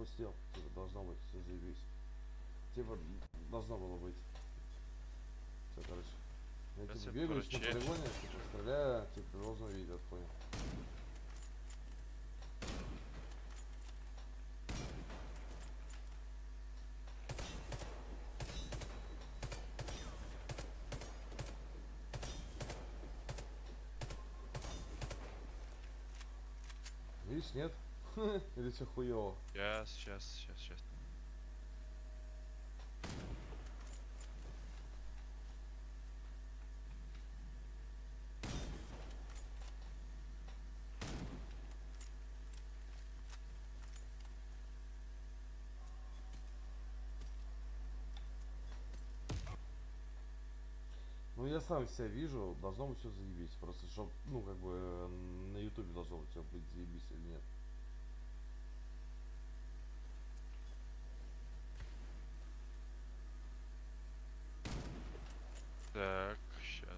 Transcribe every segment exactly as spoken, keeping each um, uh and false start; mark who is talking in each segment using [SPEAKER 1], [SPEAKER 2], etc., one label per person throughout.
[SPEAKER 1] запустил. Типа должно быть, все заебись. Типа должно было быть. Все, короче. Я
[SPEAKER 2] Сейчас
[SPEAKER 1] типа
[SPEAKER 2] я
[SPEAKER 1] бегаю на
[SPEAKER 2] прочекаю.
[SPEAKER 1] полигоне, типа стреляю, типа должен видеть этот хуйню. Видишь, нет? Или все хуево?
[SPEAKER 2] Сейчас, сейчас, сейчас, сейчас.
[SPEAKER 1] Ну я сам себя вижу, должно быть все заебись. Просто чтоб, ну как бы э, на ютубе должно быть все быть заебись или нет.
[SPEAKER 2] Так, сейчас.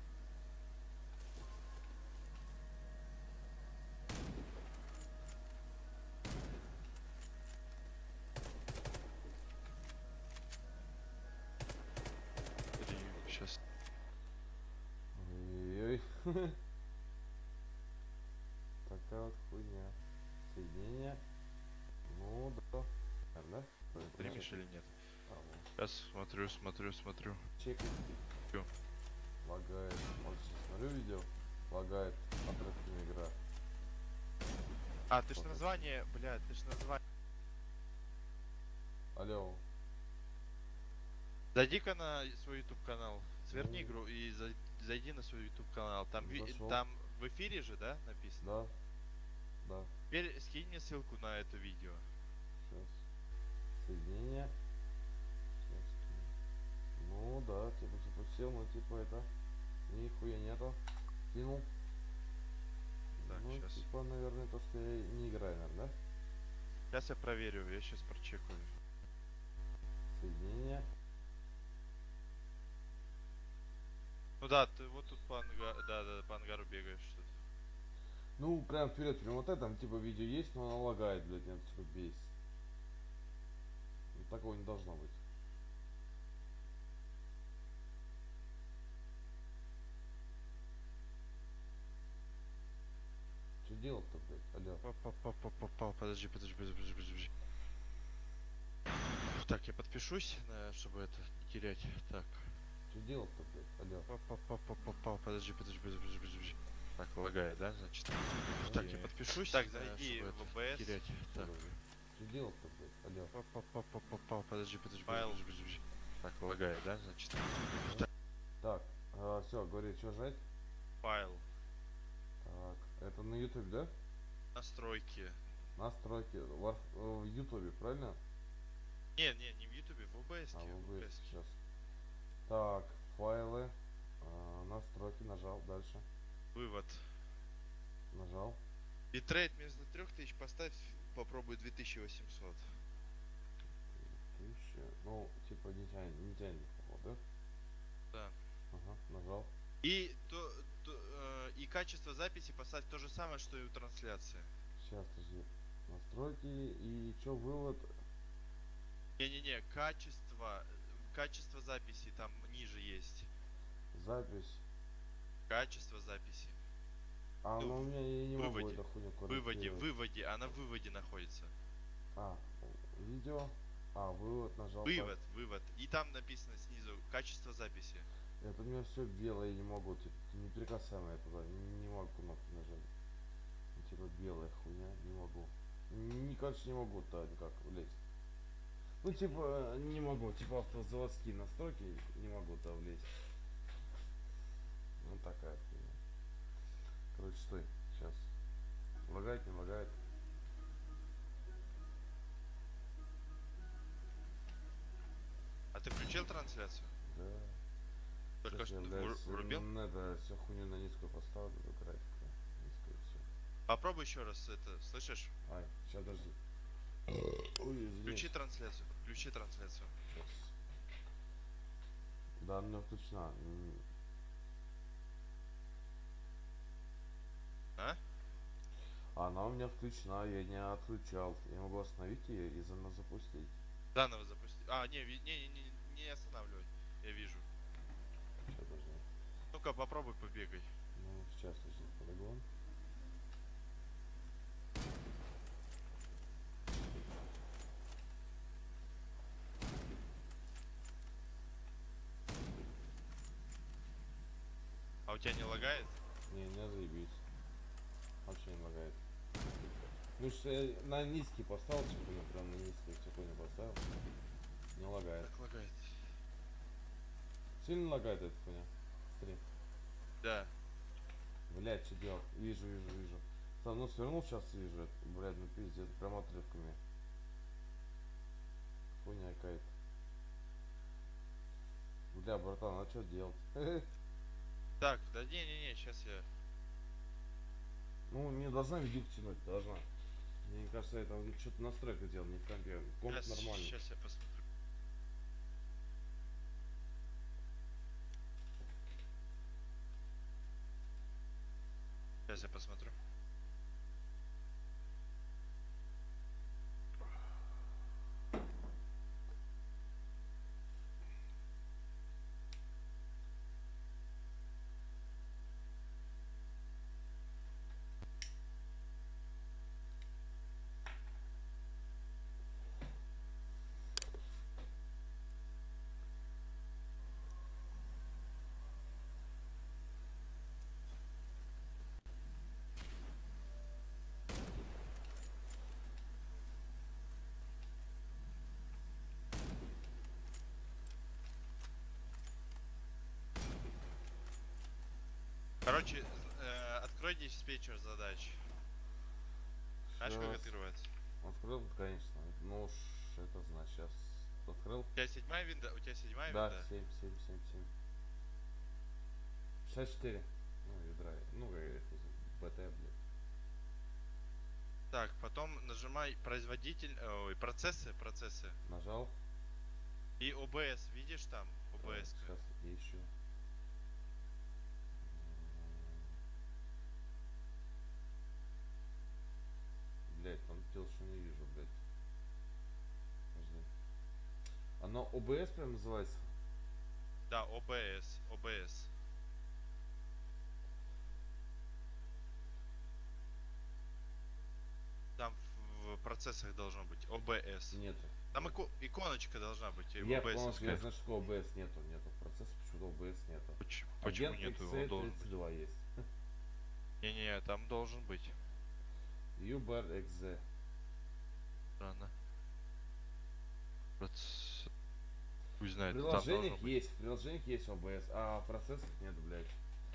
[SPEAKER 2] Сейчас.
[SPEAKER 1] Ой-ой-ой. Такая вот хуйня. Соединение. Ну да. Наверное, да?
[SPEAKER 2] Стримишь или нет?
[SPEAKER 1] А, вот.
[SPEAKER 2] Сейчас смотрю, смотрю, смотрю.
[SPEAKER 1] Чекай.
[SPEAKER 2] Чё?
[SPEAKER 1] Лагает. Вот сейчас смотрю видео. Лагает. Отрывками игра.
[SPEAKER 2] А, ты ж
[SPEAKER 1] Вот это.
[SPEAKER 2] название, бля, ты ж название.
[SPEAKER 1] Алло.
[SPEAKER 2] Зайди-ка на свой YouTube канал. Сверни
[SPEAKER 1] Ну,
[SPEAKER 2] игру и зай- зайди на свой YouTube канал. Там, ви-
[SPEAKER 1] зашел.
[SPEAKER 2] там в эфире же, да, написано?
[SPEAKER 1] Да. Да.
[SPEAKER 2] Теперь скинь мне ссылку на это видео.
[SPEAKER 1] Сейчас. Соединение. Сейчас. Ну да, типа запустил, но типа это. Нихуя нету. Кинул.
[SPEAKER 2] Так,
[SPEAKER 1] Ну,
[SPEAKER 2] сейчас.
[SPEAKER 1] типа, наверное, то, что я не играю, наверное, да?
[SPEAKER 2] Сейчас я проверю, я сейчас прочекаю.
[SPEAKER 1] Соединение.
[SPEAKER 2] Ну да, ты вот тут по ангару, да, да, по ангару бегаешь что-то.
[SPEAKER 1] Ну, прям вперед, прям вот это, там, типа, видео есть, но оно лагает, блядь, меня это сука бесит. Ну, такого не должно быть. Что делать-то, блядь? Алло.
[SPEAKER 2] Попал, подожди, подожди, подожди, подожди, подожди. Так, я подпишусь, на- чтобы это не терять. Так.
[SPEAKER 1] Что делать-то, блядь? Алло.
[SPEAKER 2] Попал, подожди, подожди, подожди, подожди, подожди. Так, лагает, да, значит? Так, я
[SPEAKER 1] Ой-ой.
[SPEAKER 2] подпишусь.
[SPEAKER 3] Так,
[SPEAKER 2] э,
[SPEAKER 3] зайди
[SPEAKER 2] чтобы
[SPEAKER 3] в
[SPEAKER 2] это
[SPEAKER 3] ОБС.
[SPEAKER 2] не терять. Так.
[SPEAKER 1] Что делать-то, блядь? Алло.
[SPEAKER 2] Попал, подожди, подожди,
[SPEAKER 3] Файл.
[SPEAKER 2] подожди, подожди, подожди. Так, лагает, да, значит?
[SPEAKER 1] Так, все, говори, что жать?
[SPEAKER 3] Файл.
[SPEAKER 1] Так, это на ютубе, да?
[SPEAKER 3] Настройки.
[SPEAKER 1] Настройки. Вар- э, В ютубе, правильно?
[SPEAKER 3] Не, не, не в Ютубе, в ОБС.
[SPEAKER 1] А,
[SPEAKER 3] В
[SPEAKER 1] в
[SPEAKER 3] ОБС.
[SPEAKER 1] сейчас. Так, файлы. а, Настройки, нажал, дальше.
[SPEAKER 3] Вывод.
[SPEAKER 1] Нажал.
[SPEAKER 3] Битрейт вместо трех тысяч поставь, попробуй две тысячи восемьсот.
[SPEAKER 1] Тысяча. Ну, типа не тянет, не тянет, походу, да?
[SPEAKER 3] Да.
[SPEAKER 1] Ага, нажал.
[SPEAKER 3] И, то, то, э, и качество записи поставь то же самое, что и у трансляции.
[SPEAKER 1] Сейчас, подожди. Настройки и что, вывод?
[SPEAKER 3] Не-не-не, качество, качество записи там ниже есть.
[SPEAKER 1] Запись.
[SPEAKER 3] Качество записи.
[SPEAKER 1] А,
[SPEAKER 3] Ну,
[SPEAKER 1] ну у меня я не могу
[SPEAKER 3] выводе.
[SPEAKER 1] эту хуйню
[SPEAKER 3] Выводе,
[SPEAKER 1] корректировать.
[SPEAKER 3] выводе, она в выводе находится.
[SPEAKER 1] А, видео. А, вывод нажал.
[SPEAKER 3] Вывод, вывод. И там написано снизу качество записи.
[SPEAKER 1] Так. Это у меня все белое, я не могу, типа, неприкасаемое туда, не, не могу кнопки нажать. Ну, типа белая хуйня, не могу. Не, короче, не могу туда никак влезть. Ну, типа, не могу, типа автозаводские настройки, не могу туда влезть. Ну, такая хуйня. Короче, стой, сейчас. Лагает, не лагает.
[SPEAKER 3] А ты включил трансляцию?
[SPEAKER 1] Да.
[SPEAKER 3] Только
[SPEAKER 1] Сейчас
[SPEAKER 3] что
[SPEAKER 1] я,
[SPEAKER 3] вру-
[SPEAKER 1] блядь,
[SPEAKER 3] врубил?
[SPEAKER 1] н- это все хуйню на низкую поставлю, графика. Низкую все.
[SPEAKER 3] Попробуй еще раз это, слышишь?
[SPEAKER 1] Ай, сейчас подожди. Ой, извини.
[SPEAKER 3] Включи трансляцию. Включи трансляцию.
[SPEAKER 1] Сейчас. Да, она включена. М,
[SPEAKER 3] А?
[SPEAKER 1] А, Она у меня включена, я не отключал. Я могу остановить ее и заново запустить.
[SPEAKER 3] Заново запусти. А, не, ви- не, не, не, не останавливай. Я вижу.
[SPEAKER 1] Сейчас даже.
[SPEAKER 3] Ну-ка, попробуй побегай.
[SPEAKER 1] Ну, сейчас уже полигон.
[SPEAKER 3] А у тебя не лагает?
[SPEAKER 1] Не, не заебись. Вообще не лагает. Ну что я на низкий поставил, чекуну, прям на низкий чекуну поставил. Не лагает.
[SPEAKER 3] Так лагает.
[SPEAKER 1] Сильно лагает эта хуйня. Смотри.
[SPEAKER 3] Да.
[SPEAKER 1] Блять, что делать? Вижу, вижу, вижу. Там, ну свернул, сейчас вижу. Блять, ну пиздец, прям отрывками. Хуйня какая-то. Бля, братан, а что делать?
[SPEAKER 3] Так, да не-не-не, сейчас я...
[SPEAKER 1] Ну, не должна видюк тянуть, должна. Мне кажется, я там что-то настройка делал, не в компе. Комп
[SPEAKER 3] Сейчас,
[SPEAKER 1] нормальный.
[SPEAKER 3] сейчас я посмотрю. Сейчас я посмотрю. Короче, э, открой диспетчер задач. Знаешь, как
[SPEAKER 1] Щас.
[SPEAKER 3] открывается?
[SPEAKER 1] Открыл, конечно. Ну уж это значит, сейчас открыл.
[SPEAKER 3] У тебя седьмая винда? У тебя седьмая
[SPEAKER 1] Да,
[SPEAKER 3] винда?
[SPEAKER 1] семь, семь, семь, семь. шестьдесят четыре. Ну, ядра. Ну, как БТ, блядь.
[SPEAKER 3] Так, потом нажимай производитель, э, ой, процессы, процессы.
[SPEAKER 1] Нажал.
[SPEAKER 3] И о бэ эс, видишь там? о бэ эс.
[SPEAKER 1] Сейчас ищу. Блять, там пил, что не вижу, блять. Подожди. Оно о бэ эс прям называется?
[SPEAKER 3] Да, о бэ эс, о бэ эс. Там в, в процессах должно быть о бэ эс.
[SPEAKER 1] Нету.
[SPEAKER 3] Там ико- иконочка должна быть.
[SPEAKER 1] Я
[SPEAKER 3] о бэ эс.
[SPEAKER 1] понял, что я знаю, что о бэ эс нету. Нету. В процессе почему-то о бэ эс нету.
[SPEAKER 3] Поч- Почему
[SPEAKER 1] Агент
[SPEAKER 3] нету? Он
[SPEAKER 1] икс си
[SPEAKER 3] должен
[SPEAKER 1] тридцать
[SPEAKER 3] быть.
[SPEAKER 1] два есть.
[SPEAKER 3] Не-не, там должен быть.
[SPEAKER 1] юбар икс зет.
[SPEAKER 3] Странно. Проц- Пусть знает,
[SPEAKER 1] В
[SPEAKER 3] там должно
[SPEAKER 1] приложениях
[SPEAKER 3] быть.
[SPEAKER 1] есть, в приложениях есть о бэ эс, а в процессах нет, блядь.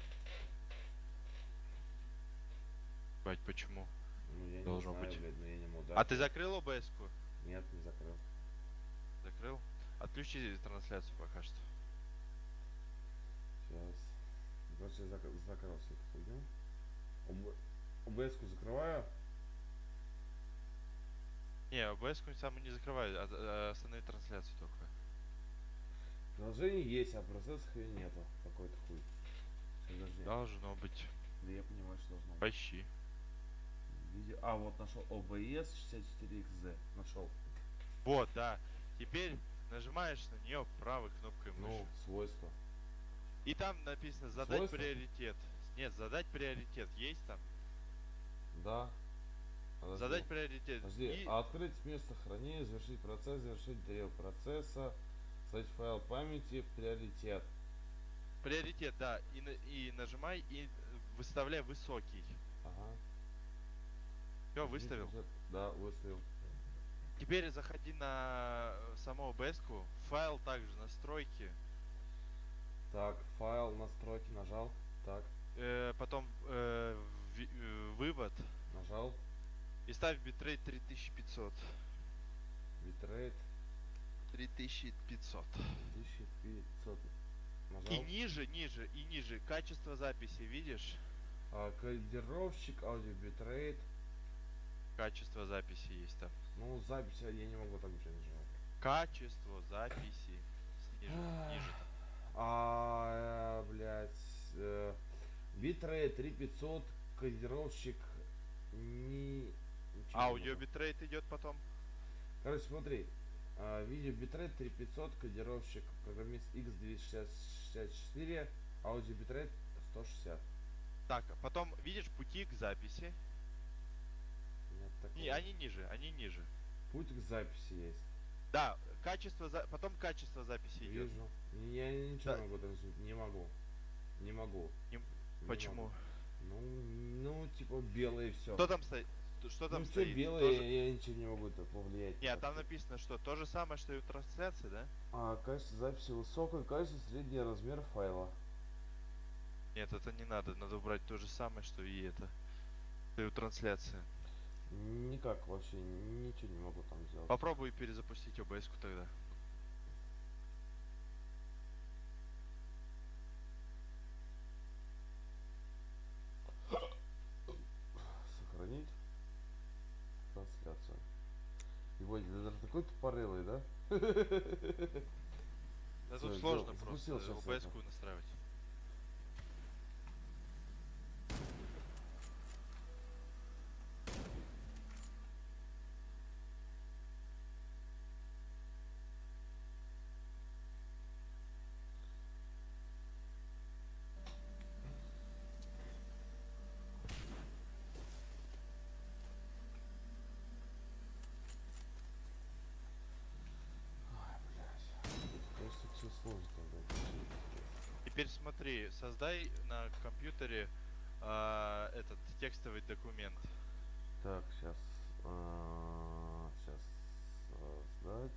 [SPEAKER 3] Бать, почему?
[SPEAKER 1] Ну я
[SPEAKER 3] Должно
[SPEAKER 1] не знаю,
[SPEAKER 3] быть.
[SPEAKER 1] блядь, но я не мудак.
[SPEAKER 3] А ты закрыл о бэ эс-ку?
[SPEAKER 1] Нет, не закрыл.
[SPEAKER 3] Закрыл? Отключи трансляцию пока что.
[SPEAKER 1] Сейчас. Короче, я зак- закрыл всю эту хуйню. о бэ эс-ку закрываю.
[SPEAKER 3] Не, о бэ эс-ку сам не закрывай, а, а останови трансляцию только.
[SPEAKER 1] Приложение есть, а в процессах ее нету. Какой-то хуй. Подожди.
[SPEAKER 3] Должно быть.
[SPEAKER 1] Да я понимаю, что должно быть.
[SPEAKER 3] Поищи.
[SPEAKER 1] Видео. А, вот нашел о бэ эс шестьдесят четыре икс зет. Нашел.
[SPEAKER 3] Вот, да. Теперь нажимаешь на нее правой кнопкой мыши.
[SPEAKER 1] Ну, свойства.
[SPEAKER 3] И там написано задать
[SPEAKER 1] Свойства?
[SPEAKER 3] приоритет. Нет, задать приоритет. Есть там?
[SPEAKER 1] Да. Подожди.
[SPEAKER 3] Задать приоритет.
[SPEAKER 1] Подожди,
[SPEAKER 3] И
[SPEAKER 1] а открыть место хранения, завершить процесс, завершить древ процесса, создать файл памяти, приоритет.
[SPEAKER 3] приоритет, да. И, на- и нажимай и выставляй высокий.
[SPEAKER 1] Ага.
[SPEAKER 3] Все, выставил.
[SPEAKER 1] Да, выставил.
[SPEAKER 3] Теперь заходи на э, саму о бэ эс-ку. Файл также, настройки.
[SPEAKER 1] Так, файл, настройки, нажал. Так,
[SPEAKER 3] Э, потом э, ви- э, вывод.
[SPEAKER 1] нажал.
[SPEAKER 3] И ставь битрейт три тысячи пятьсот.
[SPEAKER 1] Битрейт
[SPEAKER 3] три тысячи пятьсот.
[SPEAKER 1] тысяча пятьсот.
[SPEAKER 3] И
[SPEAKER 1] Нажал.
[SPEAKER 3] ниже, ниже, и ниже. Качество записи, видишь?
[SPEAKER 1] А, кодировщик, аудио битрейт.
[SPEAKER 3] Качество записи есть там.
[SPEAKER 1] Ну, запись я не могу там ничего нажимать.
[SPEAKER 3] Качество записи. Ниже, ниже там.
[SPEAKER 1] А, э, блядь. Э, битрейт три тысячи пятьсот, кодировщик ни... ничего не
[SPEAKER 3] Аудио
[SPEAKER 1] могу.
[SPEAKER 3] битрейт идет потом.
[SPEAKER 1] Короче, смотри. а, видео битрейт три тысячи пятьсот, кодировщик программист икс двести шестьдесят четыре, аудио битрейт сто шестьдесят.
[SPEAKER 3] Так, потом видишь пути к записи.
[SPEAKER 1] Нет такого.
[SPEAKER 3] Не, они ниже, они ниже.
[SPEAKER 1] Путь к записи есть.
[SPEAKER 3] Да, качество за... потом качество записи идет.
[SPEAKER 1] Вижу. Я ничего
[SPEAKER 3] Да.
[SPEAKER 1] не могу даже. Не могу. Не могу.
[SPEAKER 3] Не-
[SPEAKER 1] Не
[SPEAKER 3] Почему?
[SPEAKER 1] могу. Ну, ну, типа белое все.
[SPEAKER 3] Что там стоит? Что там
[SPEAKER 1] Ну, все
[SPEAKER 3] стоит?
[SPEAKER 1] белое,
[SPEAKER 3] Тоже-
[SPEAKER 1] я, я ничего не могу это повлиять.
[SPEAKER 3] Нет,
[SPEAKER 1] никак.
[SPEAKER 3] там написано, что то же самое, что и в трансляции, да?
[SPEAKER 1] А, качество записи высокое, качество средний размер файла.
[SPEAKER 3] Нет, это не надо. Надо убрать то же самое, что и это. Что и у трансляции.
[SPEAKER 1] Никак вообще, ничего не могу там сделать.
[SPEAKER 3] Попробуй перезапустить о бэ эс-ку тогда.
[SPEAKER 1] Сохранить трансляцию. Его даже такой тупорылый, да?
[SPEAKER 3] Да
[SPEAKER 1] Всё,
[SPEAKER 3] тут
[SPEAKER 1] сделал,
[SPEAKER 3] сложно
[SPEAKER 1] запустил
[SPEAKER 3] просто
[SPEAKER 1] щас
[SPEAKER 3] о бэ
[SPEAKER 1] это.
[SPEAKER 3] эс-ку настраивать.
[SPEAKER 1] Ай, блядь. Кажется, все сложно тогда.
[SPEAKER 3] Теперь смотри, создай на компьютере а, этот текстовый документ.
[SPEAKER 1] Так, сейчас. Сейчас создать.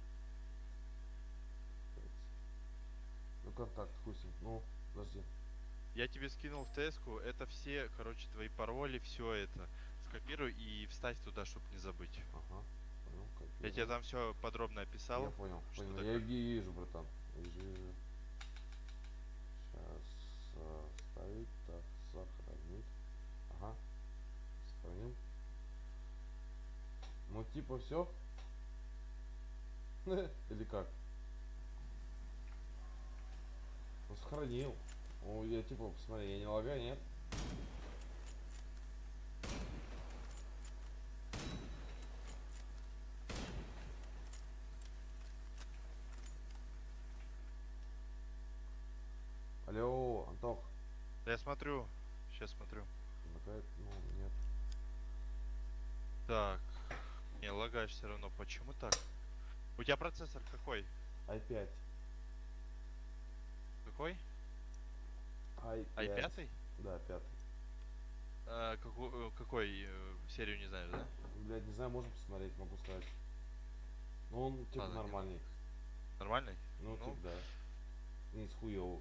[SPEAKER 1] Ну, контакт, пусть. Ну, подожди.
[SPEAKER 3] Я тебе скинул в тэску, это все, короче, твои пароли, все это. Скопируй и вставь туда, чтобы не забыть.
[SPEAKER 1] Ага. Понял,
[SPEAKER 3] Я
[SPEAKER 1] копирую.
[SPEAKER 3] тебе там все подробно описал.
[SPEAKER 1] Я понял,
[SPEAKER 3] что
[SPEAKER 1] понял.
[SPEAKER 3] такое.
[SPEAKER 1] Я ги- вижу, братан. Вижу, вижу. Сейчас ставить. Так, сохранить. Ага. Сохранил. Ну, типа, все. Или как? Ну, сохранил. Ну, я типа, посмотри, я не лагаю, нет? Алло, Антох.
[SPEAKER 3] Да я смотрю, сейчас смотрю.
[SPEAKER 1] Лагает? Ну, нет.
[SPEAKER 3] Так, не лагаешь все равно. Почему так? У тебя процессор какой?
[SPEAKER 1] ай пять.
[SPEAKER 3] Какой?
[SPEAKER 1] ай
[SPEAKER 3] ай
[SPEAKER 1] пять.
[SPEAKER 3] пять?
[SPEAKER 1] Да, пятый.
[SPEAKER 3] А, какой, э, какой э, серию не знаешь, да?
[SPEAKER 1] Блядь, не знаю, можно посмотреть, могу сказать. Ну, он типа
[SPEAKER 3] Ладно, не
[SPEAKER 1] нормальный.
[SPEAKER 3] Нормальный?
[SPEAKER 1] Ну,
[SPEAKER 3] Ну.
[SPEAKER 1] типа, да. Не с хуёвым.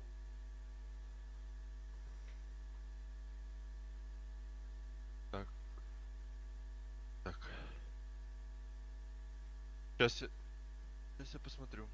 [SPEAKER 3] Так. Так. Сейчас я, сейчас я посмотрю.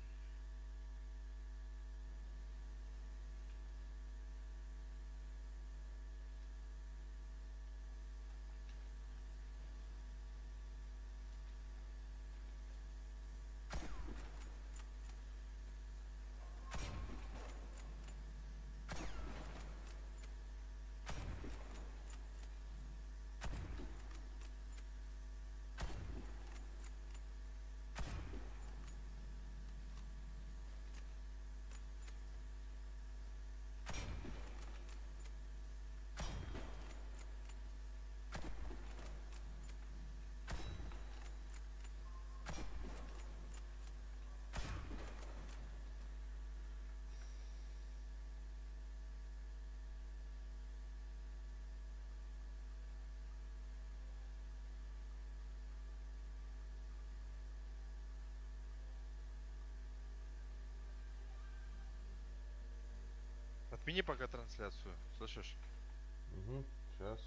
[SPEAKER 3] Отмени пока трансляцию, слышишь?
[SPEAKER 1] Угу, сейчас.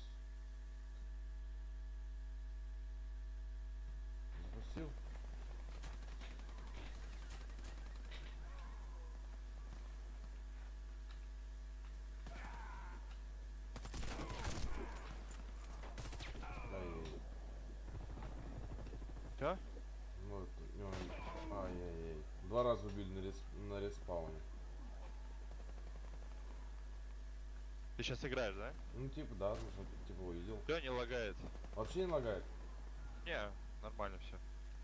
[SPEAKER 1] Запустил. Ай-яй-яй.
[SPEAKER 3] Чё?
[SPEAKER 1] Ну, это, ну, ай-яй-яй. Два раза убили на, рес, на респауне.
[SPEAKER 3] Ты сейчас играешь, да?
[SPEAKER 1] Ну типа да, ну что ты типа увидел.
[SPEAKER 3] Все, не лагает.
[SPEAKER 1] Вообще не лагает.
[SPEAKER 3] Не, нормально все.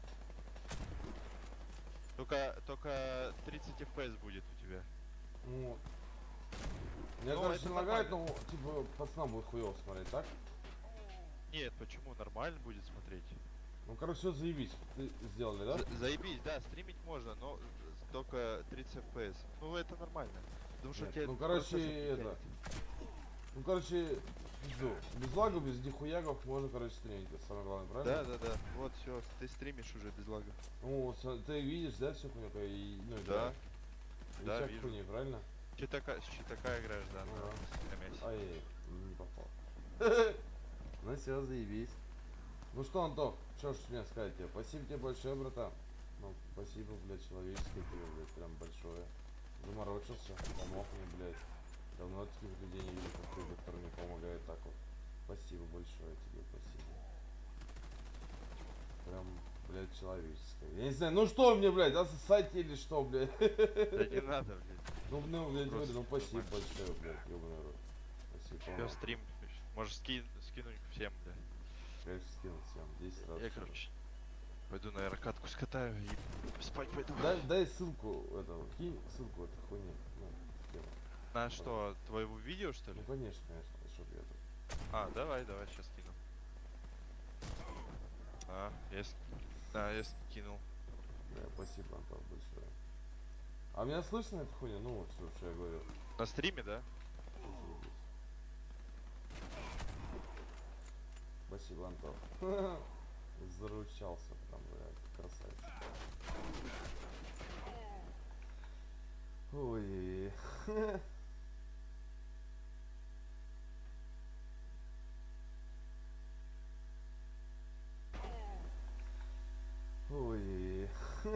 [SPEAKER 3] Только, только тридцать эф пи эс будет у тебя.
[SPEAKER 1] Ну, мне
[SPEAKER 3] Ну,
[SPEAKER 1] кажется,
[SPEAKER 3] это
[SPEAKER 1] не лагает,
[SPEAKER 3] нормально.
[SPEAKER 1] но типа пацанам будет хуёво смотреть, так?
[SPEAKER 3] Нет, почему? Нормально будет смотреть.
[SPEAKER 1] Ну короче, все заебись. Ты сделали, да?
[SPEAKER 3] За- заебись, да, стримить можно, но только тридцать эф пи эс. Ну это нормально. Потому что
[SPEAKER 1] Нет,
[SPEAKER 3] тебе
[SPEAKER 1] ну короче,
[SPEAKER 3] процессор не
[SPEAKER 1] это.
[SPEAKER 3] тянет.
[SPEAKER 1] Ну короче, пизду. Без лагов, без нихуягов можно, короче, стримить. Это самое главное, правильно?
[SPEAKER 3] Да, да, да. Вот все, ты стримишь уже без лага.
[SPEAKER 1] Ну, с- ты видишь, да, всю хуйню, и, ну, и
[SPEAKER 3] Да.
[SPEAKER 1] И
[SPEAKER 3] Да,
[SPEAKER 1] всякой
[SPEAKER 3] вижу.
[SPEAKER 1] хуйни, правильно?
[SPEAKER 3] Читака, с читака играешь, да,
[SPEAKER 1] Ну
[SPEAKER 3] на
[SPEAKER 1] да.
[SPEAKER 3] хомясе.
[SPEAKER 1] Ай, не попал. Ну все, заебись. Ну что, Антох, что ж мне сказать тебе? Спасибо тебе большое, братан. Ну, спасибо, блядь, человеческое тебе, блядь, прям большое. Заморочился, помог мне, блядь. Давно таких людей не видел, как ты, который мне помогает так вот. Спасибо большое тебе, спасибо. Прям, блядь, человеческое. Я не знаю, ну что мне, блядь, отсосать или что, блядь?
[SPEAKER 3] Да не надо, блядь.
[SPEAKER 1] Ну, ну, блядь,
[SPEAKER 3] Просто
[SPEAKER 1] говорю, ну спасибо
[SPEAKER 3] нормально.
[SPEAKER 1] большое, блядь, ёбаный рот. Спасибо,
[SPEAKER 3] Все,
[SPEAKER 1] помог.
[SPEAKER 3] стрим. Можешь ски, скинуть всем, бля.
[SPEAKER 1] Конечно, скинул всем, десять раз.
[SPEAKER 3] Я, короче, пойду, наверное, катку скатаю и спать пойду.
[SPEAKER 1] Дай, дай ссылку этого, кинь ссылку этой хуйни. Ну, скину.
[SPEAKER 3] На что, твоего видео, что ли?
[SPEAKER 1] Ну, конечно, конечно, чтоб я тут.
[SPEAKER 3] А, давай, давай, сейчас кину. А, я, с- да, я скинул.
[SPEAKER 1] Да, спасибо, Антон, большое. А меня слышно эта хуйня? Ну, вот, что, что я говорю.
[SPEAKER 3] На стриме, да?
[SPEAKER 1] Спасибо, Антон. Заручался прям, блядь, красавец. Ой. Ой.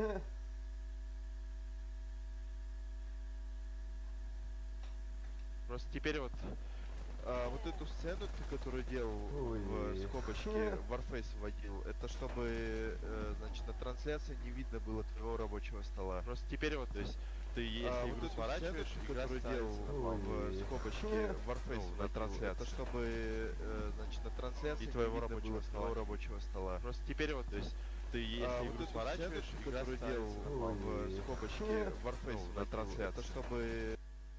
[SPEAKER 3] Просто теперь вот а, вот эту сцену, ты, которую делал
[SPEAKER 1] Ой.
[SPEAKER 3] в скобочке, Warface вводил, это чтобы, э, значит, на трансляции не видно было твоего рабочего стола. Просто теперь вот, то есть, ты если
[SPEAKER 1] А,
[SPEAKER 3] игру
[SPEAKER 1] вот эту
[SPEAKER 3] сворачиваешь,
[SPEAKER 1] сцену,
[SPEAKER 3] игра
[SPEAKER 1] которую делал
[SPEAKER 3] ставится
[SPEAKER 1] Ой.
[SPEAKER 3] в скобочке Warface
[SPEAKER 1] Ну,
[SPEAKER 3] на
[SPEAKER 1] это-
[SPEAKER 3] трансляции.
[SPEAKER 1] это
[SPEAKER 3] Это чтобы, э, значит, на трансляции
[SPEAKER 1] И
[SPEAKER 3] не
[SPEAKER 1] твоего
[SPEAKER 3] видно
[SPEAKER 1] рабочего
[SPEAKER 3] было
[SPEAKER 1] стола.
[SPEAKER 3] твоего рабочего стола. Просто теперь вот, то есть, ты если
[SPEAKER 1] А,
[SPEAKER 3] игру
[SPEAKER 1] вот эту
[SPEAKER 3] сворачиваешь,
[SPEAKER 1] сцену,
[SPEAKER 3] игра
[SPEAKER 1] которую
[SPEAKER 3] ставится
[SPEAKER 1] делал
[SPEAKER 3] в
[SPEAKER 1] Ой.
[SPEAKER 3] скобочке Warface
[SPEAKER 1] Ну,
[SPEAKER 3] на
[SPEAKER 1] это-
[SPEAKER 3] трансляции.
[SPEAKER 1] это
[SPEAKER 3] Это чтобы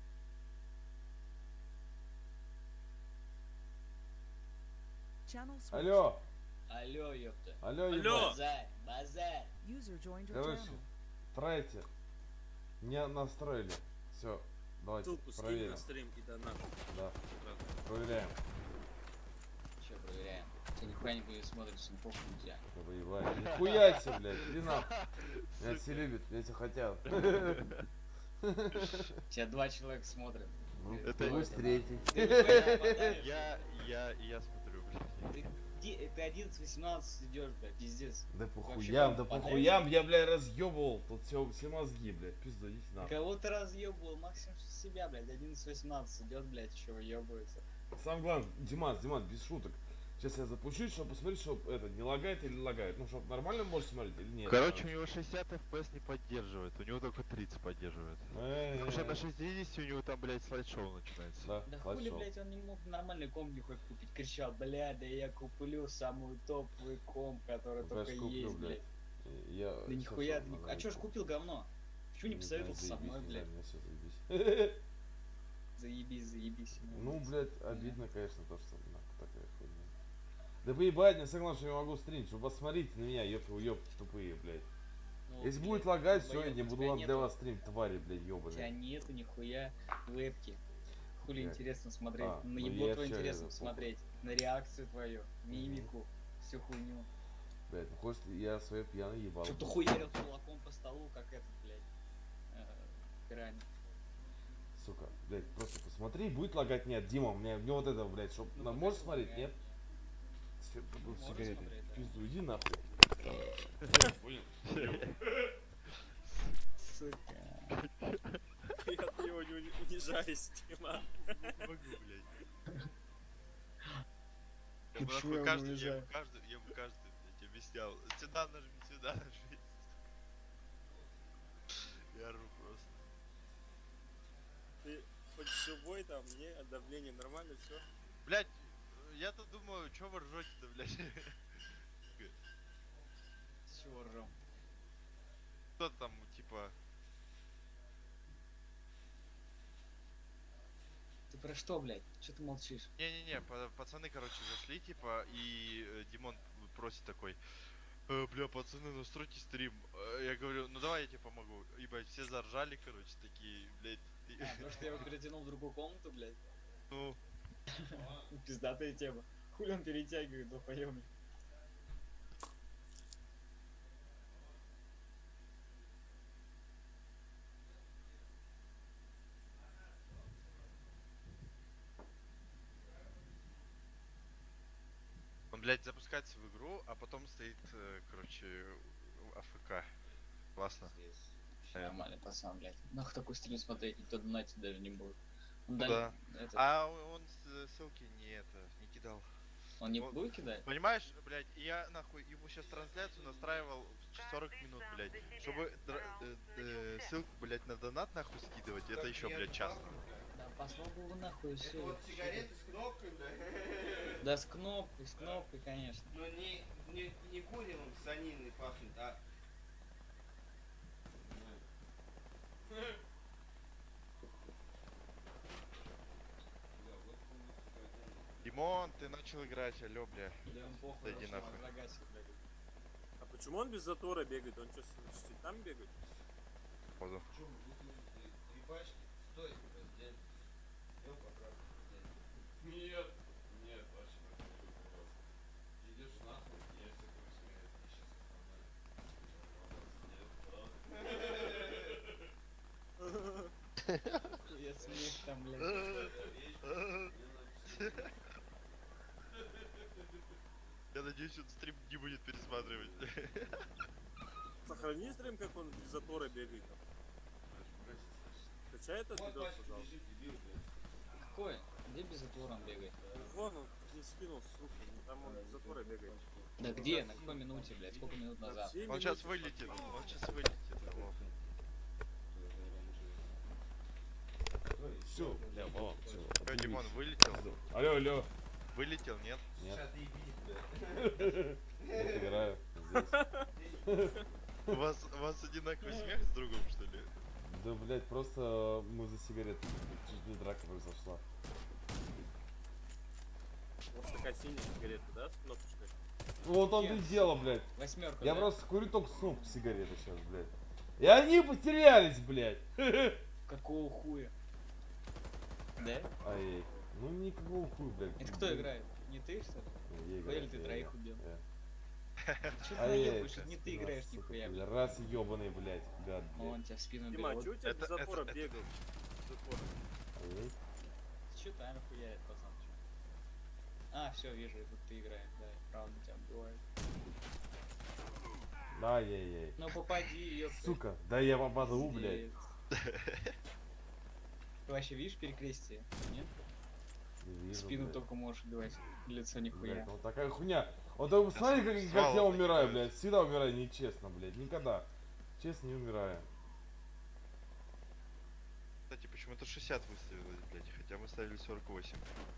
[SPEAKER 4] Channel switched.
[SPEAKER 1] Алло,
[SPEAKER 5] Алло, ёпта.
[SPEAKER 1] алло,
[SPEAKER 6] Алло.
[SPEAKER 1] ебать.
[SPEAKER 5] Базарь, базарь.
[SPEAKER 4] User joined your
[SPEAKER 1] Короче,
[SPEAKER 4] channel.
[SPEAKER 1] Трайте. Не настроили. Все, давайте
[SPEAKER 6] Ссылку скинь
[SPEAKER 1] проверим.
[SPEAKER 6] на стрим и донат.
[SPEAKER 1] Да, проверяем.
[SPEAKER 5] Че проверяем? Ты нихуя не будет смотришь, не похуй у тебя.
[SPEAKER 1] Да воевали. Нихуя себе, блядь, иди нахуй. Меня все любят, меня все хотят.
[SPEAKER 5] Тебя два человека смотрят.
[SPEAKER 1] Ну,
[SPEAKER 3] Это-
[SPEAKER 1] ты будешь третий.
[SPEAKER 5] Ты нихуя подаришь.
[SPEAKER 3] я, я, я смотрю, блядь.
[SPEAKER 5] Ты, ди- ты одиннадцать восемнадцать идешь, бля, пиздец.
[SPEAKER 1] Да
[SPEAKER 5] Вообще,
[SPEAKER 1] похуям, да
[SPEAKER 5] подаришь?
[SPEAKER 1] похуям, я, бля, разъебывал тут все, все мозги, блядь, пизду, идите нахуй.
[SPEAKER 5] Кого ты разъебывал? Максим себя, блядь, одиннадцать восемнадцать идет, блядь, еще выебывается.
[SPEAKER 1] Самое главное, Димас, Димас, без шуток. Сейчас я запущу, чтобы посмотреть, чтобы это не лагает или лагает. Ну, чтобы нормально можешь смотреть или нет.
[SPEAKER 3] Короче, у него шестьдесят эф пи эс не поддерживает, у него только тридцать поддерживает.
[SPEAKER 1] Э,
[SPEAKER 3] Потому что на шестидесяти у него там, блядь, слайд-шоу начинается.
[SPEAKER 1] Да,
[SPEAKER 5] Да
[SPEAKER 1] слайд
[SPEAKER 5] хули,
[SPEAKER 1] шоу.
[SPEAKER 5] блядь, он не мог нормальный комп хоть купить. Кричал, бля, да я куплю самую топовый комп, который
[SPEAKER 1] Ну,
[SPEAKER 5] только
[SPEAKER 1] конечно, куплю,
[SPEAKER 5] есть, блядь.
[SPEAKER 1] блядь. Я
[SPEAKER 5] Да
[SPEAKER 1] всё
[SPEAKER 5] нихуя,
[SPEAKER 1] сам
[SPEAKER 5] ты не...
[SPEAKER 1] на
[SPEAKER 5] а чё ж
[SPEAKER 1] рынке.
[SPEAKER 5] купил говно? Почему не
[SPEAKER 1] Не
[SPEAKER 5] посоветовался
[SPEAKER 1] знаю,
[SPEAKER 5] со мной,
[SPEAKER 1] заебись,
[SPEAKER 5] блядь?
[SPEAKER 1] не знаю, мне всё заебись.
[SPEAKER 5] Заебись, заебись.
[SPEAKER 1] Ну, блядь, обидно, конечно, то, что нахуй такая хуйня. Да поебать, мне согласен, что я могу стримить. Вы посмотрите на меня, ёпты, уёбки тупые, блядь.
[SPEAKER 5] Ну,
[SPEAKER 1] Если
[SPEAKER 5] блядь,
[SPEAKER 1] будет лагать, все, я
[SPEAKER 5] долбоёб,
[SPEAKER 1] не
[SPEAKER 5] у
[SPEAKER 1] буду
[SPEAKER 5] тебя
[SPEAKER 1] вам
[SPEAKER 5] нету-
[SPEAKER 1] для вас стрим, твари, блядь,
[SPEAKER 5] У тебя
[SPEAKER 1] ёбаные.
[SPEAKER 5] нету нихуя вебки. Хули
[SPEAKER 1] Блядь.
[SPEAKER 5] интересно смотреть.
[SPEAKER 1] А,
[SPEAKER 5] на
[SPEAKER 1] ну
[SPEAKER 5] ебло
[SPEAKER 1] я
[SPEAKER 5] твое
[SPEAKER 1] чё,
[SPEAKER 5] интересно
[SPEAKER 1] это,
[SPEAKER 5] посмотреть. На реакцию твою, мимику, всю хуйню.
[SPEAKER 1] Блядь, ну хочешь, я свое пьяный ебал.
[SPEAKER 5] Чтоб ты хуярил кулаком по столу, как этот, блядь, э, пиранья.
[SPEAKER 1] Сука, блядь, просто посмотри, будет лагать, нет, Дима, мне, мне вот это, блядь, чтоб,
[SPEAKER 5] Ну,
[SPEAKER 1] на,
[SPEAKER 5] вот
[SPEAKER 1] можешь
[SPEAKER 5] это
[SPEAKER 1] смотреть,
[SPEAKER 5] лагает.
[SPEAKER 1] нет? С- тут
[SPEAKER 5] Можно
[SPEAKER 1] сигареты.
[SPEAKER 5] смотреть, да.
[SPEAKER 1] Пизду, иди нахуй.
[SPEAKER 5] Сука.
[SPEAKER 6] Я от него не уни- унижаюсь, Дима.
[SPEAKER 3] Не могу, блядь. Я бы
[SPEAKER 5] Почему
[SPEAKER 3] нахуй
[SPEAKER 5] я
[SPEAKER 3] каждый, я
[SPEAKER 5] унижаю?
[SPEAKER 3] бы каждый, я бы каждый, блядь, объяснял. Сюда нажми, сюда нажми. Я ору просто.
[SPEAKER 6] Ты хоть что любой там, мне давление нормально, все.
[SPEAKER 3] Блять, я-то думаю, чё вы ржете-то, блядь?
[SPEAKER 5] С чего ржем?
[SPEAKER 3] Кто там, типа...
[SPEAKER 5] Ты про что, блядь? Че ты молчишь?
[SPEAKER 3] Не-не-не, па- пацаны, короче, зашли, типа, и э, Димон просит такой, «Э, бля, пацаны, настройте стрим. Э, Я говорю, ну давай я тебе помогу. Ебать, все заржали, короче, такие, блядь. и-
[SPEAKER 5] А, потому что я его перетянул в другую комнату, блядь.
[SPEAKER 3] Ну,
[SPEAKER 5] Пиздатая тема. Хули он перетягивает, долбоёбник.
[SPEAKER 3] он, блядь, запускается в игру, а потом стоит, э, короче, АФК. Классно. Э,
[SPEAKER 5] Нормальный пацан, блядь. Нахуй такой стрим смотреть, никто донатить даже не будет. Он,
[SPEAKER 3] Ну
[SPEAKER 5] дал-
[SPEAKER 3] да.
[SPEAKER 5] это,
[SPEAKER 3] А он с- ссылки не это, не кидал.
[SPEAKER 5] он не
[SPEAKER 3] он-
[SPEAKER 5] будет кидать?
[SPEAKER 3] Понимаешь, блядь, я нахуй ему сейчас трансляцию настраивал в сорок минут, блядь, чтобы дра- э, э, ссылку, блядь, на донат нахуй скидывать, это еще, блядь, час.
[SPEAKER 5] Да послал бы его нахуй, все.
[SPEAKER 7] Вот сигареты с кнопкой, бля.
[SPEAKER 5] Да с кнопкой, с кнопкой, конечно.
[SPEAKER 7] Но не, не, не куревом саниной пахнет, а...
[SPEAKER 3] Димон, ты начал играть, алё, бля.
[SPEAKER 5] Да он похуй,
[SPEAKER 3] Иди
[SPEAKER 5] пошел,
[SPEAKER 3] нахуй.
[SPEAKER 5] загасит, блядь.
[SPEAKER 6] А почему он без затора бегает? Он что, с там бегает?
[SPEAKER 3] Позу.
[SPEAKER 7] Что, вы будете три пачки? Стой, раздельно. Я поправлю.
[SPEAKER 1] Нет, нет, вообще не хочу, пожалуйста. Идешь нахуй, я все буду смотреть, я сейчас остановлюсь.
[SPEAKER 5] Я смех там, блядь.
[SPEAKER 3] Я надеюсь, он стрим не будет пересматривать.
[SPEAKER 6] Сохрани стрим, как он без затора бегает. Скачай этот
[SPEAKER 7] Вот
[SPEAKER 6] видос,
[SPEAKER 7] пачка
[SPEAKER 6] пожалуйста.
[SPEAKER 7] лежит, дебил, блядь.
[SPEAKER 5] Какой? Где без затвора он бегает?
[SPEAKER 6] Вон он не скинул, сука, там он без затора бегает.
[SPEAKER 5] Да где? На какой минуте, блядь? Сколько минут
[SPEAKER 6] На
[SPEAKER 5] назад?
[SPEAKER 6] всей
[SPEAKER 3] Он сейчас
[SPEAKER 6] минуте.
[SPEAKER 3] вылетит, он сейчас вылетит. алло.
[SPEAKER 1] Все, бля, вон, все.
[SPEAKER 3] Всё, Димон, вылетел?
[SPEAKER 1] Алло, алло.
[SPEAKER 3] Вылетел, нет?
[SPEAKER 1] Нет,
[SPEAKER 7] Сейчас ты иди, блядь.
[SPEAKER 1] вот играю здесь.
[SPEAKER 3] У вас, у вас одинаковый смех с другом, что ли?
[SPEAKER 1] Да, блядь, просто мы за сигареты чуть не драка произошла.
[SPEAKER 6] Вот такая синяя сигарета, да, с кнопочкой?
[SPEAKER 1] Ну вот он и дело, блядь.
[SPEAKER 5] Восьмерка.
[SPEAKER 1] Я
[SPEAKER 5] да?
[SPEAKER 1] просто курю только снуп сигареты сейчас, блядь. И они потерялись, блядь.
[SPEAKER 5] Какого хуя? Да?
[SPEAKER 1] Ай, ну никакого хуя, блядь.
[SPEAKER 5] Это кто играет? Не ты, что ли?
[SPEAKER 1] Я играю,
[SPEAKER 5] Или ты
[SPEAKER 1] я
[SPEAKER 5] троих
[SPEAKER 1] играю.
[SPEAKER 5] убил?
[SPEAKER 1] Я.
[SPEAKER 5] Че ты
[SPEAKER 1] Ай,
[SPEAKER 5] наебаешь?
[SPEAKER 1] яй,
[SPEAKER 5] Не ты
[SPEAKER 1] спина,
[SPEAKER 5] играешь
[SPEAKER 1] сука,
[SPEAKER 5] нихуя,
[SPEAKER 1] блядь.
[SPEAKER 5] блядь.
[SPEAKER 1] Раз ебаный, блядь, гад,
[SPEAKER 5] Он
[SPEAKER 1] блядь.
[SPEAKER 5] тебя в спину
[SPEAKER 6] Дима, а
[SPEAKER 5] берет.
[SPEAKER 6] что у тебя
[SPEAKER 3] Это-
[SPEAKER 6] без затора
[SPEAKER 3] это- это-
[SPEAKER 6] бегал? Без затора.
[SPEAKER 1] Ай,
[SPEAKER 5] Че там хуяет, пацан? чё? А, все, вижу, тут ты играешь, да, правда тебя убивает.
[SPEAKER 1] ай-яй-яй.
[SPEAKER 5] Ну попади, ёпта.
[SPEAKER 1] Сука, да я попаду, блядь.
[SPEAKER 5] Пиздец. Ты вообще видишь перекрестие? Нет?
[SPEAKER 1] Не вижу,
[SPEAKER 5] Спину
[SPEAKER 1] блядь.
[SPEAKER 5] только можешь убивать. Лицо нихуя.
[SPEAKER 1] Блядь, ну такая хуйня. Вот только посмотри, как, как
[SPEAKER 3] Свалка
[SPEAKER 1] я умираю,
[SPEAKER 3] кидает.
[SPEAKER 1] блядь. Всегда умираю нечестно, блядь. Никогда. Честно не умираю.
[SPEAKER 3] Кстати, почему-то шестьдесят выставилось, блядь, хотя мы ставили сорок восемь.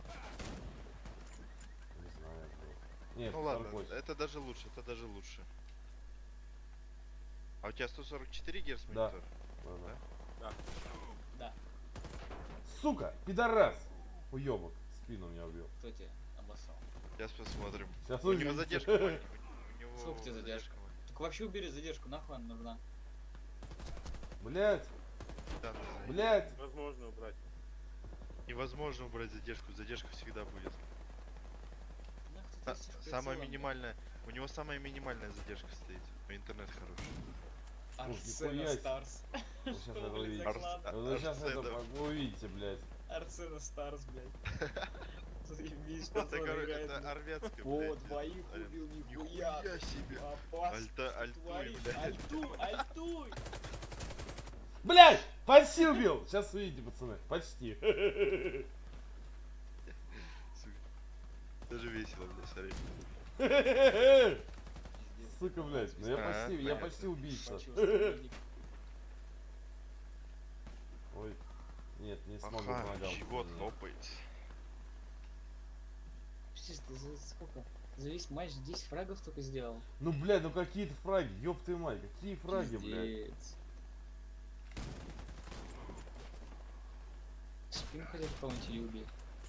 [SPEAKER 1] Не знаю, блядь. Нет,
[SPEAKER 3] Ну ладно,
[SPEAKER 1] сорок восемь.
[SPEAKER 3] это даже лучше, это даже лучше. А у тебя сто сорок четыре герц
[SPEAKER 1] Да.
[SPEAKER 3] монитор?
[SPEAKER 1] Ладно.
[SPEAKER 5] Да,
[SPEAKER 1] Сука, пидорас. Уёбок. Спину меня убил.
[SPEAKER 5] кто тебя обоссал?
[SPEAKER 3] Сейчас посмотрим.
[SPEAKER 1] Сейчас
[SPEAKER 3] У него
[SPEAKER 1] увидите.
[SPEAKER 3] задержка маленькая. У него
[SPEAKER 5] Сколько тебе задержка?
[SPEAKER 3] маленькая.
[SPEAKER 5] Так вообще убери задержку, нахуй она нужна.
[SPEAKER 1] Блядь,
[SPEAKER 3] Да, да.
[SPEAKER 1] блядь.
[SPEAKER 6] Возможно убрать.
[SPEAKER 3] Невозможно убрать задержку, задержка всегда будет.
[SPEAKER 5] Нахуй ты
[SPEAKER 3] Са-
[SPEAKER 5] сидишь
[SPEAKER 3] самая
[SPEAKER 5] прицелом,
[SPEAKER 3] минимальная, у него самая минимальная задержка стоит, но интернет хороший.
[SPEAKER 5] блядь.
[SPEAKER 1] Ух,
[SPEAKER 5] Арсена
[SPEAKER 1] нихуя себе.
[SPEAKER 5] Старс.
[SPEAKER 1] Вы сейчас
[SPEAKER 5] Что,
[SPEAKER 1] это
[SPEAKER 5] блядь,
[SPEAKER 1] увидите.
[SPEAKER 5] за
[SPEAKER 3] Арс-
[SPEAKER 5] клан?
[SPEAKER 3] а-
[SPEAKER 1] Вы сейчас это
[SPEAKER 3] Арсена.
[SPEAKER 1] вы увидите, блядь.
[SPEAKER 5] Арсена Старс, блядь. Заебись,
[SPEAKER 3] Это,
[SPEAKER 5] пацан
[SPEAKER 3] короче,
[SPEAKER 5] играет.
[SPEAKER 3] это
[SPEAKER 5] блядь.
[SPEAKER 3] армянская,
[SPEAKER 5] О,
[SPEAKER 3] блядь.
[SPEAKER 5] двоих
[SPEAKER 3] это-
[SPEAKER 5] убил, нихуя.
[SPEAKER 3] Нихуя себе.
[SPEAKER 5] Опасно.
[SPEAKER 3] Альта, альтуй,
[SPEAKER 5] Творит.
[SPEAKER 3] блядь.
[SPEAKER 5] Альтуй, альтуй.
[SPEAKER 1] Блядь, почти убил. Сейчас увидите, пацаны. Почти.
[SPEAKER 3] Сука. Даже весело, блядь, смотри.
[SPEAKER 5] Пиздец.
[SPEAKER 1] Сука, блядь. Ну я
[SPEAKER 3] А,
[SPEAKER 1] почти, я
[SPEAKER 3] понятно.
[SPEAKER 1] почти убийца.
[SPEAKER 5] Почувствовал, ник-
[SPEAKER 1] Ой. Нет, не смогу по
[SPEAKER 2] Ага,
[SPEAKER 1] ногам.
[SPEAKER 2] живот
[SPEAKER 1] М.
[SPEAKER 2] лопает.
[SPEAKER 5] Слушай, ты за сколько? За весь матч десять фрагов только сделал.
[SPEAKER 1] Ну, блядь, ну какие-то фраги, ёб ты мать, какие фраги, блядь.
[SPEAKER 5] Пиздец. Спин хотя бы кого-нибудь или убей.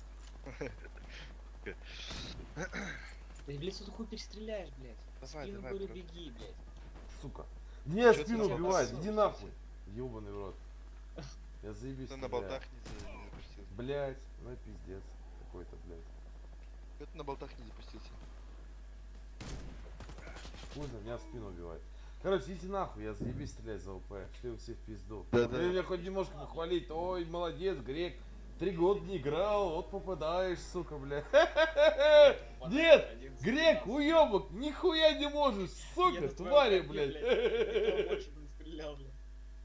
[SPEAKER 5] Ты в лицо хуй перестреляешь, блядь.
[SPEAKER 2] Давай,
[SPEAKER 5] Спину
[SPEAKER 2] давай,
[SPEAKER 5] говорю,
[SPEAKER 2] просто.
[SPEAKER 5] беги, блядь.
[SPEAKER 1] Сука. Меня
[SPEAKER 2] Чё ты
[SPEAKER 1] спину
[SPEAKER 2] на
[SPEAKER 1] убивает,
[SPEAKER 2] болтах
[SPEAKER 1] иди
[SPEAKER 2] сидишь?
[SPEAKER 1] нахуй. Ёбаный в рот. Я заебись
[SPEAKER 2] Ты на
[SPEAKER 1] стреляю.
[SPEAKER 2] болтах не за- не запустился.
[SPEAKER 1] Блядь, ну и пиздец. Какой-то, блядь.
[SPEAKER 2] Чё ты на болтах не запустился?
[SPEAKER 1] Хуй знает, меня в спину убивает. Короче, идите нахуй, я заебись стрелять за ОП. Шли вы все в пизду.
[SPEAKER 2] Да,
[SPEAKER 1] Вы
[SPEAKER 2] да.
[SPEAKER 1] меня хоть немножко похвалить. Ой, молодец, грек. Три года не играл, вот попадаешь, сука, бля. Нет, грек, уебок, нихуя не можешь, сука, твари, блядь.
[SPEAKER 5] Больше бы не стрелял, блядь.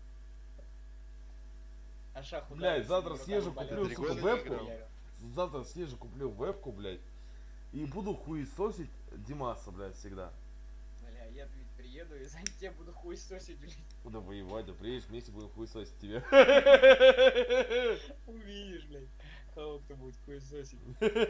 [SPEAKER 5] А шах
[SPEAKER 1] Блядь,
[SPEAKER 5] ударился,
[SPEAKER 1] завтра
[SPEAKER 5] руками
[SPEAKER 1] съезжу,
[SPEAKER 5] болел.
[SPEAKER 1] куплю,
[SPEAKER 2] Три
[SPEAKER 1] сука,
[SPEAKER 2] года не
[SPEAKER 1] вебку.
[SPEAKER 2] играл.
[SPEAKER 1] Завтра съезжу, куплю вебку, блядь. И буду хуесосить Димаса, блядь, всегда.
[SPEAKER 5] Бля, я ведь приеду и за тебя буду хуесосить, блядь.
[SPEAKER 1] Да воевать, да приедешь, вместе будем хуесосить тебя.
[SPEAKER 5] Увидишь, блядь. Кого кто будет хуесосить.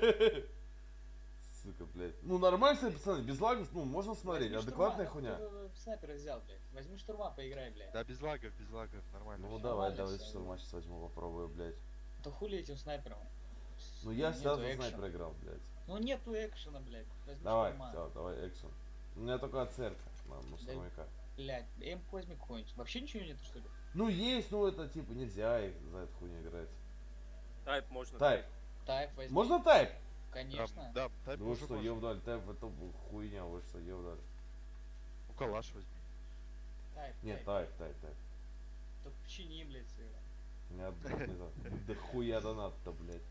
[SPEAKER 1] Сука, блядь. Ну нормально, кстати, пацаны, без лагов, ну можно смотреть,
[SPEAKER 5] Возьми
[SPEAKER 1] адекватная
[SPEAKER 5] штурма,
[SPEAKER 1] хуйня.
[SPEAKER 5] кто снайпера взял, блядь. Возьми штурма, поиграй, блядь.
[SPEAKER 2] Да, без лагов, без лагов, нормально.
[SPEAKER 1] Ну
[SPEAKER 2] всё.
[SPEAKER 1] давай,
[SPEAKER 5] нормально
[SPEAKER 1] давай,
[SPEAKER 5] всё,
[SPEAKER 1] штурма сейчас возьму, попробую, блядь.
[SPEAKER 5] Да хули этим снайпером?
[SPEAKER 1] Ну я
[SPEAKER 5] Нету
[SPEAKER 1] всегда за
[SPEAKER 5] экшена.
[SPEAKER 1] снайпера играл, блядь.
[SPEAKER 5] Ну нету экшена, блядь. Возьми
[SPEAKER 1] Давай,
[SPEAKER 5] штурма.
[SPEAKER 1] все, давай, экшен. У меня только ацерка на, на штурмовика.
[SPEAKER 5] Блядь, эм возьми какой-нибудь. Вообще ничего нету, что ли?
[SPEAKER 1] Ну есть, ну это типа нельзя их за эту хуйню играть.
[SPEAKER 6] Тайп можно.
[SPEAKER 1] Тайп.
[SPEAKER 5] Тайп возьми.
[SPEAKER 1] Можно тайп?
[SPEAKER 5] Конечно.
[SPEAKER 2] Да, да, тайп
[SPEAKER 1] Ну вы
[SPEAKER 2] уже
[SPEAKER 1] что,
[SPEAKER 2] можно.
[SPEAKER 1] ёбдали, тайп это хуйня, вы что, ёбдали.
[SPEAKER 2] У калаш возьми.
[SPEAKER 5] Тайп,
[SPEAKER 1] Нет,
[SPEAKER 5] тайп.
[SPEAKER 1] тайп, тайп, тайп.
[SPEAKER 5] Только почини, блядь, сыра.
[SPEAKER 1] У меня, не знаю, да хуя донат-то, блядь.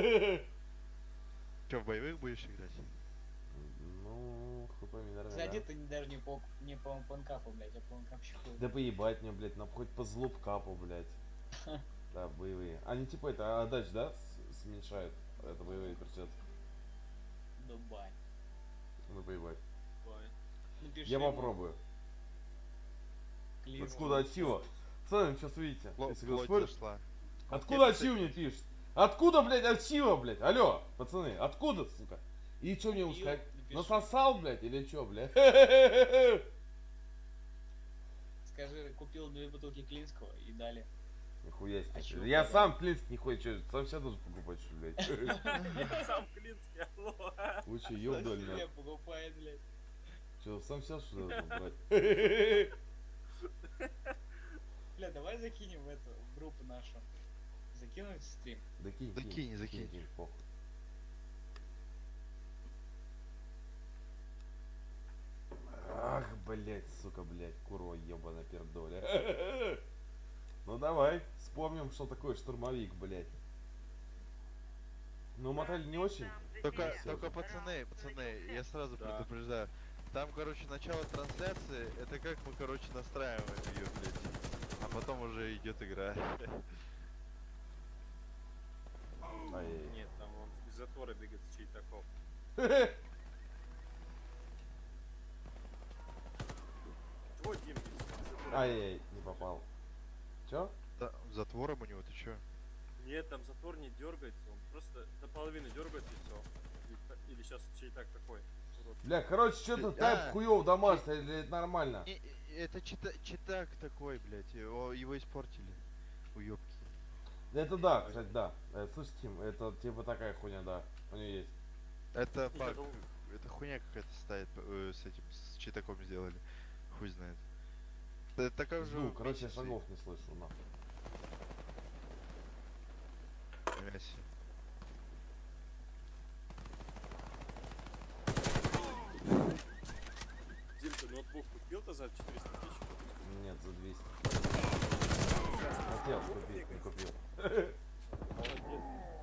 [SPEAKER 2] Че, в боевых будешь играть?
[SPEAKER 1] Ну, хуй пойми, наверное,
[SPEAKER 5] Сзади
[SPEAKER 1] да.
[SPEAKER 5] ты не- даже не по, не по панкапу, блядь, а по панкапщику.
[SPEAKER 1] Да поебать мне, блядь, нам хоть по злоб капу, блядь. Да, боевые. Они типа это отдач, да, с- смещают? Это боевые перчатки.
[SPEAKER 5] Дубай.
[SPEAKER 1] Ну поебать.
[SPEAKER 6] Ой.
[SPEAKER 5] Напиши
[SPEAKER 1] Я
[SPEAKER 5] ему,
[SPEAKER 1] попробую.
[SPEAKER 5] клин.
[SPEAKER 1] Откуда ачива? Пацаны, сейчас увидите.
[SPEAKER 2] Фло-
[SPEAKER 1] Если
[SPEAKER 2] Флот
[SPEAKER 1] господь,
[SPEAKER 2] зашла.
[SPEAKER 1] откуда
[SPEAKER 2] Капец,
[SPEAKER 1] ачив мне пишет? Откуда, блядь, ачива, блядь? Алло, пацаны, откуда, сука? И что мне ему
[SPEAKER 5] Купил,
[SPEAKER 1] сказать?
[SPEAKER 5] напиши.
[SPEAKER 1] Насосал, блядь, или что, блядь?
[SPEAKER 5] Скажи, купил две бутылки Клинского и дали.
[SPEAKER 1] Нихуя
[SPEAKER 5] А
[SPEAKER 1] себе.
[SPEAKER 5] чё,
[SPEAKER 1] Я
[SPEAKER 5] подарок?
[SPEAKER 1] сам клинск не ходит, что, сам себя должен покупать, что, ли, блядь?
[SPEAKER 6] Сам Клинский, алло.
[SPEAKER 1] Вы что, ёбдали,
[SPEAKER 5] Я
[SPEAKER 1] блядь?
[SPEAKER 5] покупает, блядь.
[SPEAKER 1] Что, сам себя что ли должен брать?
[SPEAKER 5] Бля, давай закинем в эту в группу нашу. Закинуть в стрим.
[SPEAKER 1] Да кинь,
[SPEAKER 2] Да
[SPEAKER 1] кинь,
[SPEAKER 2] кинь, закинь.
[SPEAKER 1] кинь, похуй. Ах, блять, сука, блять, курва ебаная пердоля. Ну давай, вспомним, что такое штурмовик, блять. Ну, мотель не очень.
[SPEAKER 2] Только,
[SPEAKER 1] Всё
[SPEAKER 2] только
[SPEAKER 1] же.
[SPEAKER 2] пацаны, пацаны, я сразу
[SPEAKER 6] Да.
[SPEAKER 2] предупреждаю. Там, короче, начало трансляции, это как мы, короче, настраиваем ее, блядь. А потом уже идет игра.
[SPEAKER 1] Ай.
[SPEAKER 6] Нет, там он из затвора бегает с чей-таков. Твой Дим, из затвора.
[SPEAKER 1] Ай-яй, не попал. Чё?
[SPEAKER 2] Да, затвором у него, ты чё?
[SPEAKER 6] Нет, там затвор не дергается, он просто до половины дергается и все. Или, или сейчас чей так такой. урод.
[SPEAKER 1] Бля, короче, что-то
[SPEAKER 2] А.
[SPEAKER 1] тайп хуёв домашний, или это нормально?
[SPEAKER 2] Не, э, это чита, читак такой, блядь, его, его испортили. Уёбки.
[SPEAKER 1] Это да, кстати, да. Э, Слышь, Тим, это типа такая хуйня, да. У нее есть.
[SPEAKER 2] Это
[SPEAKER 6] Я
[SPEAKER 2] баг,
[SPEAKER 6] думал-
[SPEAKER 2] это хуйня какая-то стоит, э, с этим, с читаком сделали. Хуй знает. Это такая же...
[SPEAKER 1] Ну, короче, я
[SPEAKER 2] месяц,
[SPEAKER 1] шагов не слышу, нахуй.
[SPEAKER 2] нифига себе.
[SPEAKER 6] Дим, ты ноутбук купил-то за четыреста тысяч?
[SPEAKER 1] Нет, за двести. Хотел купить, не купил.
[SPEAKER 6] Молодец.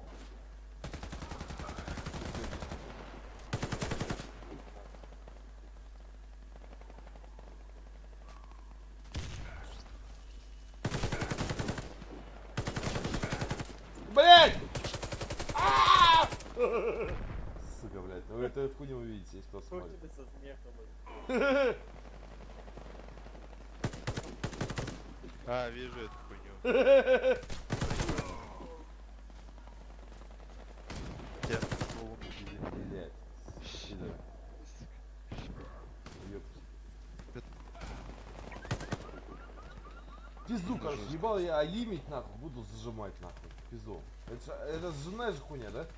[SPEAKER 1] Блять! А! Сука, блять, ну это эту хуйню увидите, если кто
[SPEAKER 6] Что
[SPEAKER 1] смотрит.
[SPEAKER 6] тебе со смехом?
[SPEAKER 2] А, вижу эту хуйню.
[SPEAKER 1] Пизду, короче, ебал я аимить нахуй, буду зажимать нахуй. Пизду. Это, ж- это жена же хуйня, да?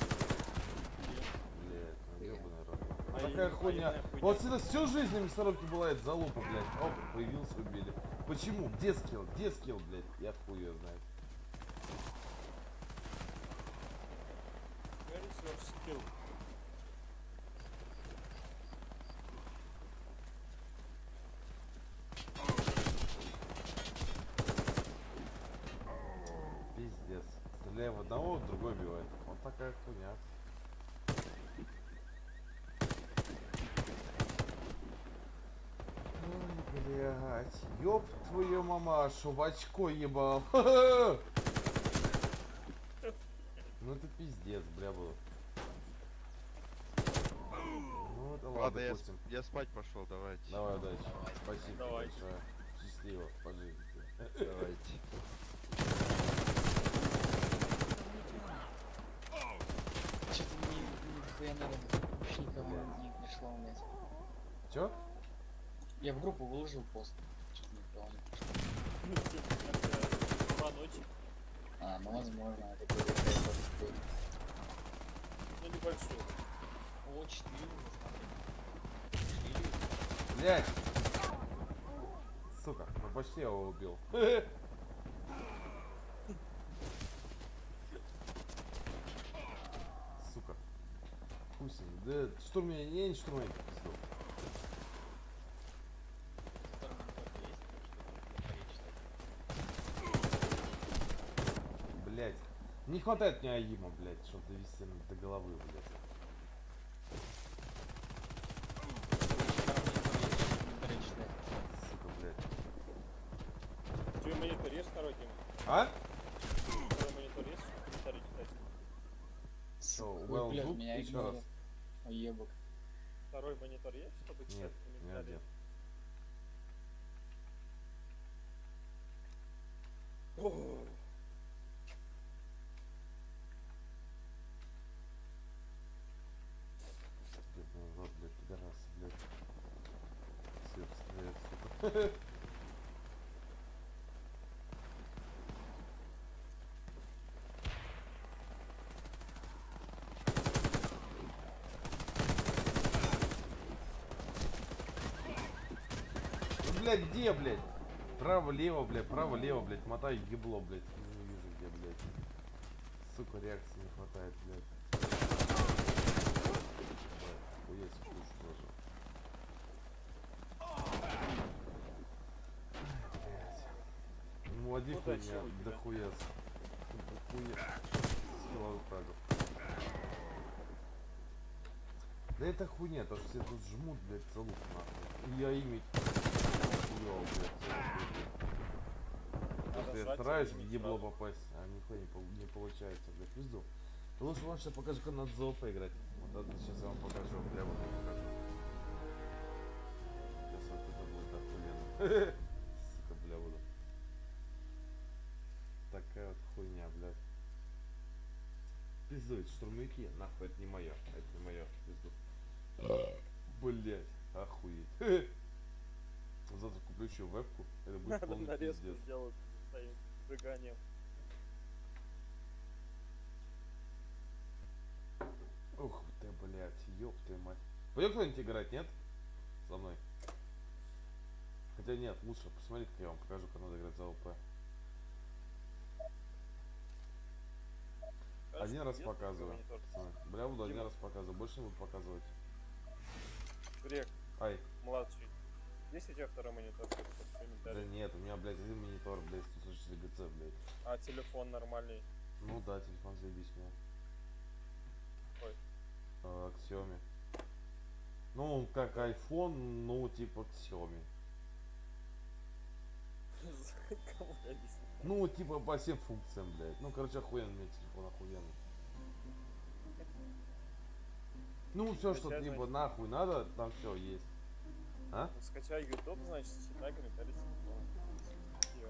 [SPEAKER 1] Блять, ну ебаный рот.
[SPEAKER 6] А
[SPEAKER 1] Такая
[SPEAKER 6] и-
[SPEAKER 1] хуйня.
[SPEAKER 6] аимная хуйня.
[SPEAKER 1] Вот всегда всю жизнь на мясорубке была эта залупа, блядь. Оп, появился, убили. Почему? Где скилл? Где скилл, блядь? Я хуй её знает.
[SPEAKER 6] Where is your skill?
[SPEAKER 1] Пиздец. Стреляю в одного, другой бивает. Вот такая хуйня. Ой, блядь. Ёб твою мамашу, в очко ебал. Ну это пиздец, бля, был. Ну это ладно,
[SPEAKER 2] Ладно, я, с-
[SPEAKER 1] допустим.
[SPEAKER 2] я спать пошел, давайте.
[SPEAKER 1] Давай, удачи. Спасибо
[SPEAKER 6] Давайте.
[SPEAKER 1] большое. Счастливо, по жизни.
[SPEAKER 2] Давайте.
[SPEAKER 5] Что-то ни, нихуя не вообще никого не пришло, блядь.
[SPEAKER 1] Чё?
[SPEAKER 5] Я в группу выложил пост. Что-то никого не пришло.
[SPEAKER 6] Ну, типа, это два ночи.
[SPEAKER 5] А, ну возможно, это какой-то пост был.
[SPEAKER 6] Ну, небольшой.
[SPEAKER 5] О, четыре уже, смотри. Четыре.
[SPEAKER 1] Блядь! Сука, ну почти я его убил. Сука. Пусть он. Да штурм меня не, не штурм меня пизду.
[SPEAKER 5] Второй монитор есть, так что для читать.
[SPEAKER 1] Блядь. Не хватает мне Аима, блядь, чтобы довести до головы, блядь.
[SPEAKER 5] Второй монитор есть, читать.
[SPEAKER 1] Сука, блядь.
[SPEAKER 6] Твой монитор есть второй, Дима?
[SPEAKER 1] А?
[SPEAKER 6] Второй монитор есть, чтобы комментарий читать?
[SPEAKER 1] Что,
[SPEAKER 5] Ой,
[SPEAKER 1] убрал
[SPEAKER 5] блядь,
[SPEAKER 1] звук?
[SPEAKER 5] меня
[SPEAKER 1] Еще раз.
[SPEAKER 5] игнорит. Уебок.
[SPEAKER 6] Второй монитор есть, чтобы читать
[SPEAKER 1] Нет, не
[SPEAKER 6] комментарии?
[SPEAKER 1] один.
[SPEAKER 6] О,
[SPEAKER 1] Ебаный в рот, блядь, пидорасы, блядь. Все стреляют, сука. Ну, блядь, где, блядь? Право-лево, блядь, право-лево, блядь, мотаю ебло, блядь. Не вижу, где, блядь. Сука, реакции не хватает, блядь. Хуеть, слушай, тоже. Ну, один
[SPEAKER 6] Ну,
[SPEAKER 1] хуйня,
[SPEAKER 6] дальше у
[SPEAKER 1] да
[SPEAKER 6] тебя.
[SPEAKER 1] хуец. Хуя. Скилловый прагов. Да это хуйня, то что все тут жмут, блядь, залуп нахуй. И я ими хуёво, блядь. Просто я
[SPEAKER 6] жать,
[SPEAKER 1] стараюсь в
[SPEAKER 6] аимить
[SPEAKER 1] ебло
[SPEAKER 6] сразу.
[SPEAKER 1] попасть, а нихуя не, пол- не получается, блядь, пизду. Лучше вам сейчас покажу, как надо зоо поиграть. Вот это сейчас я вам покажу, бля, вот я покажу. Сейчас вот это будет охуенно. Сука, бля, буду. Такая вот хуйня, блядь. Пиздует, штурмовики, нахуй, это не мое, это не мое, пизду. Блять, охуеть. Завтра куплю еще вебку, это будет
[SPEAKER 6] надо
[SPEAKER 1] полный
[SPEAKER 6] нарезку
[SPEAKER 1] пиздец.
[SPEAKER 6] сделать с своим прыганием.
[SPEAKER 1] Ух ты, блядь, ёб ты мать. Пойдем кто-нибудь играть, нет? Со мной. Хотя нет, лучше посмотри, как я вам покажу, как надо играть за ОП. Один раз
[SPEAKER 6] Есть такой
[SPEAKER 1] показываю.
[SPEAKER 6] монитор?
[SPEAKER 1] пацаны. Бля, буду один
[SPEAKER 6] Дима.
[SPEAKER 1] раз показываю, больше не буду показывать.
[SPEAKER 6] Грек,
[SPEAKER 1] Ай,
[SPEAKER 6] младший. Есть у тебя второй монитор? чтобы
[SPEAKER 1] да
[SPEAKER 6] комментарий?
[SPEAKER 1] нет, у меня, блядь, один монитор, блядь, сто шестьдесят ГЦ, блядь.
[SPEAKER 6] А телефон нормальный?
[SPEAKER 1] Ну да, телефон заебись у меня.
[SPEAKER 6] Ой.
[SPEAKER 1] А, Xiaomi. Ну, он как iPhone, ну, типа Xiaomi.
[SPEAKER 6] Кому объяснить?
[SPEAKER 1] Ну, типа по всем функциям, блядь. Ну, короче, охуенный у меня телефон, охуенный. Ну, все, что
[SPEAKER 6] Скачать,
[SPEAKER 1] либо
[SPEAKER 6] значит.
[SPEAKER 1] нахуй надо, там все есть. А?
[SPEAKER 6] Ну, скачай YouTube, значит, читай комментарий с телефона. Всё.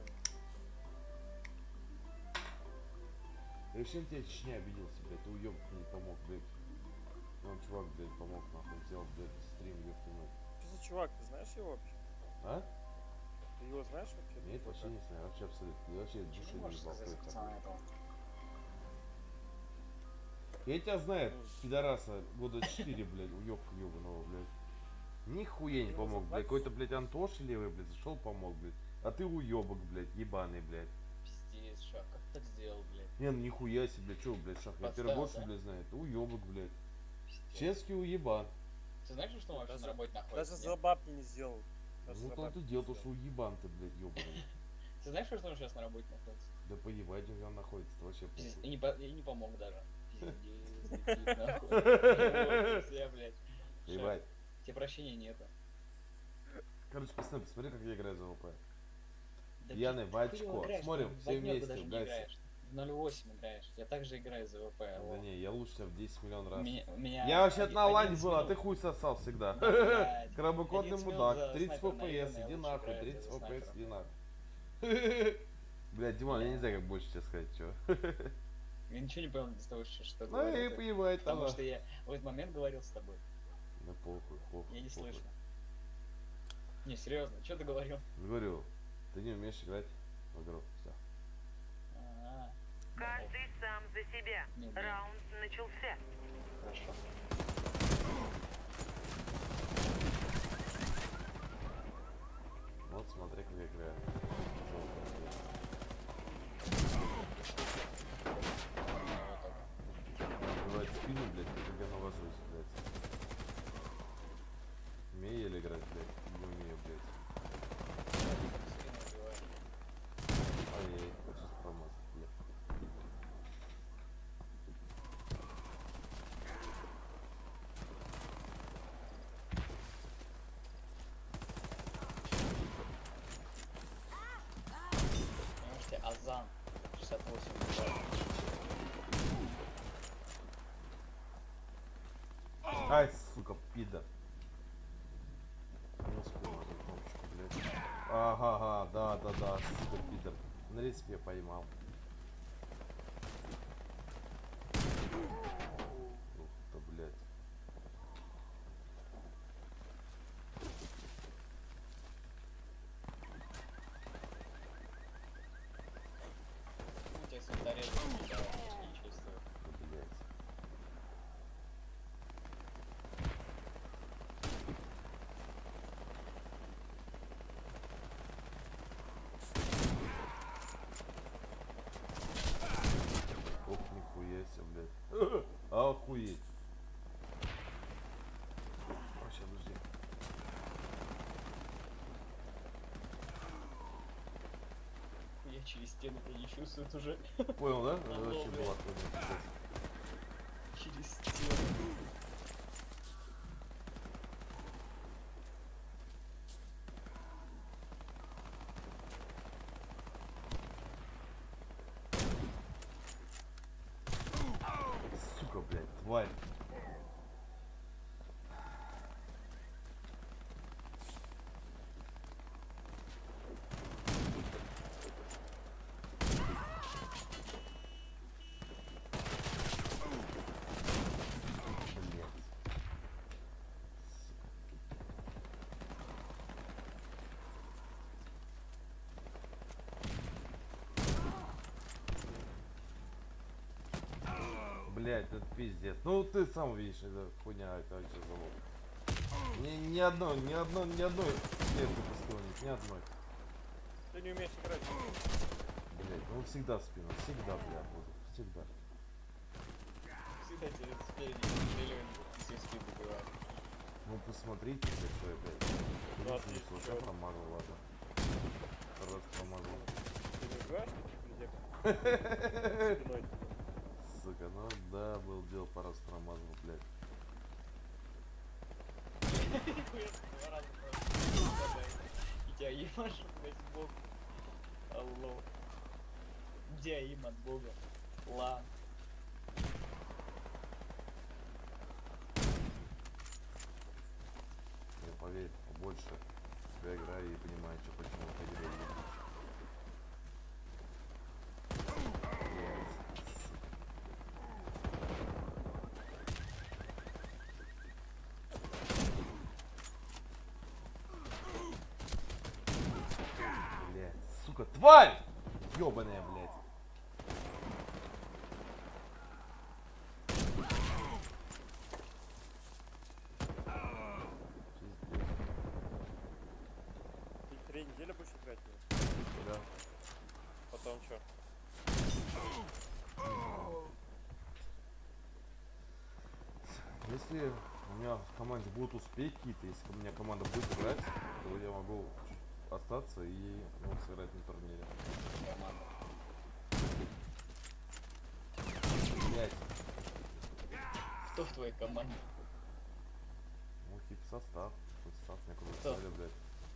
[SPEAKER 1] Я всем тебя Чечня обиделся, блядь, ты уебок мне помог, блядь. Ну, чувак, блядь, помог, нахуй, сделал, блядь, стрим, ёб твою мать.
[SPEAKER 6] Что за чувак, ты знаешь его вообще?
[SPEAKER 1] А?
[SPEAKER 6] Ты его знаешь вообще?
[SPEAKER 1] Нет, вообще не знаю, вообще абсолютно. Я вообще
[SPEAKER 5] Ничего
[SPEAKER 1] души
[SPEAKER 5] не
[SPEAKER 1] не
[SPEAKER 5] можешь
[SPEAKER 1] ебал.
[SPEAKER 5] сказать
[SPEAKER 1] кто
[SPEAKER 5] за
[SPEAKER 1] это
[SPEAKER 5] пацана
[SPEAKER 1] такой.
[SPEAKER 5] этого.
[SPEAKER 1] Я тебя знаю, пидораса, года четыре, блядь, уёбка ёбаного, блядь. Нихуя не
[SPEAKER 6] Ты его
[SPEAKER 1] помог, блядь.
[SPEAKER 6] заплатишь?
[SPEAKER 1] Какой-то, блядь, Антоша левый, блядь, зашел, помог, блядь. А ты уёбок, блядь, ебаный, блядь.
[SPEAKER 5] Пиздец, Шах, как ты так сделал, блядь?
[SPEAKER 1] Не, ну нихуя себе, чё, блядь, Шах, я
[SPEAKER 5] Подставил,
[SPEAKER 1] первый больше,
[SPEAKER 5] да?
[SPEAKER 1] блядь, знаю. Ты уёбок, блядь.
[SPEAKER 5] Пиздец.
[SPEAKER 1] Чешский уебан.
[SPEAKER 5] Ты знаешь, что он вообще
[SPEAKER 6] Даже-
[SPEAKER 5] на работе находится?
[SPEAKER 6] Даже
[SPEAKER 5] нет?
[SPEAKER 6] за бабки не сделал. Даже
[SPEAKER 1] Ну
[SPEAKER 6] за
[SPEAKER 1] то
[SPEAKER 6] бабки
[SPEAKER 1] ты
[SPEAKER 6] не
[SPEAKER 1] делал, то
[SPEAKER 6] сделал.
[SPEAKER 1] что уебан ты, блядь, ёбаный.
[SPEAKER 5] Ты знаешь, что он сейчас на работе находится?
[SPEAKER 1] Да поебать, где он находится, это вообще
[SPEAKER 5] Пиздец,
[SPEAKER 1] похуй.
[SPEAKER 5] и не, по- и не помог даже. Пиздец, летит нахуй. Вот, все, блядь. Шах,
[SPEAKER 1] Ебать.
[SPEAKER 5] тебе прощения нету.
[SPEAKER 1] Короче, пацаны, посмотри, как я играю за ВП.
[SPEAKER 5] Да
[SPEAKER 1] Яны,
[SPEAKER 5] ты
[SPEAKER 1] в очко.
[SPEAKER 5] хуёво играешь,
[SPEAKER 1] Смотрим,
[SPEAKER 5] ты в
[SPEAKER 1] все
[SPEAKER 5] однёрку
[SPEAKER 1] вместе,
[SPEAKER 5] даже не
[SPEAKER 1] гайсы.
[SPEAKER 5] играешь. В ноль восемь играешь. Я также играю за ВП.
[SPEAKER 1] Да
[SPEAKER 5] алло.
[SPEAKER 1] не, я лучше тебя в десять миллион раз.
[SPEAKER 5] Меня, у меня
[SPEAKER 1] Я вообще
[SPEAKER 5] один-
[SPEAKER 1] на лане
[SPEAKER 5] одиннадцать
[SPEAKER 1] был, а ты
[SPEAKER 5] минут.
[SPEAKER 1] хуй сосал всегда.
[SPEAKER 5] Да, блядь.
[SPEAKER 1] Крабокотный
[SPEAKER 5] одиннадцать минут
[SPEAKER 1] мудак,
[SPEAKER 5] за
[SPEAKER 1] тридцать
[SPEAKER 5] снайпер на
[SPEAKER 1] эф пи эс,
[SPEAKER 5] Ивана, я
[SPEAKER 1] иди
[SPEAKER 5] лучше
[SPEAKER 1] нахуй,
[SPEAKER 5] играю
[SPEAKER 1] тридцать
[SPEAKER 5] за
[SPEAKER 1] эф пи эс,
[SPEAKER 5] снайпера.
[SPEAKER 1] иди нахуй. Блядь, Диман, я не знаю, как больше тебе сказать, чё.
[SPEAKER 5] Я ничего не понял из того, что что ты
[SPEAKER 1] Ну и
[SPEAKER 5] говорил.
[SPEAKER 1] поебать
[SPEAKER 5] Потому
[SPEAKER 1] того.
[SPEAKER 5] что я в этот момент говорил с тобой.
[SPEAKER 1] Да похуй, похуй.
[SPEAKER 5] Я не
[SPEAKER 1] похуй.
[SPEAKER 5] слышно. Не, серьезно, что ты говорил?
[SPEAKER 1] Говорю, ты не умеешь играть в игру, все.
[SPEAKER 5] А,
[SPEAKER 8] Каждый сам за себя.
[SPEAKER 5] Не, не.
[SPEAKER 8] Раунд начался.
[SPEAKER 5] хорошо.
[SPEAKER 1] Вот смотри, как я играю. Бывает спину, блядь, как я навожусь, блядь. Умею еле играть, блядь, не умею, блядь. Ай-яй, сейчас промазал, блядь.
[SPEAKER 5] Можете Азан шестьдесят восемь.
[SPEAKER 1] Ай, сука, пидор. Не успел нажать кнопочку, блядь. Ага, ага, да, да, да, сука, пидор. На респе поймал. Ух ты, блядь.
[SPEAKER 5] У тебя светорезы не чувствую.
[SPEAKER 1] Блядь. Ох, нихуя себе, блядь. Охуеть. А, сейчас, подожди.
[SPEAKER 5] Я через стену тебя не чувствует уже.
[SPEAKER 1] Понял, да? Это
[SPEAKER 5] Алло,
[SPEAKER 1] вообще
[SPEAKER 5] блядь.
[SPEAKER 1] была хуйня, пиздец.
[SPEAKER 5] Через стену.
[SPEAKER 1] Сука, блядь, тварь. Блядь. Блять, это пиздец. Ну ты сам видишь, это хуйня, это вообще залог. Ни, ни одной, ни одной, ни одной клетки построить, ни одной.
[SPEAKER 6] Ты не умеешь играть.
[SPEAKER 1] Блять, ну всегда в спину, всегда, блядь, буду, всегда.
[SPEAKER 5] Всегда тебе спереди стреливаем, и все спину убивают.
[SPEAKER 1] Ну посмотрите, блядь, что я, блядь.
[SPEAKER 6] Ну,
[SPEAKER 1] Ну,
[SPEAKER 6] отлично,
[SPEAKER 1] не
[SPEAKER 6] чё?
[SPEAKER 1] промазал, ладно. Раз промазал.
[SPEAKER 6] Ты не играешь везде? Спиной.
[SPEAKER 1] Сука, ну да, был дел, по раз промазал, блядь.
[SPEAKER 5] Нихуя, два раза просто попадает. И тебя ебашь, блядь, сбоку. Алло. Где им от бога? Ла.
[SPEAKER 1] Я поверь, побольше себя играю и понимаю, что почему ты играешь. сука, тварь! Ёбаная, блядь. Пиздец.
[SPEAKER 6] Ты три недели будешь играть? в него?
[SPEAKER 1] Да.
[SPEAKER 6] Потом что?
[SPEAKER 1] Если у меня в команде будут успехи какие-то, если у меня команда будет играть, то я могу остаться и ну, сыграть на турнире. Блять.
[SPEAKER 5] Кто в твоей команде?
[SPEAKER 1] Ну, типа состав. Состав некуда
[SPEAKER 5] Кто?
[SPEAKER 1] ставили, блядь.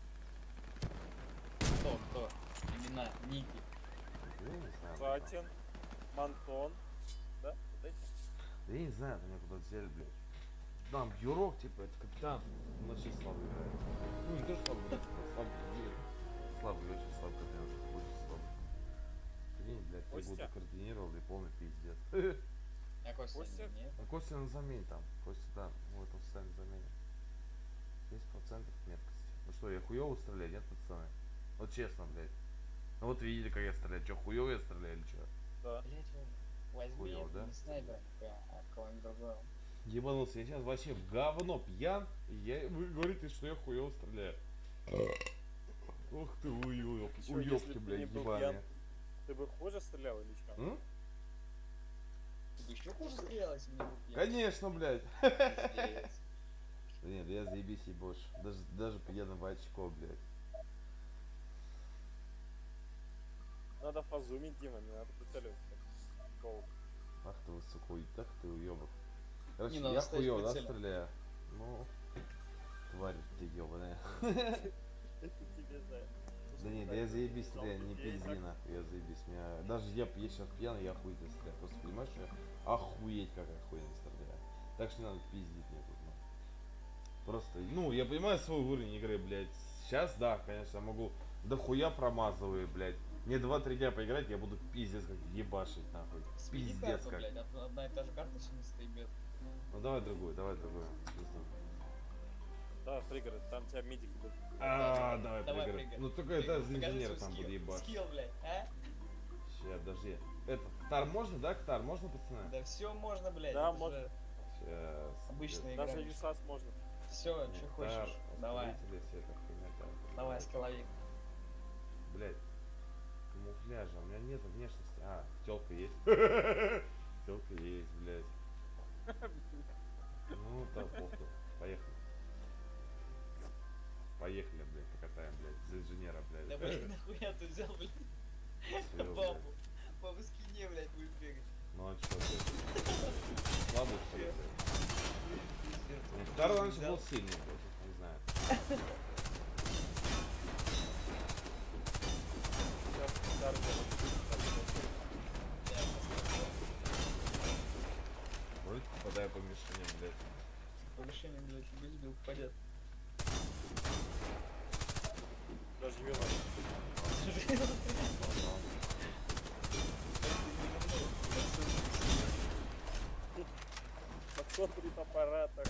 [SPEAKER 5] Кто, кто? Имена, ники.
[SPEAKER 1] Я не знаю.
[SPEAKER 6] Сатин, Мантон. Да? Вот эти?
[SPEAKER 1] Да я не знаю, меня куда взяли, блядь. Там Юрок, типа, это капитан. Он очень слабый играет. Ну, не то, что слабый играет, типа, слабый турнир. Слабый, очень слабый капитан. Очень слабый. Блин, блядь, три
[SPEAKER 6] Костя?
[SPEAKER 1] года координировал и полный пиздец.
[SPEAKER 5] А Костя
[SPEAKER 6] Костя?
[SPEAKER 5] нет?
[SPEAKER 1] Ну, Костя на замене там. Костя, да, в этом состоянии замене. десять процентов меткости. Ну что, я хуёво стреляю, нет, пацаны? Вот честно, блядь. Ну вот видели, как я стреляю. Чё, хуёво я стреляю или чё?
[SPEAKER 6] Да.
[SPEAKER 5] Блять, возьми
[SPEAKER 1] Хуёво, да?
[SPEAKER 5] не снайпера, а кого-нибудь другого.
[SPEAKER 1] Ебанулся, я сейчас вообще в говно пьян, и я, вы говорите, что я хуёво стреляю. Ух ты, уёб,
[SPEAKER 6] Чё, если
[SPEAKER 1] уёбки,
[SPEAKER 6] бы ты
[SPEAKER 1] блядь,
[SPEAKER 6] не был
[SPEAKER 1] ебаные.
[SPEAKER 6] пьян? Ты бы хуже стрелял или что?
[SPEAKER 1] М?
[SPEAKER 5] Ты бы еще хуже стрелял, если бы не был пьян.
[SPEAKER 1] Конечно, блядь.
[SPEAKER 5] Пиздец.
[SPEAKER 1] Да нет, я заебись ебошь. Даже, даже пьяного очко, блядь.
[SPEAKER 6] Надо фазумить, Дима, не надо прицеливаться. Гол.
[SPEAKER 1] Ах ты, вы, сука, уй- так ты уёбок. Короче,
[SPEAKER 5] Не надо
[SPEAKER 1] я
[SPEAKER 5] ставить
[SPEAKER 1] хуёво, да,
[SPEAKER 5] прицелом.
[SPEAKER 1] стреляю? Ну, тварь ты ёбаная.
[SPEAKER 6] Это тебе знаю.
[SPEAKER 1] Да нет, да я заебись стреляю, не пизди нахуй, я заебись. Меня... Даже я, я сейчас пьяный, я охуительно стреляю. Просто понимаешь, что я охуеть как охуенно стреляю. Так что не надо пиздить мне тут, нахуй. Просто, ну, я понимаю свой уровень игры, блядь. Сейчас, да, конечно, я могу дохуя промазываю, блядь. Мне два-три дня поиграть, я буду пиздец как ебашить, нахуй.
[SPEAKER 5] Смени
[SPEAKER 1] Пиздец
[SPEAKER 5] карту,
[SPEAKER 1] как.
[SPEAKER 5] блядь, одна, одна и та же карта семнадцать бет.
[SPEAKER 1] Ну давай другую, давай другую. Пизду.
[SPEAKER 6] Да, пригород, там тебя мидики будут.
[SPEAKER 1] А, давай,
[SPEAKER 5] Давай,
[SPEAKER 1] пригород.
[SPEAKER 5] прыгай.
[SPEAKER 1] Ну только это за
[SPEAKER 5] Покажи
[SPEAKER 1] инженера
[SPEAKER 5] свой
[SPEAKER 1] там
[SPEAKER 5] скилл.
[SPEAKER 1] буду ебашить.
[SPEAKER 5] Скилл, блядь, а?
[SPEAKER 1] Сейчас, подожди. Это, ктар можно, да, ктар? Можно, пацаны?
[SPEAKER 5] Да все можно, блядь.
[SPEAKER 6] Да,
[SPEAKER 5] это
[SPEAKER 6] можно.
[SPEAKER 5] же
[SPEAKER 1] Сейчас.
[SPEAKER 5] обычная игра.
[SPEAKER 6] Даже ЮСАС можно.
[SPEAKER 5] Все, что хочешь. Давай,
[SPEAKER 1] Все это хуйня, да.
[SPEAKER 5] давай, скаловик.
[SPEAKER 1] Блять. Камуфляжа. У меня нет внешности. А, телка есть. Телка есть, блядь. Ну, так, похуй. Поехали. Поехали, блядь, покатаем, блядь. За инженера, блядь.
[SPEAKER 5] Да блядь, нахуя ты взял, блядь?
[SPEAKER 1] Всё, блядь.
[SPEAKER 5] Бабу. По спине, блядь, будешь бегать.
[SPEAKER 1] Ну а чё, блядь? Слабый, что ли, блядь?
[SPEAKER 5] Пиздец.
[SPEAKER 1] Нет, Ктар раньше
[SPEAKER 5] Взял.
[SPEAKER 1] был сильный, блядь, не знаю.
[SPEAKER 6] Сейчас удар делать.
[SPEAKER 5] Да, посмотрел.
[SPEAKER 1] Вроде попадаю по мишеням, блядь.
[SPEAKER 5] Повышение, блядь, любой сбил, попадет.
[SPEAKER 6] Даже вино. Посмотри аппарата.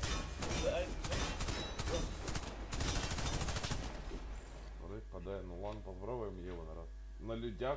[SPEAKER 1] Вроде попадаю, ну ладно, попробуем его, народ. На людях.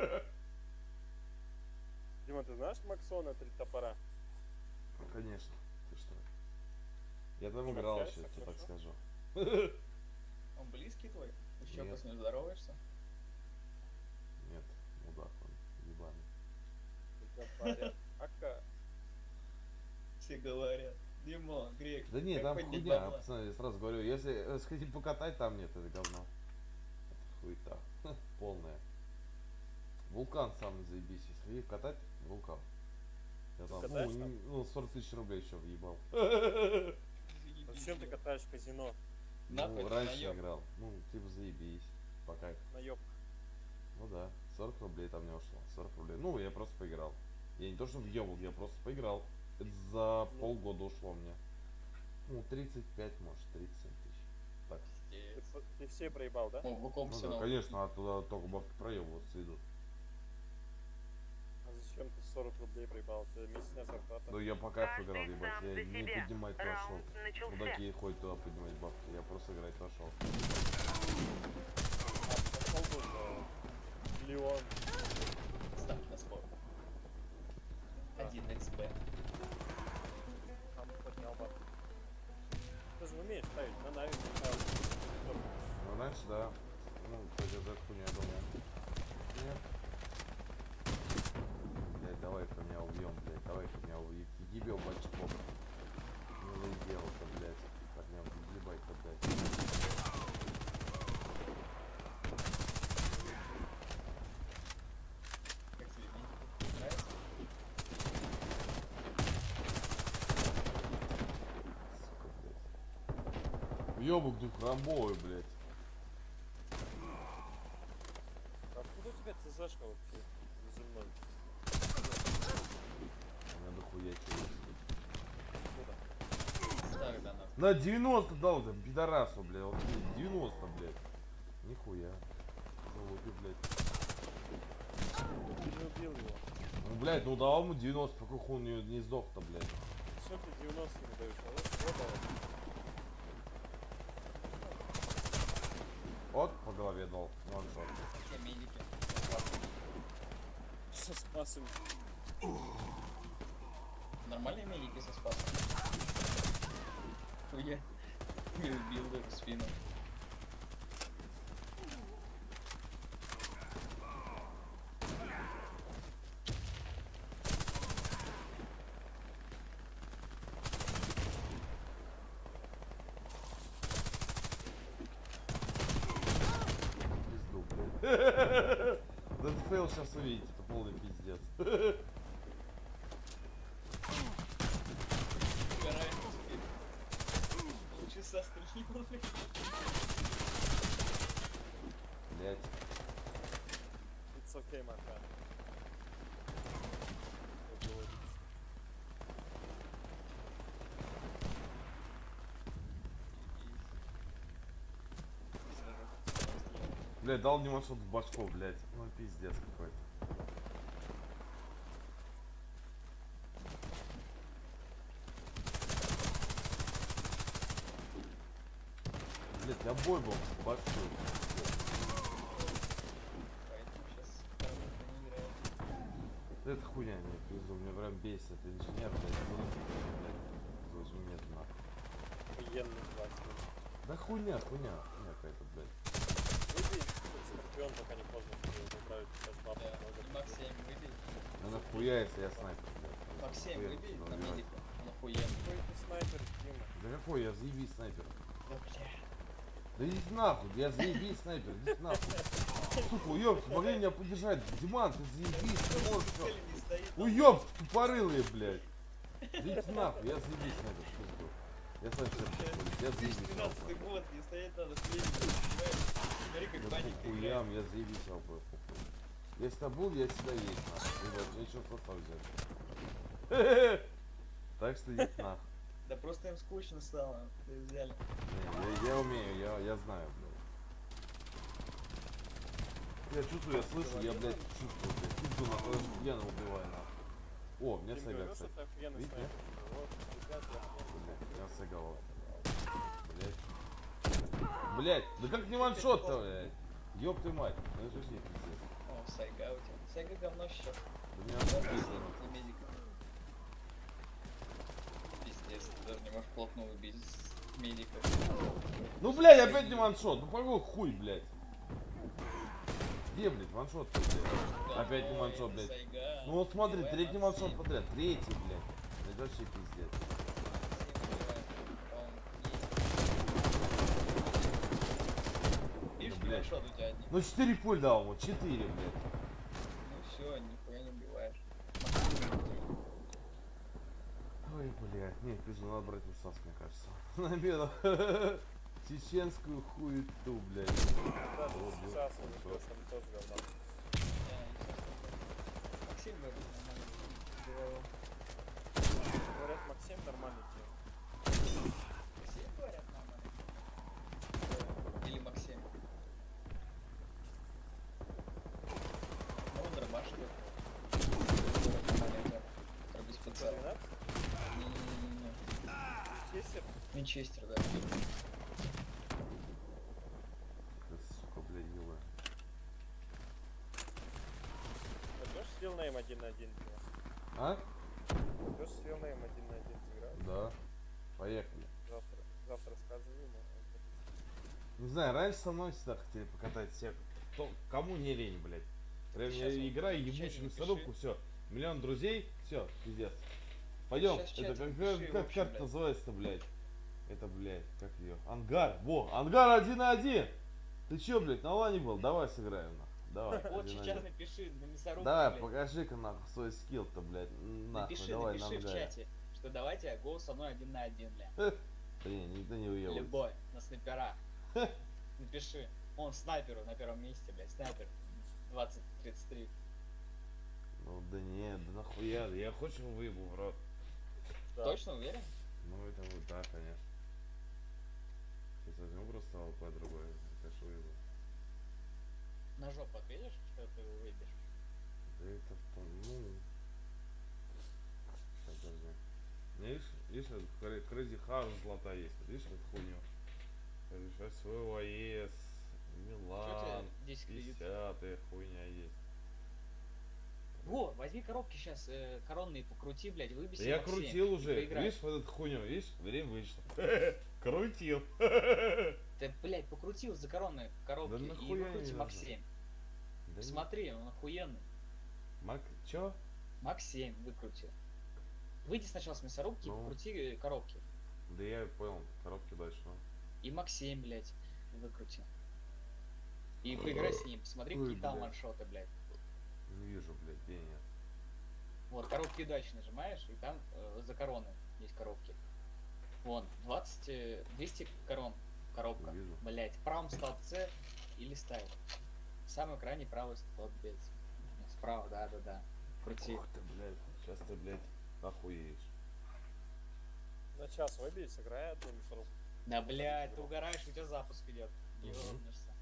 [SPEAKER 6] Дима, ты знаешь Максона три топора?
[SPEAKER 1] Ну, конечно. Ты что? Я там
[SPEAKER 6] Дима,
[SPEAKER 1] играл
[SPEAKER 6] общаешься,
[SPEAKER 1] еще, тебе так
[SPEAKER 6] хорошо?
[SPEAKER 1] скажу.
[SPEAKER 5] Он близкий твой? Ты что,
[SPEAKER 1] Нет.
[SPEAKER 5] с ним здороваешься?
[SPEAKER 1] Нет, мудак он, ебаный.
[SPEAKER 6] Три топоря. Ака.
[SPEAKER 5] Все говорят. Дима, Грек,
[SPEAKER 1] Да нет,
[SPEAKER 5] как
[SPEAKER 1] там
[SPEAKER 5] поднять
[SPEAKER 1] хуйня,
[SPEAKER 5] бабла?
[SPEAKER 1] пацаны, я сразу говорю, если э, хотите покатать, там нет, это говно. Это хуета. Полная. Вулкан самый заебись, если хотите катать, вулкан. Я там, ну,
[SPEAKER 6] катаешь там?
[SPEAKER 1] не- ну, сорок тысяч рублей еще въебал.
[SPEAKER 6] А зачем ты катаешь в казино?
[SPEAKER 5] Нахуй
[SPEAKER 1] Ну,
[SPEAKER 5] это
[SPEAKER 1] раньше
[SPEAKER 5] наёб.
[SPEAKER 1] играл. Ну, типа заебись. По кайфу.
[SPEAKER 6] Наеб.
[SPEAKER 1] Ну да, сорок рублей там не ушло. сорок рублей. Ну, я просто поиграл. Я не то что въебал, я просто поиграл. Это за
[SPEAKER 6] Ну.
[SPEAKER 1] полгода ушло мне. Ну, тридцать пять, может, тридцать семь тысяч. Так.
[SPEAKER 6] Ты,
[SPEAKER 5] Пиздец.
[SPEAKER 6] по- ты все проебал, да?
[SPEAKER 5] О, Вуком
[SPEAKER 1] Ну
[SPEAKER 5] всё
[SPEAKER 1] да,
[SPEAKER 5] на-
[SPEAKER 1] конечно, оттуда только бабки проебываться идут.
[SPEAKER 6] А зачем ты сорок рублей проебал? Это месячная зарплата.
[SPEAKER 1] Ну я по кайфу играл,
[SPEAKER 8] Каждый
[SPEAKER 1] ебать.
[SPEAKER 8] сам
[SPEAKER 1] Я
[SPEAKER 8] за
[SPEAKER 1] не
[SPEAKER 8] себя.
[SPEAKER 1] поднимать пошел.
[SPEAKER 8] Раунд начался.
[SPEAKER 1] Мудаки ходят туда поднимать бабки. Я просто играть пошел.
[SPEAKER 6] А, пошел бы,
[SPEAKER 1] хуйня, я думал. Нет. Блядь, давай-ка меня убьем, блядь, давай-ка меня убьем. Ебел бачком. Не заебел-то, блядь. Парням, ебать-то, блядь.
[SPEAKER 5] Как тебе мини? Нравится?
[SPEAKER 1] Сука, блядь. Ёбок дух рамбовый, блядь.
[SPEAKER 6] Откуда у тебя ЦЗшка вообще? За мной.
[SPEAKER 1] Надо хуять его.
[SPEAKER 5] Старый донат.
[SPEAKER 1] На девяносто дал там, пидорасу, блядь. Вот девяносто, блядь. Нихуя. Залупи, блядь.
[SPEAKER 6] Ты не убил его.
[SPEAKER 1] Ну, блядь, ну дал ему девяносто, какой хуй он не, не сдох-то, блядь.
[SPEAKER 6] Что ты девяносто не даешь? А вот, вот он.
[SPEAKER 1] Вот по голове дал. Ваншот.
[SPEAKER 5] Все медики.
[SPEAKER 6] Со спасом.
[SPEAKER 5] Нормальные медики со спасом. Хуя. Не убил бы в спину.
[SPEAKER 1] Пизду, блядь. Этот фейл сейчас увидите, это полный пиздец.
[SPEAKER 5] Угораем теперь. Полчаса стрельнул.
[SPEAKER 1] Блядь.
[SPEAKER 6] It's okay, my friend. Как говорится.
[SPEAKER 1] Блядь, дал мне маршрут в башку, блядь. Ну пиздец какой-то. Блядь, я бой был в башку.
[SPEAKER 5] Поэтому сейчас кому-то не играет.
[SPEAKER 1] Это хуйня, мне пизду, мне прям бесит. Это инженер, блядь, залупи, блядь. За восемь метров нахуй.
[SPEAKER 6] Охуенный двадцать минут.
[SPEAKER 1] Да хуйня, хуйня, хуйня какая-то, блядь.
[SPEAKER 6] Выбей скорпион, пока не поздно, чтобы забрать сейчас бабу
[SPEAKER 5] Да.
[SPEAKER 6] много.
[SPEAKER 5] И Максим выбей.
[SPEAKER 1] Ну нахуя, если я снайпер, блядь.
[SPEAKER 5] Максим
[SPEAKER 1] Нахуя
[SPEAKER 5] выбей
[SPEAKER 1] сюда
[SPEAKER 5] на
[SPEAKER 1] убивать?
[SPEAKER 5] медика. Он охуенный.
[SPEAKER 6] Какой ты снайпер, Дима?
[SPEAKER 1] Да какой, я заебись снайпер.
[SPEAKER 5] Да бля.
[SPEAKER 1] Да идите нахуй, я заебись снайпер, идите нахуй. Сука, уёбки, могли меня поддержать. Диман, ты заебись, ты можешь всё.
[SPEAKER 5] Цель не стоит.
[SPEAKER 1] Уёбки, тупорылые, блядь. Идите нахуй, я заебись снайпер, в пизду. Я снайпер, я заебись нахуй.
[SPEAKER 5] двенадцатый год, не стоит надо следить, понимаешь? Смотри, как
[SPEAKER 1] Да
[SPEAKER 5] паник
[SPEAKER 1] по хуям, я заебись обоих, похуй. Если я был, я всегда есть, нахуй. Ребят, мне что состав взять. Так что идите нахуй.
[SPEAKER 5] Да просто им скучно стало, ты взяли.
[SPEAKER 1] Не, я, я умею, я, я знаю, блядь. Я чувствую, я слышу, я, блядь, чувствую, блядь. Пизду нахуй, я на убиваю, нахуй. О, меня
[SPEAKER 6] Дим
[SPEAKER 1] Сега,
[SPEAKER 6] говорил,
[SPEAKER 1] кстати.
[SPEAKER 6] что ты охуенный
[SPEAKER 1] Видите?
[SPEAKER 6] снайпер. Вот, ребят, я охуенный.
[SPEAKER 1] Блядь, меня Сега, вот. Блядь. Блядь, да как не ваншот-то, блядь? Ёб ты мать, ну это же не пиздец.
[SPEAKER 5] О, Сайга у тебя. Сайга говно сейчас.
[SPEAKER 1] Да меня аж пиздец.
[SPEAKER 5] медика. Пиздец, ты даже не можешь плотно убить с медика.
[SPEAKER 1] Ну, блядь, опять не ваншот, ну какой хуй, блядь. Где, блядь, ваншот, блядь? Опять не ваншот, блядь.
[SPEAKER 5] Сайга.
[SPEAKER 1] Ну вот смотри,
[SPEAKER 5] Давай,
[SPEAKER 1] третий
[SPEAKER 5] Максим.
[SPEAKER 1] ваншот подряд, третий, блядь. Это вообще пиздец.
[SPEAKER 5] Видишь,
[SPEAKER 1] Ну, блядь.
[SPEAKER 5] ваншот у тебя один.
[SPEAKER 1] Ну четыре пуль дал ему, четыре, блядь.
[SPEAKER 5] Ну все, нихуя не убиваешь.
[SPEAKER 1] Ой, блядь, не, пизду, надо брать усас, мне кажется. Набеду чеченскую хуету, блядь.
[SPEAKER 6] Да, ты
[SPEAKER 1] Вот,
[SPEAKER 6] сейчас
[SPEAKER 1] вот,
[SPEAKER 6] он
[SPEAKER 1] вот.
[SPEAKER 6] там тоже говно.
[SPEAKER 5] Максим бы нормально убивал.
[SPEAKER 6] Говорят, Максим нормальный тип.
[SPEAKER 5] Все говорят нормально. Или Максим. Ну, он дробашит. Про без
[SPEAKER 6] сто
[SPEAKER 5] потенциала.
[SPEAKER 6] двенадцать?
[SPEAKER 5] Не-не-не.
[SPEAKER 6] Честер?
[SPEAKER 5] Винчестер, да.
[SPEAKER 1] Это, сука, блядь, милая.
[SPEAKER 6] Пойдешь с Филнейм один на один? Дима?
[SPEAKER 1] А?
[SPEAKER 6] Пойдешь с Филнейм один на один сыграть?
[SPEAKER 1] Да. Поехали.
[SPEAKER 6] Завтра, завтра скажи ему.
[SPEAKER 1] Не знаю, раньше со мной всегда хотели покатать всех кто, кому не лень, блядь. Прям
[SPEAKER 5] Ты
[SPEAKER 1] я
[SPEAKER 5] щас вот
[SPEAKER 1] играю,
[SPEAKER 5] в чате
[SPEAKER 1] ебучую
[SPEAKER 5] напиши.
[SPEAKER 1] мясорубку, все. Миллион друзей, все, пиздец. Пойдем,
[SPEAKER 5] Щас в
[SPEAKER 1] это
[SPEAKER 5] чате
[SPEAKER 1] как,
[SPEAKER 5] напиши,
[SPEAKER 1] как,
[SPEAKER 5] в
[SPEAKER 1] как
[SPEAKER 5] общем,
[SPEAKER 1] карта
[SPEAKER 5] блядь.
[SPEAKER 1] называется-то, блядь? Это, блядь, как ее? Ангар, во, ангар один на один. Ты чё, блядь, на лане был? Давай сыграем, нахуй. Давай,
[SPEAKER 5] Вот
[SPEAKER 1] один на
[SPEAKER 5] сейчас
[SPEAKER 1] один.
[SPEAKER 5] напиши на мясорубке,
[SPEAKER 1] Давай,
[SPEAKER 5] блядь.
[SPEAKER 1] покажи-ка, нахуй, свой скилл-то, блядь. Нахуй,
[SPEAKER 5] Напиши,
[SPEAKER 1] давай
[SPEAKER 5] напиши
[SPEAKER 1] на
[SPEAKER 5] в
[SPEAKER 1] ангаре.
[SPEAKER 5] чате, что давайте гол со мной один на один, бля.
[SPEAKER 1] Блин, никто не уебывается.
[SPEAKER 5] Любой, на снайпера. Напиши. Он снайперу на первом месте, блядь, снайпер. двадцать тридцать три.
[SPEAKER 1] Ну да нет, да нахуя, я хочешь его выебу в рот.
[SPEAKER 6] Да.
[SPEAKER 5] Точно уверен?
[SPEAKER 1] Ну это вот да, конечно. Сейчас возьму просто АВП другое, конечно, выебу.
[SPEAKER 5] На жопу ответишь, что ты его выйдешь?
[SPEAKER 1] Да это в том, ну... Сейчас, подожди. Ну, Видишь, видишь, этот Cra- Crazy House золотая есть, вот видишь, эту хуйню? Сейчас своего АЭС,
[SPEAKER 5] Что
[SPEAKER 1] Милан,
[SPEAKER 5] тебе десять кредитов?
[SPEAKER 1] десятая хуйня есть.
[SPEAKER 5] Во, возьми коробки сейчас, э, коронные покрути, блядь, выбеси
[SPEAKER 1] Да я
[SPEAKER 5] Максим
[SPEAKER 1] крутил
[SPEAKER 5] и
[SPEAKER 1] уже,
[SPEAKER 5] поиграй.
[SPEAKER 1] видишь, вот эту хуйню, видишь, время вышло. Крутил.
[SPEAKER 5] Ты, блядь, покрутил за коронные коробки
[SPEAKER 1] Да
[SPEAKER 5] и
[SPEAKER 1] нахуя мне
[SPEAKER 5] выкрути
[SPEAKER 1] не
[SPEAKER 5] Мак
[SPEAKER 1] нужно?
[SPEAKER 5] семь.
[SPEAKER 1] Да не-
[SPEAKER 5] Посмотри, он охуенный.
[SPEAKER 1] Мак, чё?
[SPEAKER 5] Мак семь выкрути. Выйди сначала с мясорубки
[SPEAKER 1] Ну.
[SPEAKER 5] и покрути э, коробки.
[SPEAKER 1] Да я понял, коробки дальше, ну.
[SPEAKER 5] И Мак семь, блядь, выкрути. И поиграй с ним, посмотри,
[SPEAKER 1] Ой,
[SPEAKER 5] какие там
[SPEAKER 1] блядь.
[SPEAKER 5] ваншоты, блядь.
[SPEAKER 1] Не вижу, блядь, где нет.
[SPEAKER 5] Вот, коробки удачи нажимаешь, и там э, за короны есть коробки. Вон, двадцать, э, двести корон, коробка.
[SPEAKER 1] Не вижу.
[SPEAKER 5] Блять, в правом столбце и листай. В самом крайне правый столбец. Справа, да-да-да. Крути.
[SPEAKER 1] Ух ты, блядь, сейчас ты, блядь, охуеешь.
[SPEAKER 6] На час выбей, сыграй одну мясорубку.
[SPEAKER 5] Да, блядь, ты угораешь, у тебя запуск идет. Не
[SPEAKER 1] Мгм.
[SPEAKER 5] ёбнешься.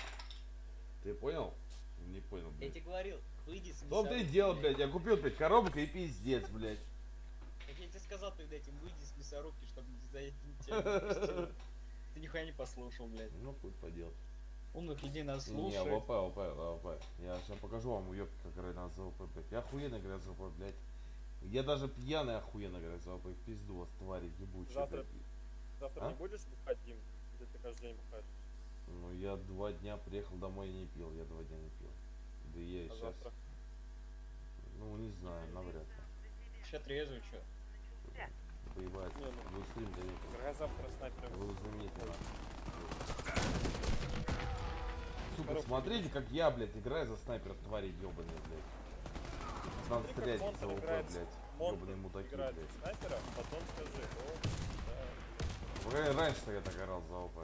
[SPEAKER 1] Ты понял? Не понял,
[SPEAKER 5] Я
[SPEAKER 1] блядь.
[SPEAKER 5] тебе говорил, выйди с
[SPEAKER 1] В том-то и
[SPEAKER 5] мясорубки,
[SPEAKER 1] дело, блядь, я купил, блядь, коробок и пиздец, блядь.
[SPEAKER 5] Как я тебе сказал перед этим, выйди с мясорубки, чтобы за этим тебя не пустило. Ты нихуя не послушал, блядь.
[SPEAKER 1] Ну, хуй поделать.
[SPEAKER 5] Умных людей надо
[SPEAKER 1] Не,
[SPEAKER 5] слушать.
[SPEAKER 1] АВП, АВП, АВП. Я сейчас покажу вам уебки, как играть на АВП, блядь. Я охуенно играю за АВП, блядь. Я даже пьяный охуенно играю за АВП. В пизду вас, твари ебучие,
[SPEAKER 6] Завтра-
[SPEAKER 1] блядь.
[SPEAKER 6] Завтра
[SPEAKER 1] А?
[SPEAKER 6] не будешь бухать, Дим? Или ты каждый день бухаешь?
[SPEAKER 1] Ну, я два дня приехал домой и не пил. Я два дня не пил. Да и я и
[SPEAKER 6] А
[SPEAKER 1] сейчас.
[SPEAKER 6] завтра?
[SPEAKER 1] Ну, не знаю, навряд ли.
[SPEAKER 5] Ща трезвый, чё?
[SPEAKER 1] Поебать.
[SPEAKER 6] Не, ну-
[SPEAKER 1] Был стрим, да нет.
[SPEAKER 6] Играй завтра снайпером.
[SPEAKER 1] Был знаменитый. Сука,
[SPEAKER 6] Коробки
[SPEAKER 1] смотрите, как я, блядь, играю за снайпер, твари ебаные, блядь. Надо
[SPEAKER 6] Смотри, как
[SPEAKER 1] стрелять
[SPEAKER 6] Монтер
[SPEAKER 1] за ОП,
[SPEAKER 6] играет,
[SPEAKER 1] блядь.
[SPEAKER 6] Монтер
[SPEAKER 1] Ебаные мудаки,
[SPEAKER 6] играет
[SPEAKER 1] блядь.
[SPEAKER 6] снайпера, потом скажи, о, да.
[SPEAKER 1] Погоди, раньше-то я так играл за ОП.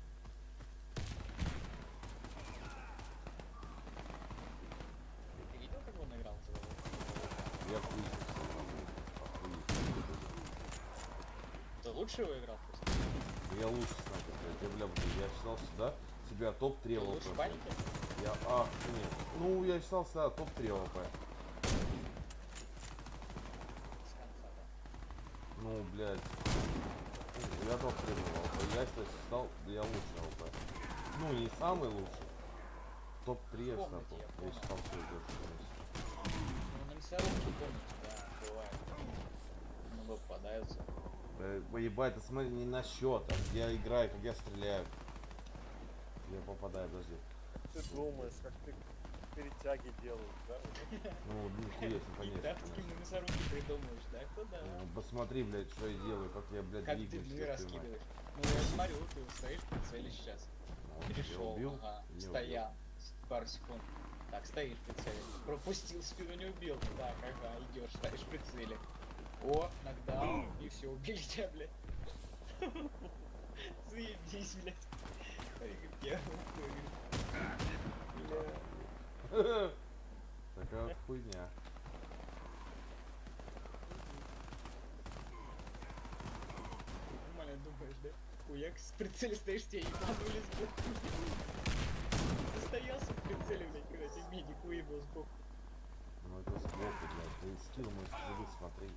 [SPEAKER 5] Ты видел, как он играл за ВВ?
[SPEAKER 1] Я хуй. Охуеть.
[SPEAKER 5] Ты лучше его играл просто?
[SPEAKER 1] Да я лучше снайпер, блядь. Я, бля, блядь, я считал всегда себя топ три
[SPEAKER 5] Ты
[SPEAKER 1] ЛП.
[SPEAKER 5] лучше паники?
[SPEAKER 1] Я, а, нет. Ну, я считал всегда топ три ЛП.
[SPEAKER 5] С конца, да.
[SPEAKER 1] Ну, блядь. Ну, я топ три ЛП. Я считал, да я лучший ЛП. Ну, не самый лучший. топ три я считал.
[SPEAKER 5] Вспомните, я
[SPEAKER 1] Я
[SPEAKER 5] понял.
[SPEAKER 1] считал, что идет.
[SPEAKER 5] Ну, на мясорубке, помните, да, бывает. Ну, попадаются.
[SPEAKER 1] Поебать, ты смотри не на счет, а где я играю, как я стреляю. Я попадаю, подожди.
[SPEAKER 6] Ты думаешь, как ты перетяги делаешь, да?
[SPEAKER 1] Ну, нихуя себе,
[SPEAKER 5] И
[SPEAKER 1] конечно.
[SPEAKER 5] тактики
[SPEAKER 1] конечно.
[SPEAKER 5] на мясорубке придумываешь, да? Кто да?
[SPEAKER 1] Ну, посмотри, блядь, что я делаю, как я, блядь,
[SPEAKER 5] Как ты
[SPEAKER 1] двигаюсь.
[SPEAKER 5] дны
[SPEAKER 1] ёб твою мать.
[SPEAKER 5] раскидываешь. Ну, я смотрю, ты стоишь в прицеле сейчас.
[SPEAKER 1] Ну, я
[SPEAKER 5] Перешел,
[SPEAKER 1] убил?
[SPEAKER 5] ага,
[SPEAKER 1] Не убил.
[SPEAKER 5] стоял. С- Пару секунд. Так, стоишь в прицеле. Пропустил спину, не убил. Так, ага, идешь, стоишь в прицеле. О, нокдаун, и все, убили тебя, блядь. Заебись, блядь. Смотри, как я Бля.
[SPEAKER 1] Такая хуйня.
[SPEAKER 5] Нормально думаешь, да? Хуяк, с прицеле стоишь, тебя ебанули сбоку. Ты стоялся в прицеле, блядь, когда тебе медик уебал сбоку.
[SPEAKER 1] Ну это сбоку, блядь. Ты скилл мой скилл, смотри.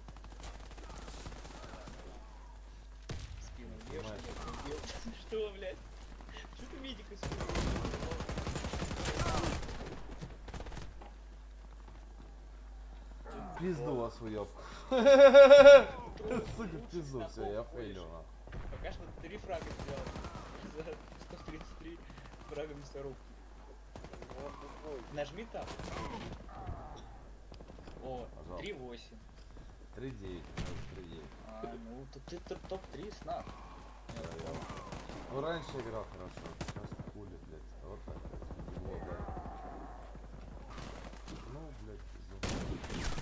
[SPEAKER 5] Спину бьешь,
[SPEAKER 1] Понимаешь?
[SPEAKER 5] нет, не бил. Что, блядь? Что ты медика спину?
[SPEAKER 1] Пизду вас уебку. Сука, пизду, все, я фейлил, нахуй.
[SPEAKER 5] Пока что три фрага сделал. За сто тридцать три фрага мясорубки. Нажми там. О,
[SPEAKER 1] Пожалуйста.
[SPEAKER 5] три восемь.
[SPEAKER 1] три девять, три девять.
[SPEAKER 5] А, ну то ты т- топ-три снап.
[SPEAKER 1] Ну раньше играл хорошо, сейчас хули, блядь. Вот так, блядь. Его, блядь. Ну, блядь, пиздец.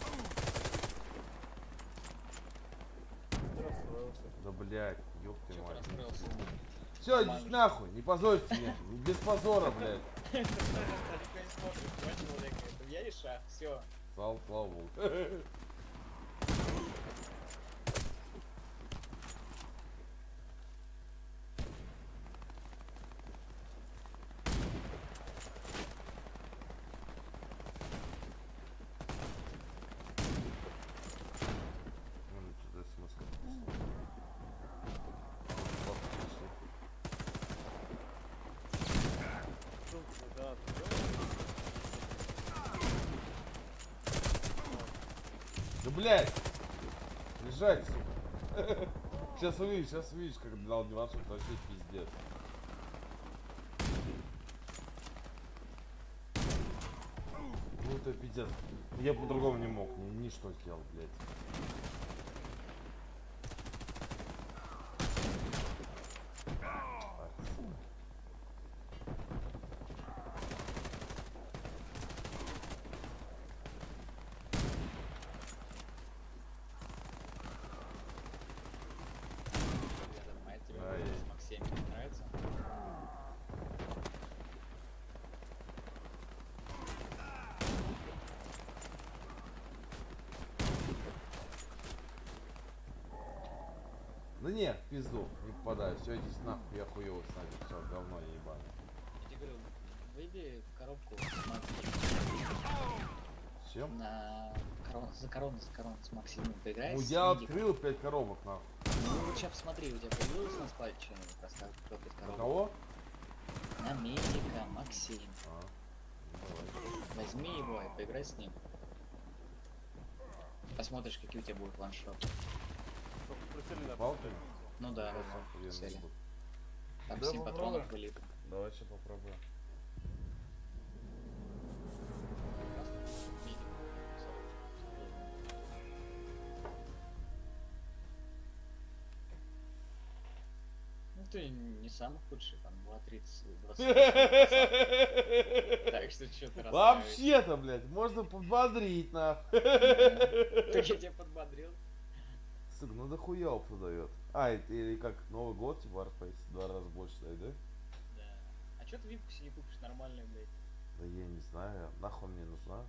[SPEAKER 6] Ты расстроился.
[SPEAKER 1] Да, блядь, ёб ты
[SPEAKER 5] Чё ты
[SPEAKER 1] мать.
[SPEAKER 5] расстроился?
[SPEAKER 1] Все, идите нахуй, не позорьте меня. Без позора, блядь.
[SPEAKER 5] Никто не смотрит, два человека. Это я и шах. Все.
[SPEAKER 1] Слава, слава богу. Ну, что-то смысл. Вот, пришли.
[SPEAKER 6] Да,
[SPEAKER 1] Да, блядь! Лежать, сука. Сейчас увидишь, сейчас увидишь, как дал диваншот, вообще пиздец. Ну это пиздец. Я по-другому не мог, ни, ни что сделал, блядь. Ах, сука.
[SPEAKER 5] Я думаю, тебе
[SPEAKER 1] Ай.
[SPEAKER 5] голос Максим не нравится?
[SPEAKER 1] Да не, в пизду, не попадаю. Все, идите нахуй, я хуёвый снайпер, все, говно ебаное.
[SPEAKER 5] Я тебе говорю, выйди коробку с Максимом.
[SPEAKER 1] С чем?
[SPEAKER 5] На корон... за корону, за корону с Максимом поиграй.
[SPEAKER 1] Ну
[SPEAKER 5] с
[SPEAKER 1] я
[SPEAKER 5] Медиком.
[SPEAKER 1] открыл пять коробок, нахуй.
[SPEAKER 5] Ну вот сейчас посмотри, у тебя появилось на складе что-нибудь? Просто открыл пять
[SPEAKER 1] На
[SPEAKER 5] коробок.
[SPEAKER 1] кого?
[SPEAKER 5] На Медика, Максим.
[SPEAKER 1] А, ну, давай.
[SPEAKER 5] Возьми его и поиграй с ним. Посмотришь, какие у тебя будут ваншоты.
[SPEAKER 6] Только прицели надо.
[SPEAKER 1] Палкой?
[SPEAKER 5] Ну да,
[SPEAKER 1] Ну,
[SPEAKER 5] да,
[SPEAKER 1] нахуй, я не
[SPEAKER 5] цели.
[SPEAKER 1] буду.
[SPEAKER 5] Там
[SPEAKER 1] Да,
[SPEAKER 5] семь
[SPEAKER 1] попробуй.
[SPEAKER 5] патронов были.
[SPEAKER 1] Давай сейчас попробуем.
[SPEAKER 5] Медик. Ну ты не самый худший, там два тридцать, двадцать. Так что что ты расстраиваешься?
[SPEAKER 1] Вообще-то, блядь, можно подбодрить, нахуй.
[SPEAKER 5] Так я тебя подбодрил.
[SPEAKER 1] Сука, ну дохуя опыта дает. А, это или как Новый год, типа Warface, два раза больше дает, да?
[SPEAKER 5] Да. А чё ты випку себе не купишь нормальную, блядь?
[SPEAKER 1] Да я не знаю, нахуй мне нужна.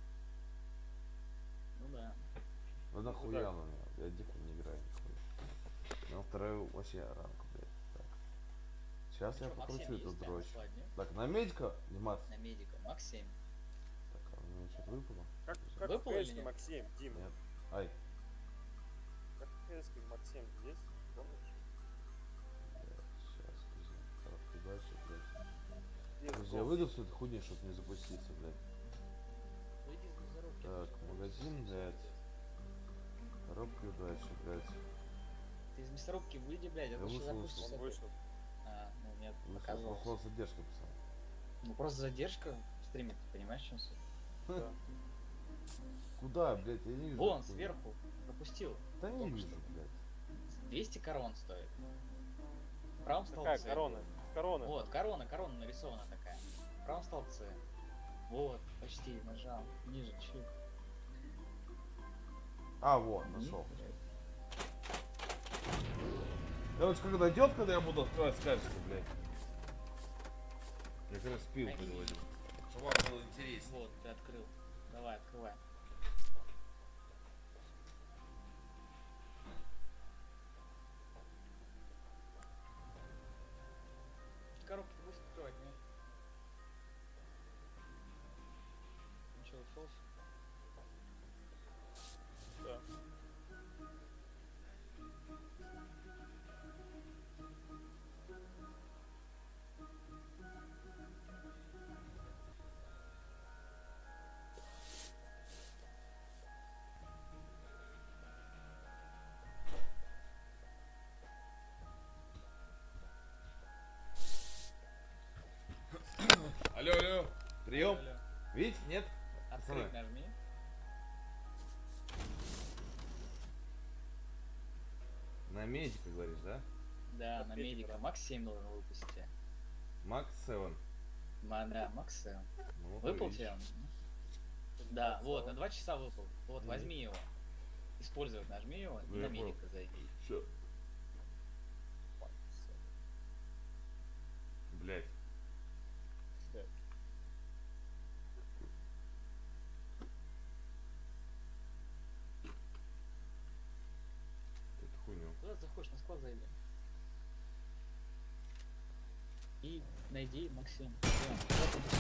[SPEAKER 5] Ну да.
[SPEAKER 1] Ну нахуя
[SPEAKER 6] так.
[SPEAKER 1] она мне? Я дико не играю нихуя. На вторую вообще ранку, блядь. Так. Сейчас я
[SPEAKER 5] Чё, Максим
[SPEAKER 1] покручу
[SPEAKER 5] есть
[SPEAKER 1] эту
[SPEAKER 5] у тебя на
[SPEAKER 1] дрочь.
[SPEAKER 5] складе, нет?
[SPEAKER 1] Так, на медика сниматься.
[SPEAKER 5] На медика. Макс семь.
[SPEAKER 1] Так, а у меня что-то выпало?
[SPEAKER 6] Как, как
[SPEAKER 5] Выпало или
[SPEAKER 6] в
[SPEAKER 5] нет?
[SPEAKER 6] Максим, Дим?
[SPEAKER 1] Нет. Ай,
[SPEAKER 6] Как в Максим есть? Помнишь?
[SPEAKER 1] сейчас, подожди. Коробка дальше, блядь.
[SPEAKER 6] Есть
[SPEAKER 1] Подожди, я
[SPEAKER 6] голос.
[SPEAKER 1] выйду с этой хуйни, чтобы не запуститься, блядь.
[SPEAKER 5] Выйди из близорубки.
[SPEAKER 1] Так, магазин, блядь. Коробка дальше, блядь.
[SPEAKER 5] Ты из мясорубки выйди, блядь, а
[SPEAKER 1] Я
[SPEAKER 5] то сейчас
[SPEAKER 1] вышел,
[SPEAKER 5] запустишься.
[SPEAKER 6] Он вышел.
[SPEAKER 5] А, ну нет,
[SPEAKER 1] Вышел,
[SPEAKER 5] показывал.
[SPEAKER 1] пошел задержка, пацан.
[SPEAKER 5] Ну просто задержка в стриме, ты понимаешь, в чем суть?
[SPEAKER 6] Да.
[SPEAKER 1] Куда, блядь, я не вижу.
[SPEAKER 5] Вон,
[SPEAKER 1] хуйню.
[SPEAKER 5] сверху, пропустил.
[SPEAKER 1] Да не
[SPEAKER 5] только
[SPEAKER 1] вижу,
[SPEAKER 5] что.
[SPEAKER 1] блядь.
[SPEAKER 5] двести корон стоит. В правом
[SPEAKER 6] Какая
[SPEAKER 5] столбце.
[SPEAKER 6] корона? Корона.
[SPEAKER 5] Вот, корона, корона нарисована такая. В правом столбце. Вот, почти, нажал. Ниже, чуть.
[SPEAKER 1] А, вот, нашел. Короче, когда дойдет, когда я буду открывать, скажете, блядь. Я как раз пил
[SPEAKER 5] Ай.
[SPEAKER 1] переводил. Чтобы вам было интереснее.
[SPEAKER 5] Вот, ты открыл. Давай, открывай. Коробки ты будешь открывать, нет? Ну что, ушелся?
[SPEAKER 6] Да.
[SPEAKER 1] Прием.
[SPEAKER 5] Алло.
[SPEAKER 1] Видите, нет?
[SPEAKER 5] Открыть
[SPEAKER 1] Пацаны.
[SPEAKER 5] нажми.
[SPEAKER 1] На медика говоришь, да?
[SPEAKER 5] Да, на
[SPEAKER 6] медика,
[SPEAKER 5] медика.
[SPEAKER 6] да.
[SPEAKER 5] Макс семь должен выпустить.
[SPEAKER 1] Макс семь.
[SPEAKER 5] Ма- Да, Макс семь.
[SPEAKER 1] Ну, вот
[SPEAKER 5] Выпал
[SPEAKER 1] увидишь.
[SPEAKER 5] тебе он? Да, вот, на два часа выпал. Вот,
[SPEAKER 1] Мгм.
[SPEAKER 5] возьми его. Использовать нажми его и
[SPEAKER 1] Ну,
[SPEAKER 5] на
[SPEAKER 1] я понял.
[SPEAKER 5] медика зайди.
[SPEAKER 1] Всё. Блять.
[SPEAKER 6] Блядь.
[SPEAKER 1] Это хуйню.
[SPEAKER 5] Куда заходишь, на склад зайди. И найди Максим. Всё, вот он.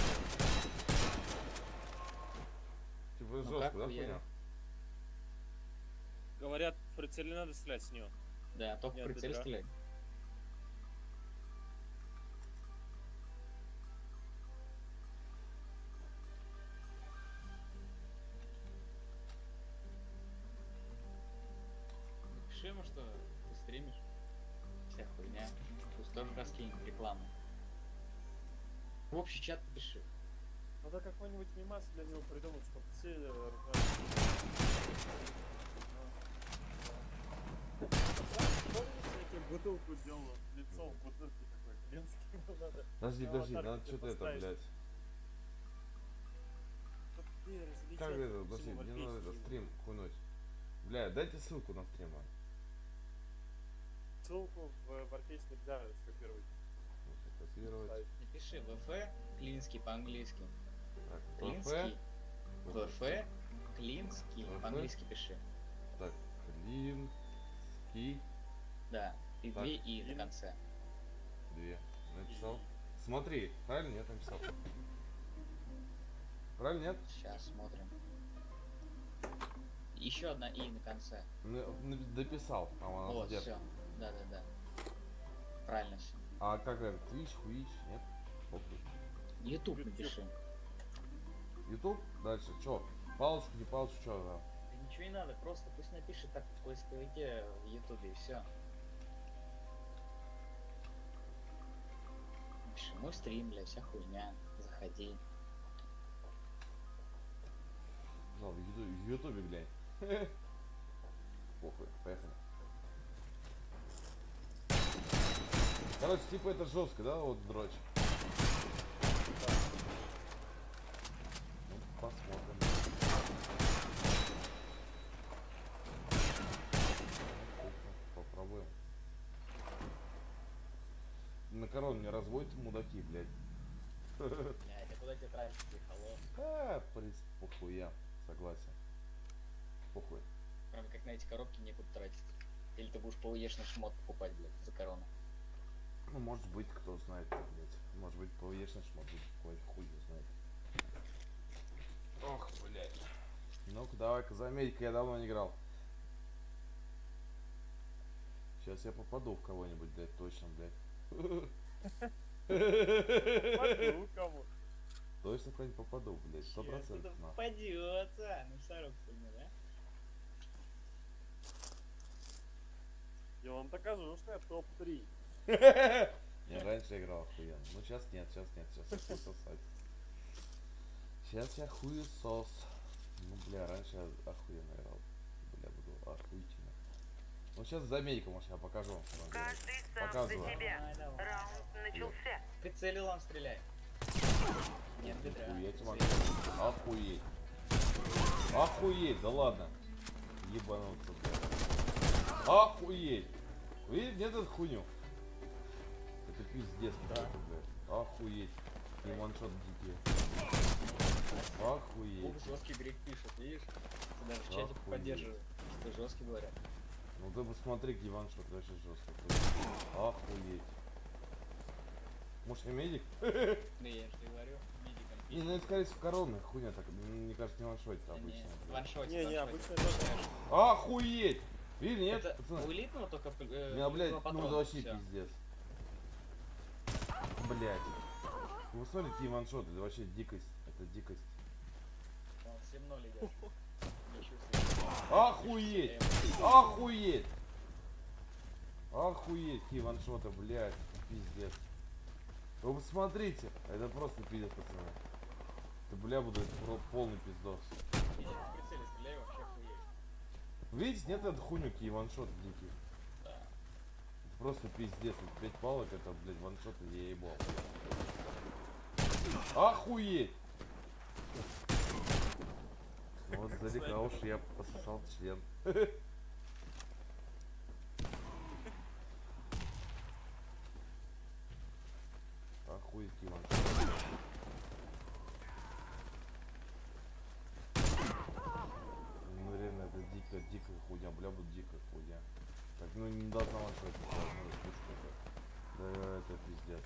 [SPEAKER 1] Типа
[SPEAKER 5] Ну
[SPEAKER 1] жестко,
[SPEAKER 5] как,
[SPEAKER 1] да,
[SPEAKER 5] я-
[SPEAKER 1] хуйня?
[SPEAKER 6] Говорят, в прицеле надо стрелять с него.
[SPEAKER 5] Да, только
[SPEAKER 6] Нет,
[SPEAKER 5] в прицеле
[SPEAKER 6] бедра.
[SPEAKER 5] стрелять. Напиши ему, что ты стримишь. Вся хуйня. Пусть тоже раскинет рекламу. В общий чат напиши.
[SPEAKER 6] Надо какой-нибудь мимас для него придумать, чтобы все э, Помните, бутылку делал, лицо в бутылке такой, клинский, ну надо.
[SPEAKER 1] Подожди,
[SPEAKER 6] на
[SPEAKER 1] подожди,
[SPEAKER 6] аватарке
[SPEAKER 1] надо
[SPEAKER 6] тебе
[SPEAKER 1] что-то это,
[SPEAKER 6] поставить.
[SPEAKER 1] блядь.
[SPEAKER 6] Чтоб ты различать
[SPEAKER 1] Как это,
[SPEAKER 6] всему
[SPEAKER 1] подожди, мне
[SPEAKER 6] варфейсу
[SPEAKER 1] надо это,
[SPEAKER 6] его.
[SPEAKER 1] стрим хунуть. Бля, дайте ссылку на стрим, а.
[SPEAKER 6] Ссылку в Warface нельзя скопировать.
[SPEAKER 1] Вот, копировать.
[SPEAKER 6] Ставить.
[SPEAKER 5] Напиши ВФ, клинский по-английски.
[SPEAKER 1] Так,
[SPEAKER 5] Клинский.
[SPEAKER 1] ВФ.
[SPEAKER 5] ВФ, клинский.
[SPEAKER 1] ВФ.
[SPEAKER 5] По-английски пиши.
[SPEAKER 1] Так, Клинский.
[SPEAKER 5] Да. И
[SPEAKER 1] Так.
[SPEAKER 5] две И на
[SPEAKER 6] Клин-
[SPEAKER 5] конце.
[SPEAKER 1] Две. Написал. Смотри, правильно? Нет, написал. Правильно, нет?
[SPEAKER 5] Сейчас смотрим. Еще одна И на конце.
[SPEAKER 1] Н- н- Дописал. Там она
[SPEAKER 5] Вот,
[SPEAKER 1] задержка.
[SPEAKER 5] все. Да, да, да. Правильно все.
[SPEAKER 1] А как это? Твич, хуич, нет? Похуй.
[SPEAKER 5] Ютуб
[SPEAKER 6] YouTube.
[SPEAKER 5] напиши.
[SPEAKER 1] Ютуб? Дальше, чё? Палочку, не палочку, чё там?
[SPEAKER 5] Да ничего не надо, просто пусть напишет так в поисковике в Ютубе и все. Напиши, мой стрим, бля, вся хуйня. Заходи.
[SPEAKER 1] Ну, в Ютубе, в Ютубе, блядь. Похуй, поехали. Короче, типа это жестко, да, вот дрочь? Ну, посмотрим. Ну, попробуем. На корону не разводите, мудаки, блядь.
[SPEAKER 5] Блядь, а куда тебе тратить, алло?
[SPEAKER 1] А, в принципе, похуя. Согласен. Похуй.
[SPEAKER 5] Кроме как на эти коробки некуда тратить. Или ты будешь полуешный шмот покупать, блядь, за корону.
[SPEAKER 1] Ну, может быть, кто знает, блядь. Может быть, полуешный шмот будет какой хуй его знает. Ох, блядь. Ну-ка, давай-ка заметь-ка, я давно не играл. Сейчас я попаду в кого-нибудь, блядь, точно, блядь.
[SPEAKER 6] Попаду кого?
[SPEAKER 1] Точно в кого-нибудь попаду, блядь, сто процентов. нахуй.
[SPEAKER 5] Попадется. Ну, Сарок сегодня, да?
[SPEAKER 6] Я вам докажу, что я топ три.
[SPEAKER 1] Я раньше играл охуенно. Ну сейчас нет, сейчас нет, сейчас я хуй сосать. Сейчас я хуесос. Ну бля, раньше я охуенно играл. Бля, буду охуительно. Ну сейчас за медика, может, я покажу. вам, что надо делать.
[SPEAKER 8] Каждый сам за
[SPEAKER 1] Показываю.
[SPEAKER 8] себя.
[SPEAKER 5] Давай, давай.
[SPEAKER 8] Раунд начался.
[SPEAKER 5] Прицелил, он стреляй. Нет, бедра.
[SPEAKER 1] Охуеть,
[SPEAKER 5] Прицелил.
[SPEAKER 1] Макс. Охуеть. Охуеть, да ладно. Ебануться, блядь. Охуеть. Видите, нет эту хуйню? Это пиздец какой-то, блядь. Охуеть. И ваншот дикие. Охуеть.
[SPEAKER 5] Ух, жесткий грек пишет, видишь? Ты даже в чате
[SPEAKER 1] Охуеть.
[SPEAKER 5] поддерживает. Что жесткий говорят.
[SPEAKER 1] Ну ты посмотри, где ваншот вообще жестко. Охуеть. Может, я медик?
[SPEAKER 5] Да я же тебе говорю, медиком
[SPEAKER 1] Не,
[SPEAKER 5] пишет.
[SPEAKER 1] ну это скорее всего коронная хуйня, так, мне кажется, не ваншотит
[SPEAKER 5] Да
[SPEAKER 1] обычно.
[SPEAKER 5] не,
[SPEAKER 1] блядь.
[SPEAKER 5] ваншотик,
[SPEAKER 6] Не, не,
[SPEAKER 5] ваншотик.
[SPEAKER 6] обычно тоже.
[SPEAKER 1] Охуеть! Видели, нет,
[SPEAKER 5] Это
[SPEAKER 1] пацаны?
[SPEAKER 5] у элитного только э,
[SPEAKER 1] Не, блядь,
[SPEAKER 5] два
[SPEAKER 1] ну
[SPEAKER 5] патрона,
[SPEAKER 1] это вообще
[SPEAKER 5] всё.
[SPEAKER 1] пиздец. Блядь. Вы смотрите, какие ваншоты, это вообще дикость. Это дикость.
[SPEAKER 5] Вон, семь ноль идет. Не чувствую.
[SPEAKER 1] Охуеть! Охуеть! Охуеть, какие ваншоты, блядь, пиздец. Вы посмотрите, это просто пиздец, пацаны. Ты, бля, буду это про- полный пиздос.
[SPEAKER 5] Я сейчас в прицеле стреляю, вообще хуею.
[SPEAKER 1] Видите, нет, это хуйнюки и ваншот дикий.
[SPEAKER 5] Да.
[SPEAKER 1] Это просто пиздец. Вот пять палок, это, блядь, ваншот, и я ебал. Охуеть! Вот сдалека уж я пососал член. Охуеть, Иван. Ну реально, это дикая, дикая хуйня, бля, будет дикая хуйня. Так, ну не должна ваншотить, должна быть пушка. Да, это пиздец.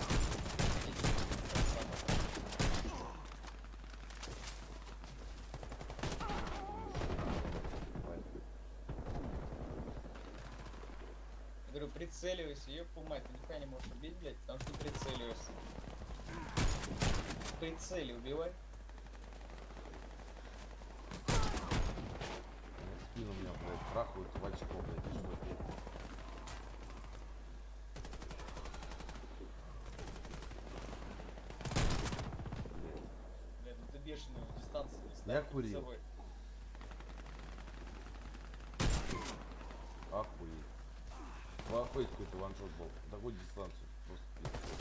[SPEAKER 5] Я говорю, прицеливайся, ёпу мать, ты нихуя не можешь убить, блядь, потому что ты прицеливаешься. В прицеле убивай.
[SPEAKER 1] Спину меня, блядь, трахают в очко, блядь, и что это? Блядь.
[SPEAKER 5] Блядь, ну ты бешеную дистанцию не ставь
[SPEAKER 1] Я
[SPEAKER 5] перед
[SPEAKER 1] курил.
[SPEAKER 5] собой.
[SPEAKER 1] Охуеть. Ну охуеть какой-то ваншот был. Такой дистанцию. Просто пиздец.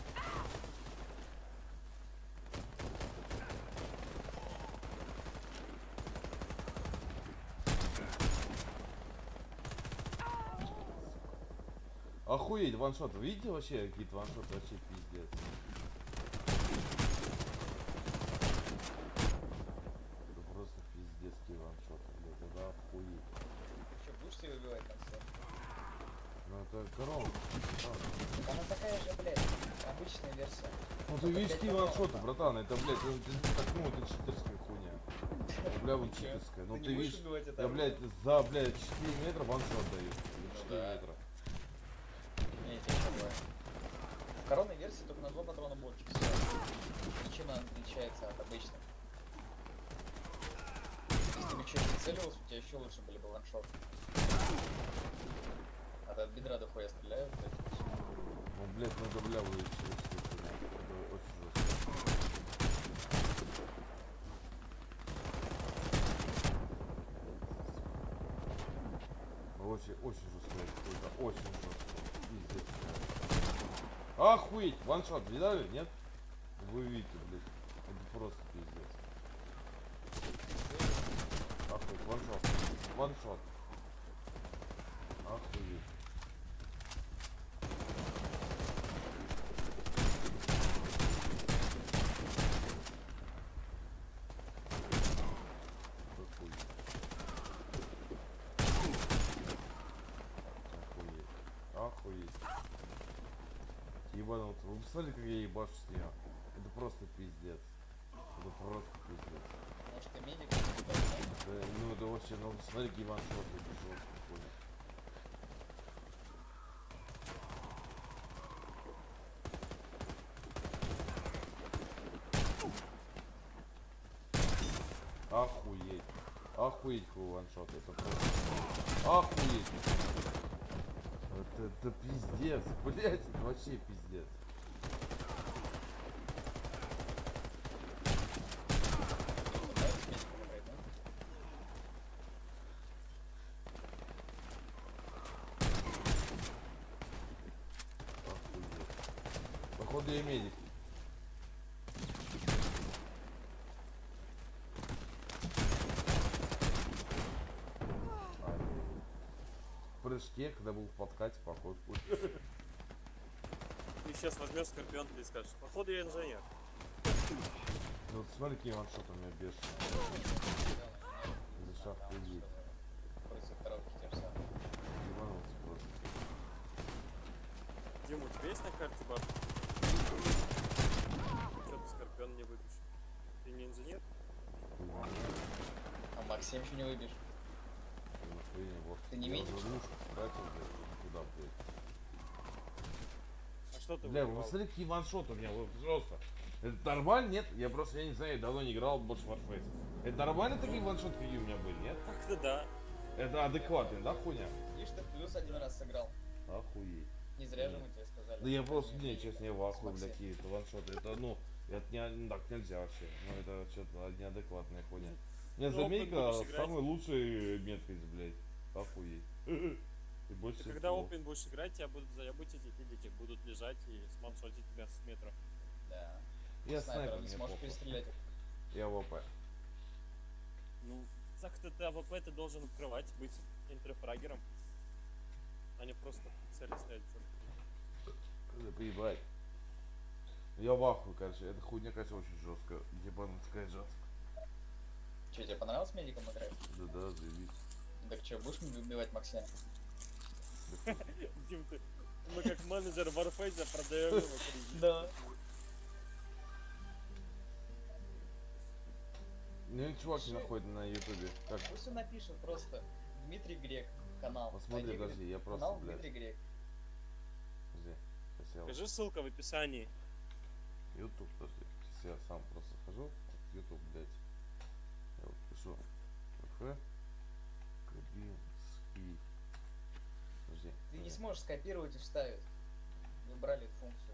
[SPEAKER 1] Охуеть, ваншот. Видите вообще какие-то ваншоты? Вообще пиздец. Это просто пиздецкие ваншоты, блядь. Это охуеть.
[SPEAKER 5] Что, будешь себе убивать там все?
[SPEAKER 1] Ну это корова.
[SPEAKER 5] Она такая же, блядь, обычная версия.
[SPEAKER 1] Ну ты видишь какие ваншоты, братан. Это, блядь, это, это, так, ну, это читерская хуйня. Бля, вот
[SPEAKER 5] Чё?
[SPEAKER 1] читерская. Ну
[SPEAKER 5] Ты
[SPEAKER 1] ты
[SPEAKER 5] не будешь
[SPEAKER 1] видишь,
[SPEAKER 5] убивать это
[SPEAKER 1] я, блядь, за, блядь, четыре метра ваншот даю. четыре
[SPEAKER 5] да.
[SPEAKER 1] метра.
[SPEAKER 5] Не, тебе что бывает? В коронной версии только на два патрона больше. Все. Ничем она не отличается от обычной. Если ты бы что прицеливался, у тебя еще лучше были бы ваншоты. А то от бедра до хуя стреляют, блядь.
[SPEAKER 1] Ну, блядь, ну это, бля, вы через хуйня. Это очень жестко. Очень, очень жестко. Это очень жестко. Пиздец. Охуеть! Ваншот, видали? Нет? Вы видите, блядь. Это просто пиздец. Охуеть, ваншот. Ваншот. Охуеть. Охуеть. Охуеть. Охуеть. Ебануться. Вы представляете, как я ебашу с нее? Это просто пиздец. Это просто пиздец.
[SPEAKER 5] Может, ты медик?
[SPEAKER 1] Да, ну это вообще, ну смотри, какие ваншоты, это жестко, хуйня. Охуеть. Охуеть, какой ваншот, это просто... Охуеть. Это, это пиздец, блять, это вообще пиздец. Охуеть. Походу я медик. В прыжке, когда был в подкате, походу.
[SPEAKER 6] Ты сейчас возьмешь скорпион и скажешь, походу я инженер.
[SPEAKER 1] Ну вот смотри, какие ваншоты у меня бешеные. За шаг людей.
[SPEAKER 5] Против коробки те же самые.
[SPEAKER 1] Ебанулся просто.
[SPEAKER 6] Дима, у тебя есть на карте баб? Че ты скорпион не выбьешь? Ты не инженер?
[SPEAKER 5] А Максим еще не выбьешь. Ты не медик, что ли?
[SPEAKER 1] Тратил, блядь, куда, блядь.
[SPEAKER 6] А что ты
[SPEAKER 1] Бля, вы
[SPEAKER 6] выбивал?
[SPEAKER 1] посмотрите, какие ваншоты у меня, вы просто. Это нормально, нет? Я просто, я не знаю, я давно не играл больше в Warface. Это нормально такие ваншоты, какие у меня были, нет?
[SPEAKER 6] Так-то да.
[SPEAKER 1] Это адекватный, да, хуйня?
[SPEAKER 5] Видишь, ты плюс один раз сыграл.
[SPEAKER 1] Охуеть.
[SPEAKER 5] Не зря же мы тебе сказали.
[SPEAKER 1] Да я просто,
[SPEAKER 5] Не,
[SPEAKER 1] не,
[SPEAKER 5] не,
[SPEAKER 1] честно,
[SPEAKER 5] не,
[SPEAKER 1] я в ахуе,
[SPEAKER 5] Максим.
[SPEAKER 1] бля, какие-то ваншоты. Это, ну, Это не, ну, так нельзя вообще. Ну это что-то неадекватная хуйня. Не,
[SPEAKER 6] Ну,
[SPEAKER 1] замейка
[SPEAKER 6] Open будешь играть.
[SPEAKER 1] самый лучший меткость, блядь. Охуеть. И больше
[SPEAKER 6] Ты
[SPEAKER 1] всех
[SPEAKER 6] когда
[SPEAKER 1] киллов.
[SPEAKER 6] опен будешь играть, тебя будут заебуть эти педики, будут лежать и сманшотить тебя с метра.
[SPEAKER 5] Да.
[SPEAKER 1] Я
[SPEAKER 5] Снайпером
[SPEAKER 1] снайпер,
[SPEAKER 5] не
[SPEAKER 1] мне
[SPEAKER 5] сможешь
[SPEAKER 1] похуй.
[SPEAKER 5] перестрелять.
[SPEAKER 1] Я ВП.
[SPEAKER 6] Ну, так-то ты АВП ты должен открывать, быть интерфрагером, а не просто цели ставить.
[SPEAKER 1] Да поебать. Я в ахуе, короче. Эта хуйня, конечно, очень жесткая. Ебанутская жестко.
[SPEAKER 5] Че, тебе понравилось медиком играть?
[SPEAKER 1] Да да, заебись.
[SPEAKER 5] Так что, будешь убивать Максима?
[SPEAKER 6] Дим, ты, мы как менеджер Warface продаем его кредит.
[SPEAKER 5] Да.
[SPEAKER 1] Ну, чувак не находит на ютубе. Как?
[SPEAKER 5] Пусть он напишет просто Дмитрий Грек, канал.
[SPEAKER 1] Посмотри,
[SPEAKER 5] Найди,
[SPEAKER 1] подожди,
[SPEAKER 5] говорит,
[SPEAKER 1] я просто,
[SPEAKER 5] канал
[SPEAKER 1] блядь.
[SPEAKER 5] Дмитрий Грек.
[SPEAKER 1] Подожди. Сейчас я
[SPEAKER 6] Скажи ссылка в описании.
[SPEAKER 1] YouTube, подожди. Сейчас я сам просто хожу. YouTube, блядь. Я вот пишу. ФФ. Кабинский. Подожди.
[SPEAKER 5] Ты не
[SPEAKER 1] подожди.
[SPEAKER 5] сможешь скопировать и вставить. Мы убрали эту функцию.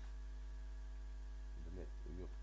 [SPEAKER 1] Блядь, уёбки.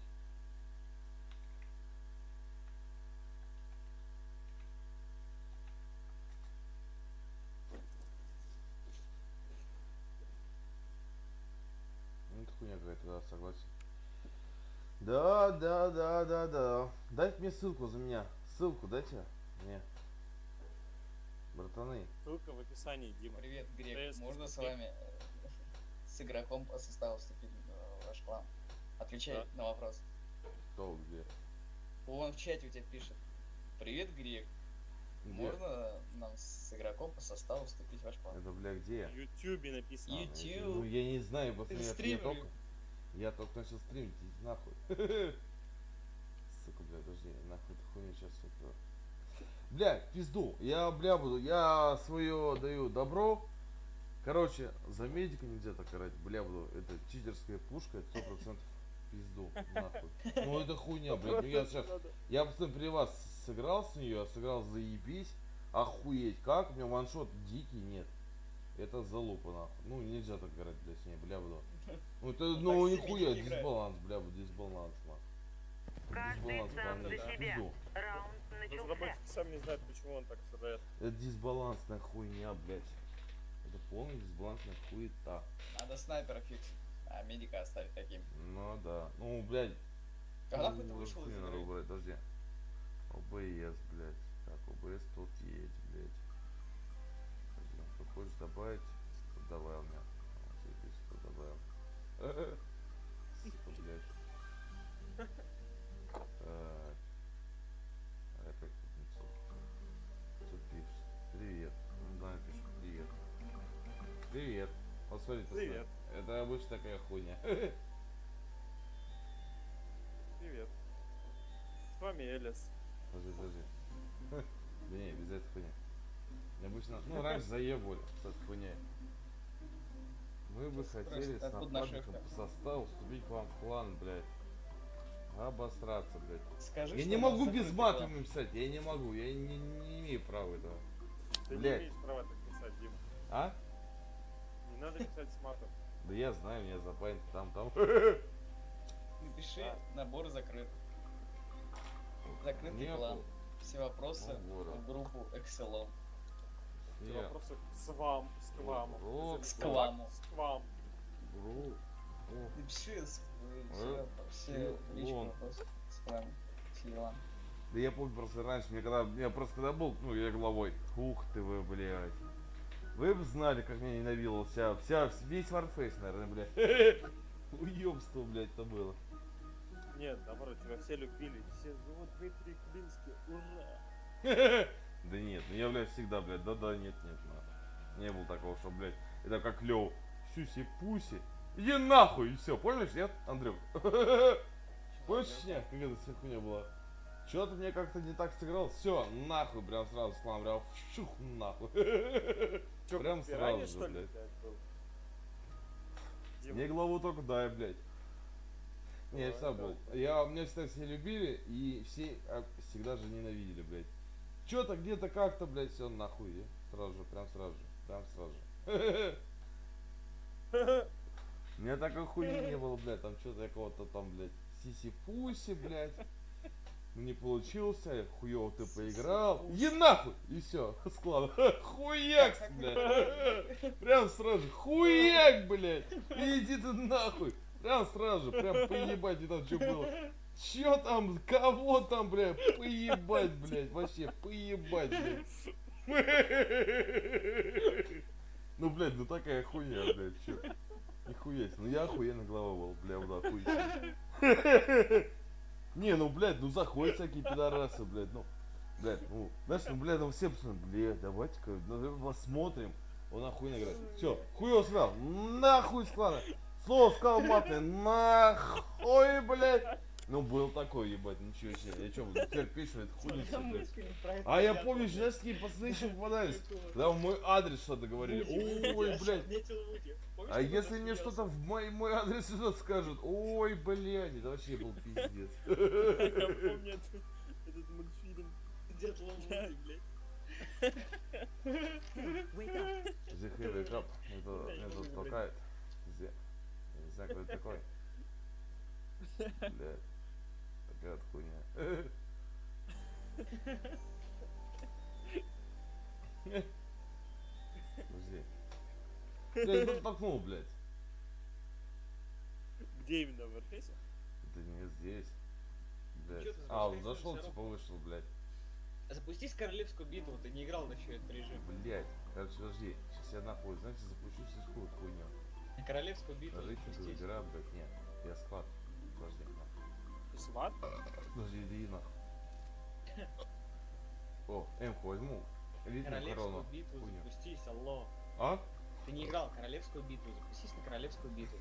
[SPEAKER 1] Ну это хуйня какая-то, да, согласен. Да, да, да, да, да. Дайте мне ссылку за меня. Ссылку дайте мне. Братаны.
[SPEAKER 6] Ссылка в описании, Дима.
[SPEAKER 5] Привет, Грек.
[SPEAKER 6] ТС,
[SPEAKER 5] Можно с
[SPEAKER 6] смотри.
[SPEAKER 5] вами э, с игроком по составу вступить в ваш клан? Отвечай
[SPEAKER 6] Да.
[SPEAKER 5] на вопрос.
[SPEAKER 1] Кто где?
[SPEAKER 5] Он в чате у тебя пишет. Привет, Грек.
[SPEAKER 1] Где?
[SPEAKER 5] Можно нам с игроком по составу вступить в ваш клан?
[SPEAKER 1] Это, бля, где?
[SPEAKER 6] В Ютубе написано.
[SPEAKER 5] Ю-
[SPEAKER 1] А, ну,
[SPEAKER 5] YouTube.
[SPEAKER 1] Ну я не знаю, после
[SPEAKER 5] Ты
[SPEAKER 1] меня
[SPEAKER 5] стример,
[SPEAKER 1] я только.
[SPEAKER 5] Ю-
[SPEAKER 1] Я только начал стримить, иди нахуй. Сука, бля, подожди, нахуй эту хуйню сейчас это. Бля, в пизду. Я, бля, буду. Я свое даю добро. Короче, за медика нельзя так орать. Бля, буду. Это читерская пушка, это сто процентов пизду. Нахуй. Ну это хуйня, блядь. Ну я сейчас. Я просто при вас сыграл с нее, сыграл заебись. Охуеть. Как? У меня ваншот дикий нет. Это залупа, нахуй. Ну нельзя так играть, блядь, с ней, бля, буду. Ну это, ну
[SPEAKER 5] так с
[SPEAKER 1] нихуя,
[SPEAKER 5] медики играть.
[SPEAKER 1] дисбаланс, бля, буду, дисбаланс, нахуй.
[SPEAKER 8] Каждый
[SPEAKER 1] Дисбаланс
[SPEAKER 8] сам
[SPEAKER 1] полнейший,
[SPEAKER 8] за себя.
[SPEAKER 1] пизду.
[SPEAKER 8] Раунд начался.
[SPEAKER 6] Разработчик сам не знает, почему он так сыграет.
[SPEAKER 1] Это дисбалансная хуйня, блядь. Это полный дисбалансная хуета.
[SPEAKER 5] Надо снайпера фиксить, а медика оставить таким.
[SPEAKER 1] Ну да. Ну, блядь.
[SPEAKER 5] А
[SPEAKER 1] ну,
[SPEAKER 5] нахуй ты вышел из
[SPEAKER 1] хуйню надо
[SPEAKER 5] игры?
[SPEAKER 1] убрать, подожди. ОБС, блядь. Так, ОБС тут есть, блядь. Подожди, ты хочешь добавить? Тут добавил меня. Заебись, тут добавил. Сука, блядь. Так. А я как тут написал? Тут пишет. Привет. Ну да, пишет привет. Привет. Вот смотри, ты
[SPEAKER 6] Привет.
[SPEAKER 1] смотри. Это обычно такая хуйня.
[SPEAKER 6] Привет. С вами Элис.
[SPEAKER 1] Подожди, подожди. Да не, без этой хуйни. Обычно, ну раньше заебывали с этой хуйней. Мы бы
[SPEAKER 5] Сейчас
[SPEAKER 1] хотели
[SPEAKER 5] спросят,
[SPEAKER 1] с
[SPEAKER 5] откуда
[SPEAKER 1] напарником
[SPEAKER 5] нашивка?
[SPEAKER 1] по составу вступить к вам в клан, блядь. Обосраться, блядь.
[SPEAKER 5] Скажи,
[SPEAKER 1] Я
[SPEAKER 5] что
[SPEAKER 1] не
[SPEAKER 5] у нас
[SPEAKER 1] могу без
[SPEAKER 5] закрытый
[SPEAKER 1] мата
[SPEAKER 5] клан.
[SPEAKER 1] написать, я не могу, я не, не имею права этого.
[SPEAKER 6] Ты
[SPEAKER 1] Блядь.
[SPEAKER 6] не имеешь права так писать, Дима.
[SPEAKER 1] А?
[SPEAKER 6] Не надо писать с матом.
[SPEAKER 1] Да я знаю, меня забанят там, там.
[SPEAKER 5] Напиши,
[SPEAKER 6] А.
[SPEAKER 5] набор закрыт. Закрытый
[SPEAKER 1] Нету.
[SPEAKER 5] клан. Все вопросы
[SPEAKER 1] Набора.
[SPEAKER 5] в группу Экселон.
[SPEAKER 6] Все
[SPEAKER 1] Я
[SPEAKER 6] вопросы с вам, с к вам.
[SPEAKER 1] Вот,
[SPEAKER 5] с к вам.
[SPEAKER 6] С к вам.
[SPEAKER 1] бру. О,
[SPEAKER 5] Напиши с-
[SPEAKER 1] Э,
[SPEAKER 5] все, все
[SPEAKER 1] Силон.
[SPEAKER 5] личные вопросы с вами. Силан.
[SPEAKER 1] Да я помню просто раньше, мне когда, я просто когда был, ну я главой, ух ты вы, блядь. Вы бы знали, как меня ненавидела вся, вся, весь Warface, наверное, блядь. Уёбство, блядь, это было.
[SPEAKER 6] Нет, наоборот, тебя все любили. Все зовут Дмитрий Клинский. Ура!
[SPEAKER 1] Да нет, ну я, блядь, всегда, блядь, да-да, нет, нет, нахуй. Не было такого, что, блядь, это как Лёв, сюси-пуси, иди нахуй, и все, помнишь, нет, Андрюк? Помнишь, сня, как эта вся хуйня была? Чё-то мне как-то не так сыграл, все, нахуй, прям сразу с кланом, прям вщух, нахуй.
[SPEAKER 6] Чё,
[SPEAKER 1] Прям
[SPEAKER 6] как пиранья,
[SPEAKER 1] сразу
[SPEAKER 6] что
[SPEAKER 1] же,
[SPEAKER 6] ли,
[SPEAKER 1] блядь.
[SPEAKER 6] блядь, был? Дима,
[SPEAKER 1] Мне главу только дай, блядь. Не, я
[SPEAKER 6] Давай,
[SPEAKER 1] всегда
[SPEAKER 6] давай.
[SPEAKER 1] был. Я, меня всегда все любили и все а, всегда же ненавидели, блядь. Чё-то где-то как-то, блядь, все нахуй. И сразу же, прям сразу же, прям сразу же. У меня такой хуйни не было, блядь, там что-то я кого-то там, блядь, сиси-пуси, блядь. Ну не получился, хуёво ты поиграл. Иди нахуй! И все, склад. Хуяк, блядь. Прям сразу же, хуяк, блядь. Иди ты нахуй. Прям сразу же, прям поебать, не там что было. Чё там, кого там, блядь, поебать, блядь, вообще, поебать, блядь. Ну, блядь, ну такая хуйня, блядь, чё. Нихуя себе, ну я охуенно голова был, бля, вот охуенно. Не, ну, блядь, ну заходят всякие пидорасы, блядь, ну, блядь, ну, знаешь, ну, блядь, ну все пацаны, блядь, давайте-ка, ну, посмотрим. Он охуенно играет. Все, хуёво сказал, нахуй склада. Слово сказал матное, нахуй, блядь. Ну, был такой, ебать, ничего себе. Я что, буду теперь петь, что это хуйня, блядь. А я помню, сейчас такие пацаны еще попадались. Когда в мой адрес что-то говорили. Ой, блядь. А если мне что-то в мой, мой адрес что-то скажут, ой, блядь, это вообще был пиздец.
[SPEAKER 6] Я помню этот, этот мультфильм.
[SPEAKER 5] Дед Ломовый, блядь.
[SPEAKER 4] Wake up.
[SPEAKER 1] Зихи, вейкап, меня тут толкает. Пиздец. Я не знаю, кто это такой. Блядь. Такая вот хуйня. Подожди. Блядь, кто толкнул, блядь?
[SPEAKER 6] Где именно, в Архесе?
[SPEAKER 1] Да не здесь. Блядь.
[SPEAKER 5] Чё ты
[SPEAKER 1] А, он
[SPEAKER 5] запускаешь
[SPEAKER 1] зашел,
[SPEAKER 5] там
[SPEAKER 1] типа вышел, блядь.
[SPEAKER 5] Запустись королевскую битву, ты не играл еще этот режим.
[SPEAKER 1] Блядь. Короче, подожди. Сейчас я нахуй, знаете, запущу слишком вот хуйню.
[SPEAKER 5] На королевскую битву
[SPEAKER 1] Рейтинговая
[SPEAKER 5] запустись.
[SPEAKER 1] игра, блядь, нет. Я склад. Подожди, нахуй.
[SPEAKER 6] Сват?
[SPEAKER 1] Подожди, иди нахуй. О, эмку возьму. Элитную
[SPEAKER 5] Королевскую
[SPEAKER 1] корону.
[SPEAKER 5] битву
[SPEAKER 1] Хуйню.
[SPEAKER 5] запустись, алло.
[SPEAKER 1] А?
[SPEAKER 5] Ты не играл в королевскую битву, запустись на королевскую битву.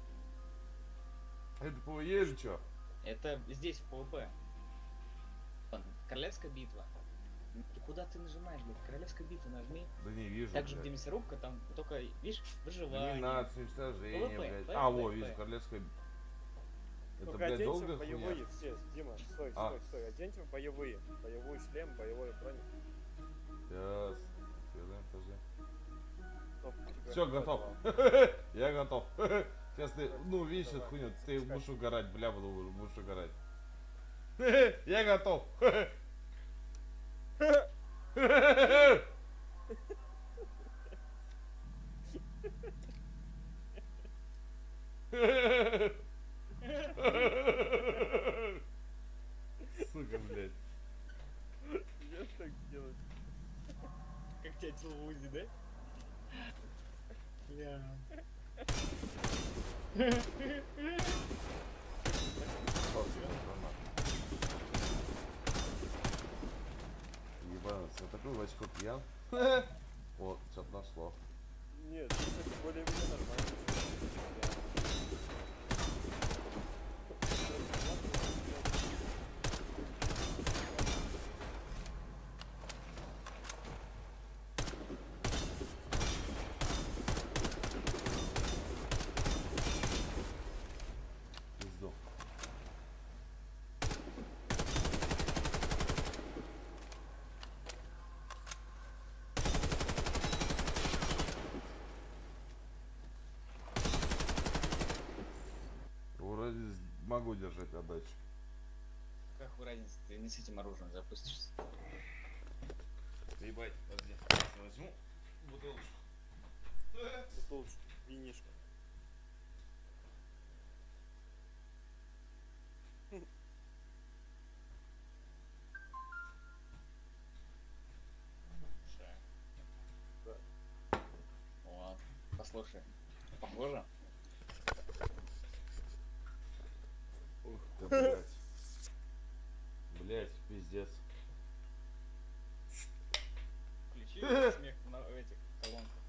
[SPEAKER 1] Это ПВЕ или чё?
[SPEAKER 5] Это здесь в ПВП. Вон, королевская битва. И куда ты нажимаешь, блядь? Королевская битва нажми.
[SPEAKER 1] Да не вижу,
[SPEAKER 5] Так же, где
[SPEAKER 1] блядь.
[SPEAKER 5] мясорубка, там только, видишь, выживание.
[SPEAKER 1] Доминация, уничтожение,
[SPEAKER 5] ПВП,
[SPEAKER 1] блядь.
[SPEAKER 5] ПВП,
[SPEAKER 1] А, во,
[SPEAKER 5] ПВП.
[SPEAKER 1] вижу, королевская. Это,
[SPEAKER 6] Только
[SPEAKER 1] блядь,
[SPEAKER 6] оденьте
[SPEAKER 1] долгая
[SPEAKER 6] в боевые
[SPEAKER 1] хуйня?
[SPEAKER 6] все, Дима, стой,
[SPEAKER 1] А.
[SPEAKER 6] стой, стой, оденьте в боевые. Боевой шлем, боевой броник.
[SPEAKER 1] Сейчас. Подожди.
[SPEAKER 6] Стоп, тебе
[SPEAKER 1] Все,
[SPEAKER 6] кто
[SPEAKER 1] готов.
[SPEAKER 6] давал?
[SPEAKER 1] Я готов. Сейчас ты, ну, видишь эту хуйню, ты будешь угорать, бля, буду, будешь угорать. Я готов. Сука, блядь.
[SPEAKER 6] Я так сделать.
[SPEAKER 5] Как тебя в УЗИ, да? Бля.
[SPEAKER 1] Ебанулся, я такой в очко пьян. Вот, что-то нашло.
[SPEAKER 6] Нет, это более-менее нормально.
[SPEAKER 1] Пизду. Вроде могу держать отдачу.
[SPEAKER 5] Какую разницу, ты не с этим оружием запустишься.
[SPEAKER 1] Ебать, подожди. Возьму бутылочку.
[SPEAKER 6] Бутылочку, винишко.
[SPEAKER 5] Вот, послушай. Похоже?
[SPEAKER 1] Ух ты, блядь. Блядь, пиздец.
[SPEAKER 5] Включи смех на этих колонках.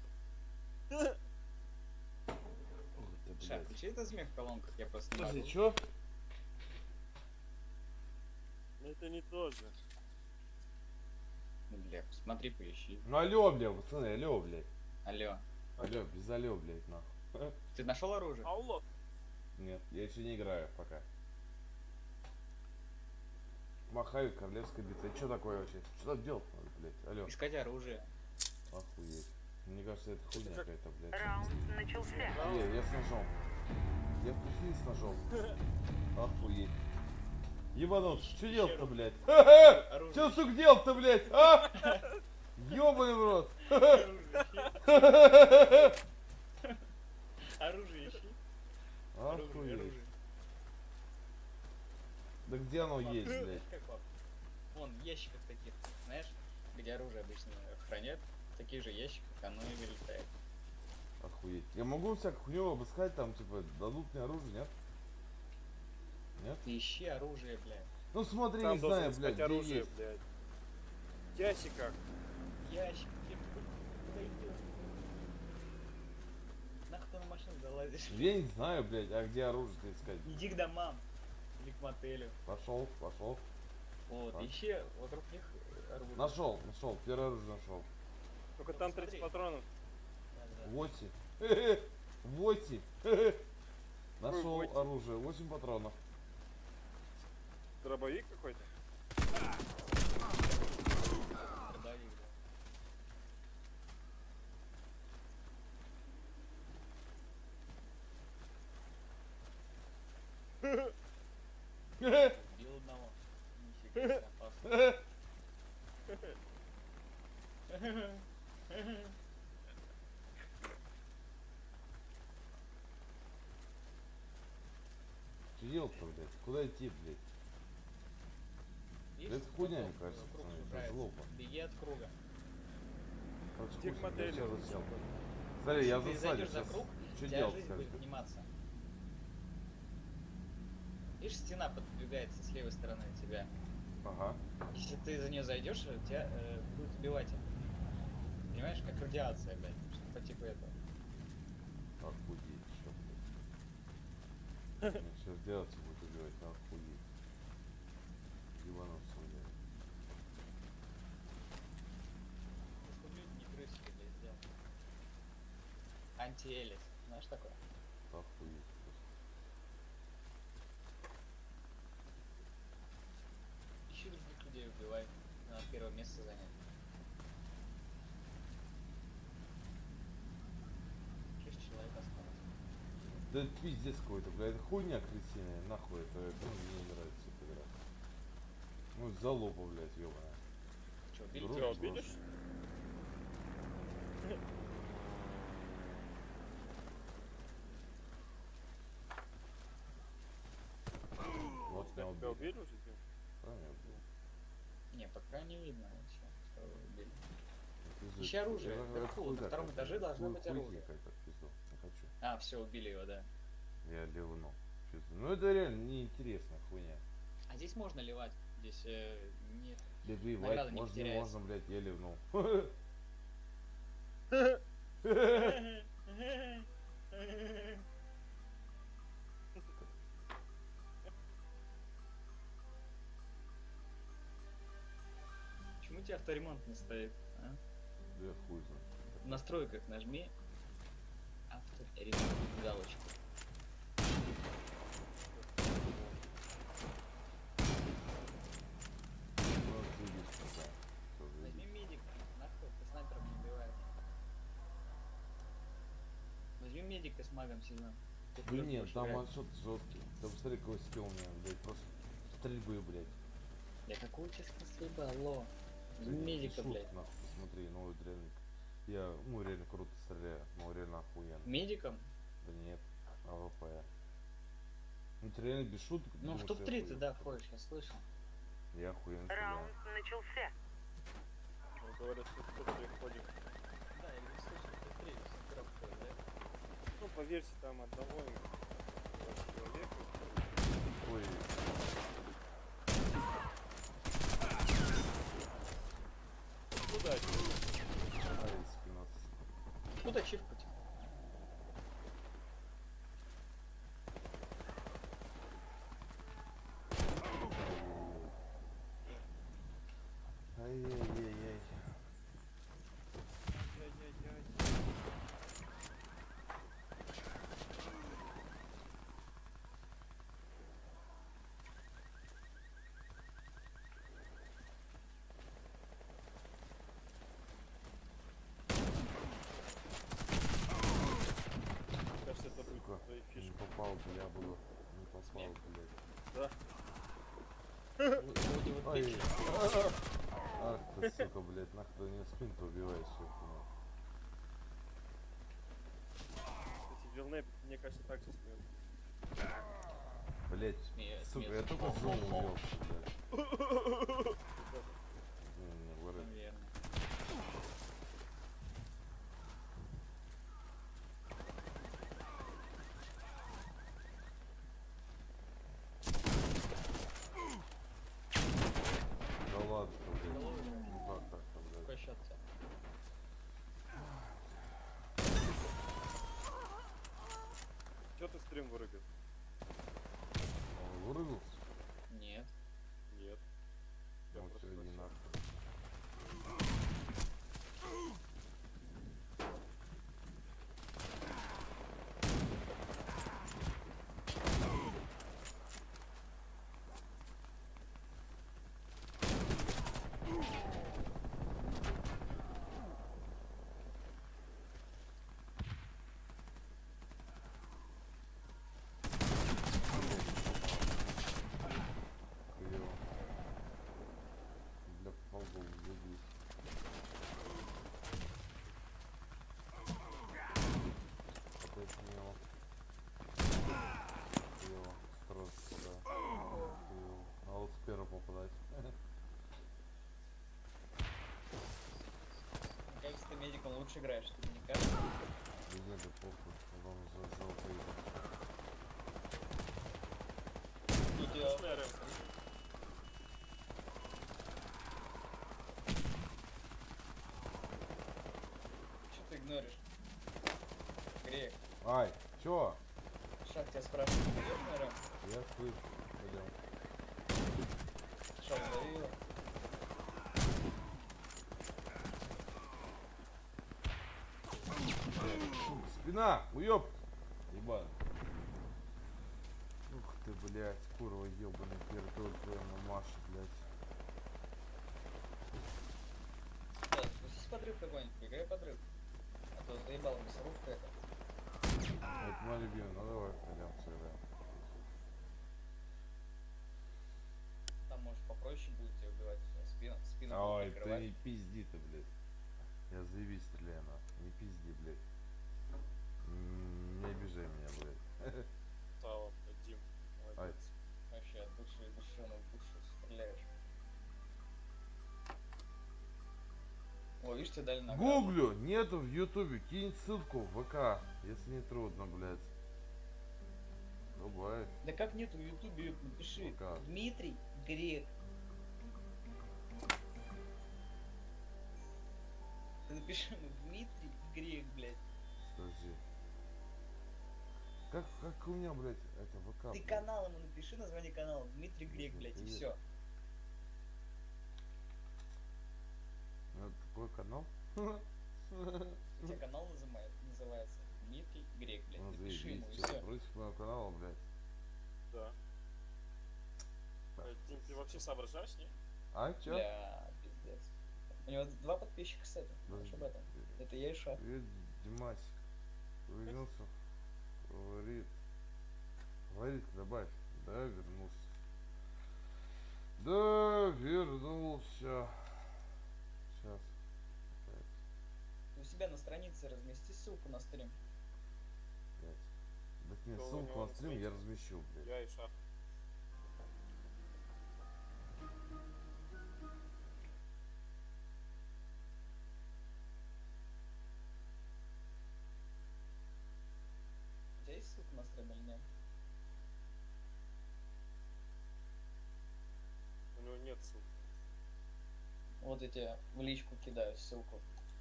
[SPEAKER 1] Ух ты,
[SPEAKER 5] Ша,
[SPEAKER 1] блядь.
[SPEAKER 5] включи этот смех в колонках, я просто не
[SPEAKER 1] Подожди,
[SPEAKER 5] могу.
[SPEAKER 1] чё?
[SPEAKER 6] Но это не то же.
[SPEAKER 5] Ну, бля, посмотри, поищи.
[SPEAKER 1] Ну алло, бля, пацаны, алло, блядь.
[SPEAKER 5] Алло,
[SPEAKER 1] Алло, без алло, блядь, нахуй.
[SPEAKER 5] ты нашел оружие?
[SPEAKER 6] Алло.
[SPEAKER 1] Нет, я еще не играю пока. Махаю королевской битвой. Что такое вообще? Что там делать надо, блядь? Алло.
[SPEAKER 5] Искать оружие.
[SPEAKER 1] Охуеть. Мне кажется, это хуйня какая-то, блядь.
[SPEAKER 8] Раунд начался.
[SPEAKER 1] Не, я с ножом. Я вкусный с ножом. Охуеть. Ебанут, что
[SPEAKER 5] Ещё
[SPEAKER 1] делать-то,
[SPEAKER 5] руку.
[SPEAKER 1] блядь?
[SPEAKER 5] Оружие.
[SPEAKER 1] Что, сука, делать-то, блядь? А? Ёбаный в рот.
[SPEAKER 5] Оружие ищи. Оружие,
[SPEAKER 1] Охуеть.
[SPEAKER 5] оружие.
[SPEAKER 1] Да где оно есть, блядь?
[SPEAKER 5] Знаешь, как, пап? Вон, в ящиках таких, знаешь, где оружие обычно хранят, в таких же ящиках оно и вылетает.
[SPEAKER 1] Охуеть. Я могу всякую хуйню обыскать, там, типа, дадут мне оружие, нет? Нет?
[SPEAKER 5] Ты ищи оружие, блядь.
[SPEAKER 1] Ну смотри,
[SPEAKER 6] Там
[SPEAKER 1] не
[SPEAKER 6] должен
[SPEAKER 1] знаю,
[SPEAKER 6] искать
[SPEAKER 1] блядь, где
[SPEAKER 6] оружие,
[SPEAKER 1] есть.
[SPEAKER 6] блядь. В ящиках.
[SPEAKER 5] Ящик, где куда идёшь? Нахуй ты на машину залазишь?
[SPEAKER 1] Я не знаю, блядь, а где оружие-то искать?
[SPEAKER 5] Иди к домам. Или к мотелю.
[SPEAKER 1] Пошел, пошел.
[SPEAKER 5] Вот,
[SPEAKER 1] Так.
[SPEAKER 5] ищи вокруг них оружие.
[SPEAKER 1] Нашел, нашел, первое оружие нашел.
[SPEAKER 6] Только
[SPEAKER 5] Вот
[SPEAKER 6] там
[SPEAKER 5] смотри.
[SPEAKER 6] тридцать патронов.
[SPEAKER 5] Да-да-да.
[SPEAKER 1] Восемь. Восемь. Нашел
[SPEAKER 6] восемь?
[SPEAKER 1] оружие, восемь патронов.
[SPEAKER 6] Дробовик какой-то.
[SPEAKER 5] Дробовик, да. Убил одного. Нифига себе, опасно.
[SPEAKER 1] Что делать-то, блядь? Куда идти, блядь?
[SPEAKER 5] Видишь,
[SPEAKER 1] Это хуйня,
[SPEAKER 5] вокруг-
[SPEAKER 1] мне кажется,
[SPEAKER 5] вокруг
[SPEAKER 1] пацаны, это
[SPEAKER 5] сужается.
[SPEAKER 1] злоба.
[SPEAKER 5] Беги от круга.
[SPEAKER 1] Короче,
[SPEAKER 6] Где к
[SPEAKER 1] хуй с ним, я
[SPEAKER 6] мотелю?
[SPEAKER 1] сейчас засел. Смотри, я в
[SPEAKER 5] Ты
[SPEAKER 1] засаде
[SPEAKER 5] зайдешь за
[SPEAKER 1] сейчас.
[SPEAKER 5] круг,
[SPEAKER 1] Что
[SPEAKER 5] у тебя
[SPEAKER 1] делать,
[SPEAKER 5] жизнь
[SPEAKER 1] скажи?
[SPEAKER 5] будет подниматься. Видишь, стена подвигается с левой стороны от тебя.
[SPEAKER 1] Ага.
[SPEAKER 5] Если ты за нее зайдешь, тебя э, будет убивать. Понимаешь, как радиация, блядь. Что-то по типу этого.
[SPEAKER 1] Охуеть, что, блядь. Мне сейчас делать будет убивать, ну охуеть. Ебануться, блядь.
[SPEAKER 5] Чтобы люди не крысили, блядь, сделал. Антиэлис. Знаешь такое?
[SPEAKER 1] Охуеть просто.
[SPEAKER 5] Ищи других людей, убивай. Надо первое место занять. Шесть человек осталось.
[SPEAKER 1] Да это пиздец какой-то, блядь, это хуйня крысиная, нахуй это, это мне не нравится эта игра. Ну залупа, блядь, ёбаная.
[SPEAKER 5] Че, убили
[SPEAKER 1] Друг
[SPEAKER 5] тебя?
[SPEAKER 6] Тебя убили?
[SPEAKER 1] брошен. Вот меня
[SPEAKER 6] Тебя
[SPEAKER 1] убили.
[SPEAKER 6] убили уже, Дим?
[SPEAKER 1] Да, меня убили.
[SPEAKER 5] Не, пока не видно ничего, что убили.
[SPEAKER 1] Это же-
[SPEAKER 5] Ищи оружие,
[SPEAKER 1] это- это
[SPEAKER 5] вверху,
[SPEAKER 1] хуй
[SPEAKER 5] на
[SPEAKER 1] так,
[SPEAKER 5] втором
[SPEAKER 1] это
[SPEAKER 5] этаже должно
[SPEAKER 1] хуй-
[SPEAKER 5] быть
[SPEAKER 1] хуйки
[SPEAKER 5] оружие.
[SPEAKER 1] какая-то в пизду, не хочу.
[SPEAKER 5] А, все, убили его, да.
[SPEAKER 1] Я ливнул. Честно. Ну это реально неинтересно, хуйня.
[SPEAKER 5] А здесь можно ливать, здесь э, нет.
[SPEAKER 1] Да
[SPEAKER 5] Награда
[SPEAKER 1] ливать
[SPEAKER 5] не
[SPEAKER 1] можно, не
[SPEAKER 5] потеряется.
[SPEAKER 1] можно, блядь, я ливнул.
[SPEAKER 5] Почему у тебя авторемонт не стоит? А?
[SPEAKER 1] Да я хуй знает.
[SPEAKER 5] В настройках нажми авторемонт, галочку.
[SPEAKER 1] Ну, заебись, да. Всё,
[SPEAKER 5] Возьми
[SPEAKER 1] заебись.
[SPEAKER 5] медика, нахуй, ты снайпером не убиваешь. Возьми медика с магом сильным. Ты
[SPEAKER 1] Да
[SPEAKER 5] плюс
[SPEAKER 1] нет,
[SPEAKER 5] будешь
[SPEAKER 1] там
[SPEAKER 5] играть.
[SPEAKER 1] ваншот жесткий. Да посмотри, какой скилл у меня, блядь, просто стрельбы, блядь.
[SPEAKER 5] Да какой у тебя скилл стрельбы, алло. Возьми
[SPEAKER 1] Да
[SPEAKER 5] медика,
[SPEAKER 1] шутка,
[SPEAKER 5] блядь.
[SPEAKER 1] нахуй, посмотри, ну это реально. Я, ну реально круто стреляю, ну реально охуенно.
[SPEAKER 5] Медиком?
[SPEAKER 1] Да нет, АВП. Ну ты реально без шуток.
[SPEAKER 5] Ну,
[SPEAKER 1] думаешь,
[SPEAKER 5] в топ три
[SPEAKER 1] я
[SPEAKER 5] ты,
[SPEAKER 1] охуенно
[SPEAKER 5] да,
[SPEAKER 1] стреляю?
[SPEAKER 5] ходишь, я слышал.
[SPEAKER 1] Я охуенно стреляю.
[SPEAKER 8] Раунд начался.
[SPEAKER 6] Ну, говорят, что кто приходит.
[SPEAKER 5] Да, я не слышал, топ три, все коробка, да?
[SPEAKER 6] Ну, по версии там одного человека.
[SPEAKER 1] Ой,
[SPEAKER 6] Куда?
[SPEAKER 1] ай, спина.
[SPEAKER 5] Куда чипкать?
[SPEAKER 1] Ай-яй-яй-яй.
[SPEAKER 6] Яй-яй-яй.
[SPEAKER 5] Вроде вот
[SPEAKER 1] Ой.
[SPEAKER 5] такие.
[SPEAKER 1] Ах ты, сука, блядь, нахуй ты мне спину убиваешь, ёпта.
[SPEAKER 6] Эти вилны, мне кажется, так же смеют.
[SPEAKER 1] Блядь,
[SPEAKER 5] Смеется,
[SPEAKER 1] сука, я
[SPEAKER 5] смеется.
[SPEAKER 1] только в зону увелся, блядь. Не, не, говорю.
[SPEAKER 5] Наверное.
[SPEAKER 1] Да ладно, блядь. Ну как так-то, блядь.
[SPEAKER 5] Какой счет-то?
[SPEAKER 6] Чё ты стрим вырубил?
[SPEAKER 1] Он вырубился?
[SPEAKER 5] Нет.
[SPEAKER 6] Нет. Я
[SPEAKER 1] Ну
[SPEAKER 6] просто
[SPEAKER 1] всё, иди
[SPEAKER 6] спросил.
[SPEAKER 1] нахуй. Хуёво. Для полгов забить. Опять смело. Хуёво. Сразу попадаю. Хуёво. А вот с первого попадать.
[SPEAKER 5] Мне кажется, ты медиком лучше играешь, ты не кажется?
[SPEAKER 1] Да нет, да похуй. Вам за золото идет.
[SPEAKER 5] Видео.
[SPEAKER 6] Точно РМ?
[SPEAKER 5] Что ты игноришь? Грех.
[SPEAKER 1] Ай, чё?
[SPEAKER 5] Шаг тебя спрашивает, пойдешь на РМ?
[SPEAKER 1] Я слышу. Пойдем.
[SPEAKER 5] Шаг давила.
[SPEAKER 1] Сука, спина! Уёб! Ебан. Ух ты, блядь, курва ебаный пердоль твоя мамаша, блядь.
[SPEAKER 5] Да, спустись подрыв какой-нибудь, играй подрыв. А то заебала мясорубка это.
[SPEAKER 1] Это мой любимый, ну давай пойдем сыграем.
[SPEAKER 5] Там может попроще будет тебя убивать. а Спину, спину
[SPEAKER 1] Ой,
[SPEAKER 5] будет
[SPEAKER 1] ты
[SPEAKER 5] прикрывать.
[SPEAKER 1] не пизди ты, блядь. Я заебись стреляю, на. Не пизди, блядь. М, Не обижай меня, блядь.
[SPEAKER 6] Сало, Дим.
[SPEAKER 1] Ай.
[SPEAKER 6] Молодец.
[SPEAKER 5] Вообще от души, душевно в душу стреляешь. О, видишь, тебе дали награду.
[SPEAKER 1] Гуглю, нету в ютубе, кинь ссылку в ВК, если не трудно, блядь. Бывает.
[SPEAKER 5] Да как нету в ютубе, Юр, напиши.
[SPEAKER 1] Пока.
[SPEAKER 5] Дмитрий Грек. Ты напиши ему Дмитрий Грек, блядь.
[SPEAKER 1] Подожди. Как, как у меня, блядь, это ВК,
[SPEAKER 5] Ты
[SPEAKER 1] блядь?
[SPEAKER 5] канал ему напиши, название канала. Дмитрий Грек, блядь, и
[SPEAKER 1] Привет.
[SPEAKER 5] все.
[SPEAKER 1] Это какой канал?
[SPEAKER 5] У тебя канал называет, называется Дмитрий Грек, блядь.
[SPEAKER 1] Ну,
[SPEAKER 5] Напиши ему, и
[SPEAKER 1] заебись, что,
[SPEAKER 5] все.
[SPEAKER 1] против моего канала, блядь.
[SPEAKER 6] Да.
[SPEAKER 1] Так.
[SPEAKER 6] Э, Дим, ты вообще соображаешь, не?
[SPEAKER 1] А, чё?
[SPEAKER 5] Бля, пиздец. У него два подписчика, кстати. Знаешь об этом? Это я и Ша.
[SPEAKER 1] Привет, Димасик. Вернулся. Фаворит. Фаворит добавь. Да, вернулся. Да, вернулся. Сейчас.
[SPEAKER 5] У себя на странице размести ссылку на стрим.
[SPEAKER 1] Блядь. Так нет,
[SPEAKER 6] Что у
[SPEAKER 1] ссылку
[SPEAKER 6] него
[SPEAKER 1] на
[SPEAKER 6] на
[SPEAKER 1] стрим я
[SPEAKER 6] странице?
[SPEAKER 1] размещу, блядь.
[SPEAKER 6] Я и Шах.
[SPEAKER 5] У тебя есть ссылка на стрим или нет?
[SPEAKER 6] У него нет ссылки.
[SPEAKER 5] Вот я тебе в личку кидаю ссылку.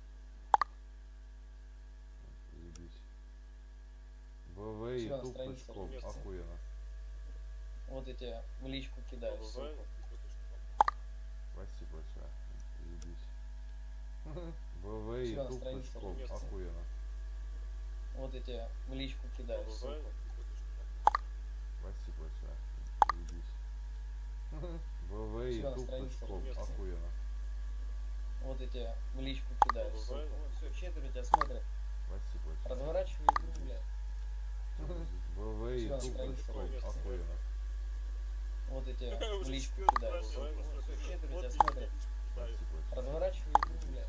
[SPEAKER 1] Заебись. вэ вэ
[SPEAKER 5] Всё, на
[SPEAKER 1] ютуб
[SPEAKER 5] странице
[SPEAKER 1] точка ком.
[SPEAKER 6] есть.
[SPEAKER 1] Охуенно.
[SPEAKER 5] Вот я тебе в личку кидаю
[SPEAKER 6] вэ вэ,
[SPEAKER 5] ссылку.
[SPEAKER 1] Спасибо большое. Заебись. вэ вэ
[SPEAKER 5] Всё, на
[SPEAKER 1] ютуб
[SPEAKER 5] странице
[SPEAKER 1] точка ком.
[SPEAKER 6] есть.
[SPEAKER 1] Охуенно.
[SPEAKER 5] Вот я тебе в личку кидаю ссылку.
[SPEAKER 1] Спасибо большое. Заебись. вэ вэ
[SPEAKER 5] Всё, на
[SPEAKER 1] ютуб
[SPEAKER 5] странице
[SPEAKER 1] точка ком.
[SPEAKER 6] есть.
[SPEAKER 1] Охуенно.
[SPEAKER 5] Вот я тебе в личку кидаю
[SPEAKER 6] вэ вэ,
[SPEAKER 5] ссылку.
[SPEAKER 6] ну,
[SPEAKER 5] Все, четверо тебя смотрят.
[SPEAKER 1] Спасибо большое.
[SPEAKER 5] Разворачивай игру, блядь.
[SPEAKER 1] вэ вэ
[SPEAKER 5] Всё, на
[SPEAKER 1] ютуб
[SPEAKER 5] странице
[SPEAKER 1] точка ком.
[SPEAKER 6] есть.
[SPEAKER 1] Охуенно.
[SPEAKER 5] Вот эти в
[SPEAKER 6] Уже
[SPEAKER 5] личку
[SPEAKER 6] четвёртый
[SPEAKER 5] кидают.
[SPEAKER 6] раз, давай,
[SPEAKER 5] Четверо
[SPEAKER 6] вот
[SPEAKER 5] тебя
[SPEAKER 6] и
[SPEAKER 5] смотрят.
[SPEAKER 6] читаю.
[SPEAKER 5] Разворачивай игру, блядь.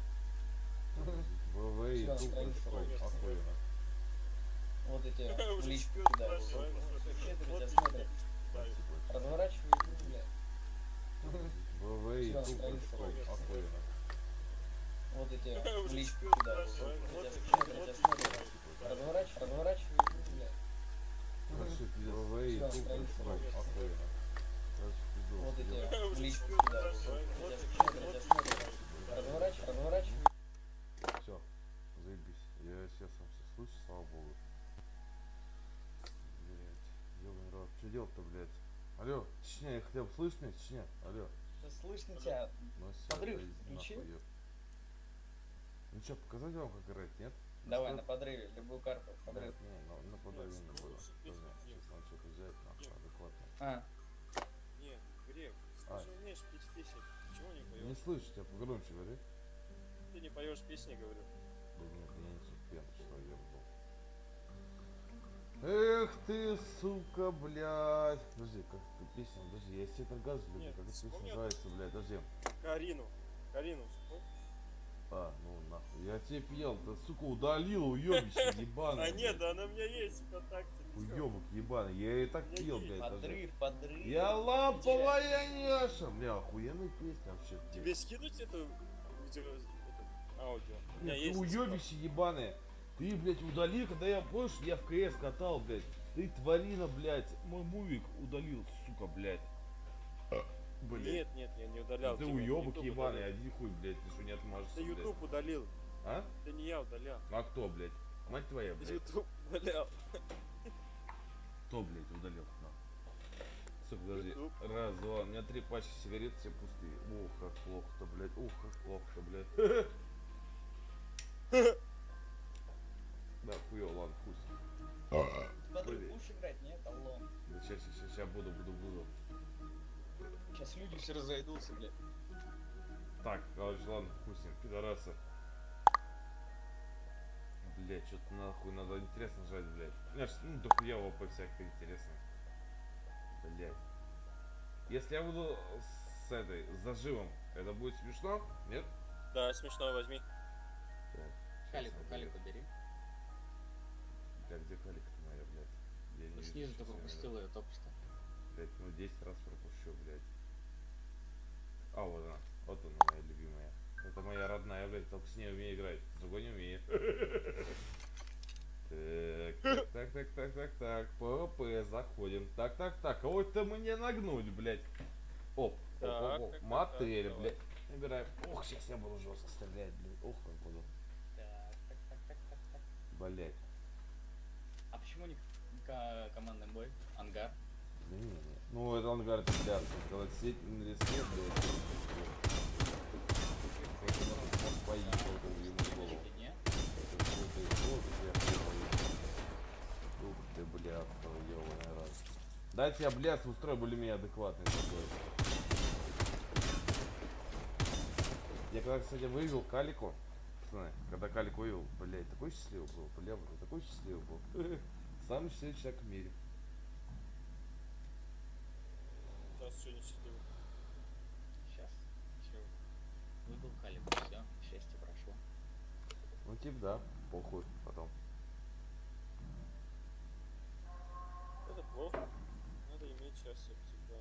[SPEAKER 1] ВВ и
[SPEAKER 5] Всё,
[SPEAKER 1] тупо
[SPEAKER 5] страница
[SPEAKER 1] шел, охуенно.
[SPEAKER 5] Вот эти в
[SPEAKER 6] Уже
[SPEAKER 5] личку
[SPEAKER 6] четвёртый
[SPEAKER 5] кидают.
[SPEAKER 6] раз, давай,
[SPEAKER 5] Четверо
[SPEAKER 6] вот
[SPEAKER 5] тебя
[SPEAKER 6] и
[SPEAKER 5] смотрят.
[SPEAKER 6] читаю.
[SPEAKER 5] Разворачивай игру, блядь.
[SPEAKER 1] ВВ и
[SPEAKER 5] Всё,
[SPEAKER 1] тупо
[SPEAKER 5] страница
[SPEAKER 1] шел, охуенно.
[SPEAKER 5] Вот эти в
[SPEAKER 6] Уже
[SPEAKER 5] личку
[SPEAKER 6] четвёртый
[SPEAKER 5] кидают.
[SPEAKER 6] раз, давай, вот и
[SPEAKER 5] Четверо
[SPEAKER 6] вот
[SPEAKER 5] тебя
[SPEAKER 6] и
[SPEAKER 5] смотрят.
[SPEAKER 6] читаю.
[SPEAKER 5] Разворачивай, разворачивай игру, блядь.
[SPEAKER 1] Короче, ВВ и
[SPEAKER 5] Всё,
[SPEAKER 1] тупо
[SPEAKER 5] страница
[SPEAKER 1] шел, охуенно. Короче, пиздос.
[SPEAKER 5] Вот эти
[SPEAKER 1] идём.
[SPEAKER 5] в личку
[SPEAKER 6] Уже
[SPEAKER 5] кидают.
[SPEAKER 6] четвёртый раз, давай, вот и
[SPEAKER 5] Четверо
[SPEAKER 6] вот
[SPEAKER 5] тебя
[SPEAKER 6] и
[SPEAKER 5] смотрят.
[SPEAKER 6] читаю.
[SPEAKER 5] Разворачивай, разворачивай.
[SPEAKER 1] Все, заебись. Я сейчас сам все слышу, слава богу. Блять, ёбаный рот. Что делать-то, блядь? Алло, Чечня, я хотя бы слышишь меня, Чечня? Алло.
[SPEAKER 5] Да слышно тебя.
[SPEAKER 1] Ну всё,
[SPEAKER 5] Подрыв
[SPEAKER 1] да и
[SPEAKER 5] включил?
[SPEAKER 1] нахуй, ёб. Ну что, показать вам, как играть, нет?
[SPEAKER 5] Давай
[SPEAKER 1] Что?
[SPEAKER 5] на подрыве, любую карту. Подрыв.
[SPEAKER 1] Нет, не, на, на подрыве не буду.
[SPEAKER 6] слушай,
[SPEAKER 1] Подожди,
[SPEAKER 6] нет.
[SPEAKER 1] сейчас надо что-то взять, нахуй, адекватно.
[SPEAKER 5] А,
[SPEAKER 6] Нет, Грек,
[SPEAKER 1] А.
[SPEAKER 6] ты же умеешь петь песни, почему не
[SPEAKER 1] Не
[SPEAKER 6] поешь?
[SPEAKER 1] слышу тебя, погромче говори.
[SPEAKER 6] Ты не поешь песни, говорю.
[SPEAKER 1] Да нет, я не супен, что я был. Эх ты, сука, блядь. Подожди, как ты песня, подожди, я сектор газа люблю,
[SPEAKER 6] Нет,
[SPEAKER 1] как эта песня
[SPEAKER 6] вспомни
[SPEAKER 1] называется, блядь, подожди.
[SPEAKER 6] Карину. Карину, вспомни.
[SPEAKER 1] А, ну нахуй, я тебе пел, да сука, удалил, уёбище ебаный.
[SPEAKER 6] А нет, да она у меня есть ВКонтакте. ты чё?
[SPEAKER 1] Уёбок ебаный, я и так
[SPEAKER 6] Я
[SPEAKER 1] пел,
[SPEAKER 6] гей.
[SPEAKER 1] блядь, даже.
[SPEAKER 5] подрыв, подрыв.
[SPEAKER 1] Я ламповая няша, бля, охуенная песня вообще.
[SPEAKER 6] Тебе скинуть эту видео, это, аудио? У меня
[SPEAKER 1] Нет,
[SPEAKER 6] есть.
[SPEAKER 1] ты уёбище ебаное. Ты, блядь, удалил, когда я, помнишь, я в КС катал, блядь. Ты тварина, блядь, мой мувик удалил, сука, блядь. Блядь.
[SPEAKER 6] Нет, нет, я не удалял.
[SPEAKER 1] Ты
[SPEAKER 6] Дима,
[SPEAKER 1] уёбок
[SPEAKER 6] YouTube
[SPEAKER 1] ебаный,
[SPEAKER 6] удалил.
[SPEAKER 1] один хуй, блядь, ты что не отмажешься,
[SPEAKER 6] Ты
[SPEAKER 1] блядь.
[SPEAKER 6] YouTube удалил.
[SPEAKER 1] А?
[SPEAKER 6] Это не я удалял.
[SPEAKER 1] А кто, блядь? Мать твоя,
[SPEAKER 6] Ты
[SPEAKER 1] блядь.
[SPEAKER 6] YouTube удалял.
[SPEAKER 1] Кто, блядь, удалил? На. Сука, подожди.
[SPEAKER 6] YouTube.
[SPEAKER 1] Раз, два, у меня три пачки сигарет, все пустые. Ух, как плохо-то, блядь. Ух, как плохо-то, блядь. Да, хуёво, ладно, пусть.
[SPEAKER 5] Подрыв будешь играть, нет, алло.
[SPEAKER 1] Да сейчас, сейчас, сейчас буду, буду, буду.
[SPEAKER 5] Сейчас люди все разойдутся, блядь.
[SPEAKER 1] Так, короче, ладно, хуй с ним, пидорасы. Блядь, что-то нахуй надо интересно жать, блядь. Знаешь, ну дохуя опыт всяких интересных. Блядь. Если я буду с этой, с заживом, это будет смешно? Нет?
[SPEAKER 6] Да, смешно, возьми.
[SPEAKER 1] Так, щас
[SPEAKER 9] Калику,
[SPEAKER 1] надо,
[SPEAKER 9] калику
[SPEAKER 1] блядь.
[SPEAKER 9] бери.
[SPEAKER 1] Да где калика-то моя, блядь? Я не
[SPEAKER 9] Ну,
[SPEAKER 1] вижу,
[SPEAKER 9] снизу
[SPEAKER 1] что
[SPEAKER 9] ты
[SPEAKER 1] с ней,
[SPEAKER 9] пропустил ее только что.
[SPEAKER 1] блядь, ну десять раз пропущу, блядь. А, вот она. Вот она, моя любимая. Это моя родная, блядь, только с ней умею играть. С другой не умею. Так, так, так, так, так, так. ПВП, заходим. Так, так, так. Кого это мы не нагнули, блядь? Оп, оп,
[SPEAKER 6] Так,
[SPEAKER 1] оп, оп.
[SPEAKER 6] так, так,
[SPEAKER 1] Мотель,
[SPEAKER 6] так,
[SPEAKER 1] блядь. Набираем. Ох, сейчас я буду жестко стрелять, блядь. Ох, как буду.
[SPEAKER 9] Так, так, так, так, так, так.
[SPEAKER 1] Блядь.
[SPEAKER 9] А почему не ко- командный бой? Ангар?
[SPEAKER 1] Да не, не. Ну, это ангар пиздец. Когда сеть на риске, блядь. Это может поехал, ему в голову.
[SPEAKER 9] Или нет?
[SPEAKER 1] Это какой-то исход, я хуй. Ух ты, блядь, ёбаный раз. Дайте я, блядь, устрою более-менее адекватный такой. Я когда, кстати, вывел Калику, пацаны, когда Калику вывел, блядь, такой счастливый был, бля, бля, такой счастливый был. Самый счастливый человек в мире.
[SPEAKER 6] Сейчас что не счастливый.
[SPEAKER 9] Сейчас. Все. Выбыл калику, все. Счастье прошло.
[SPEAKER 1] Ну, типа, да, похуй, потом.
[SPEAKER 6] Это плохо. Надо иметь счастье всегда.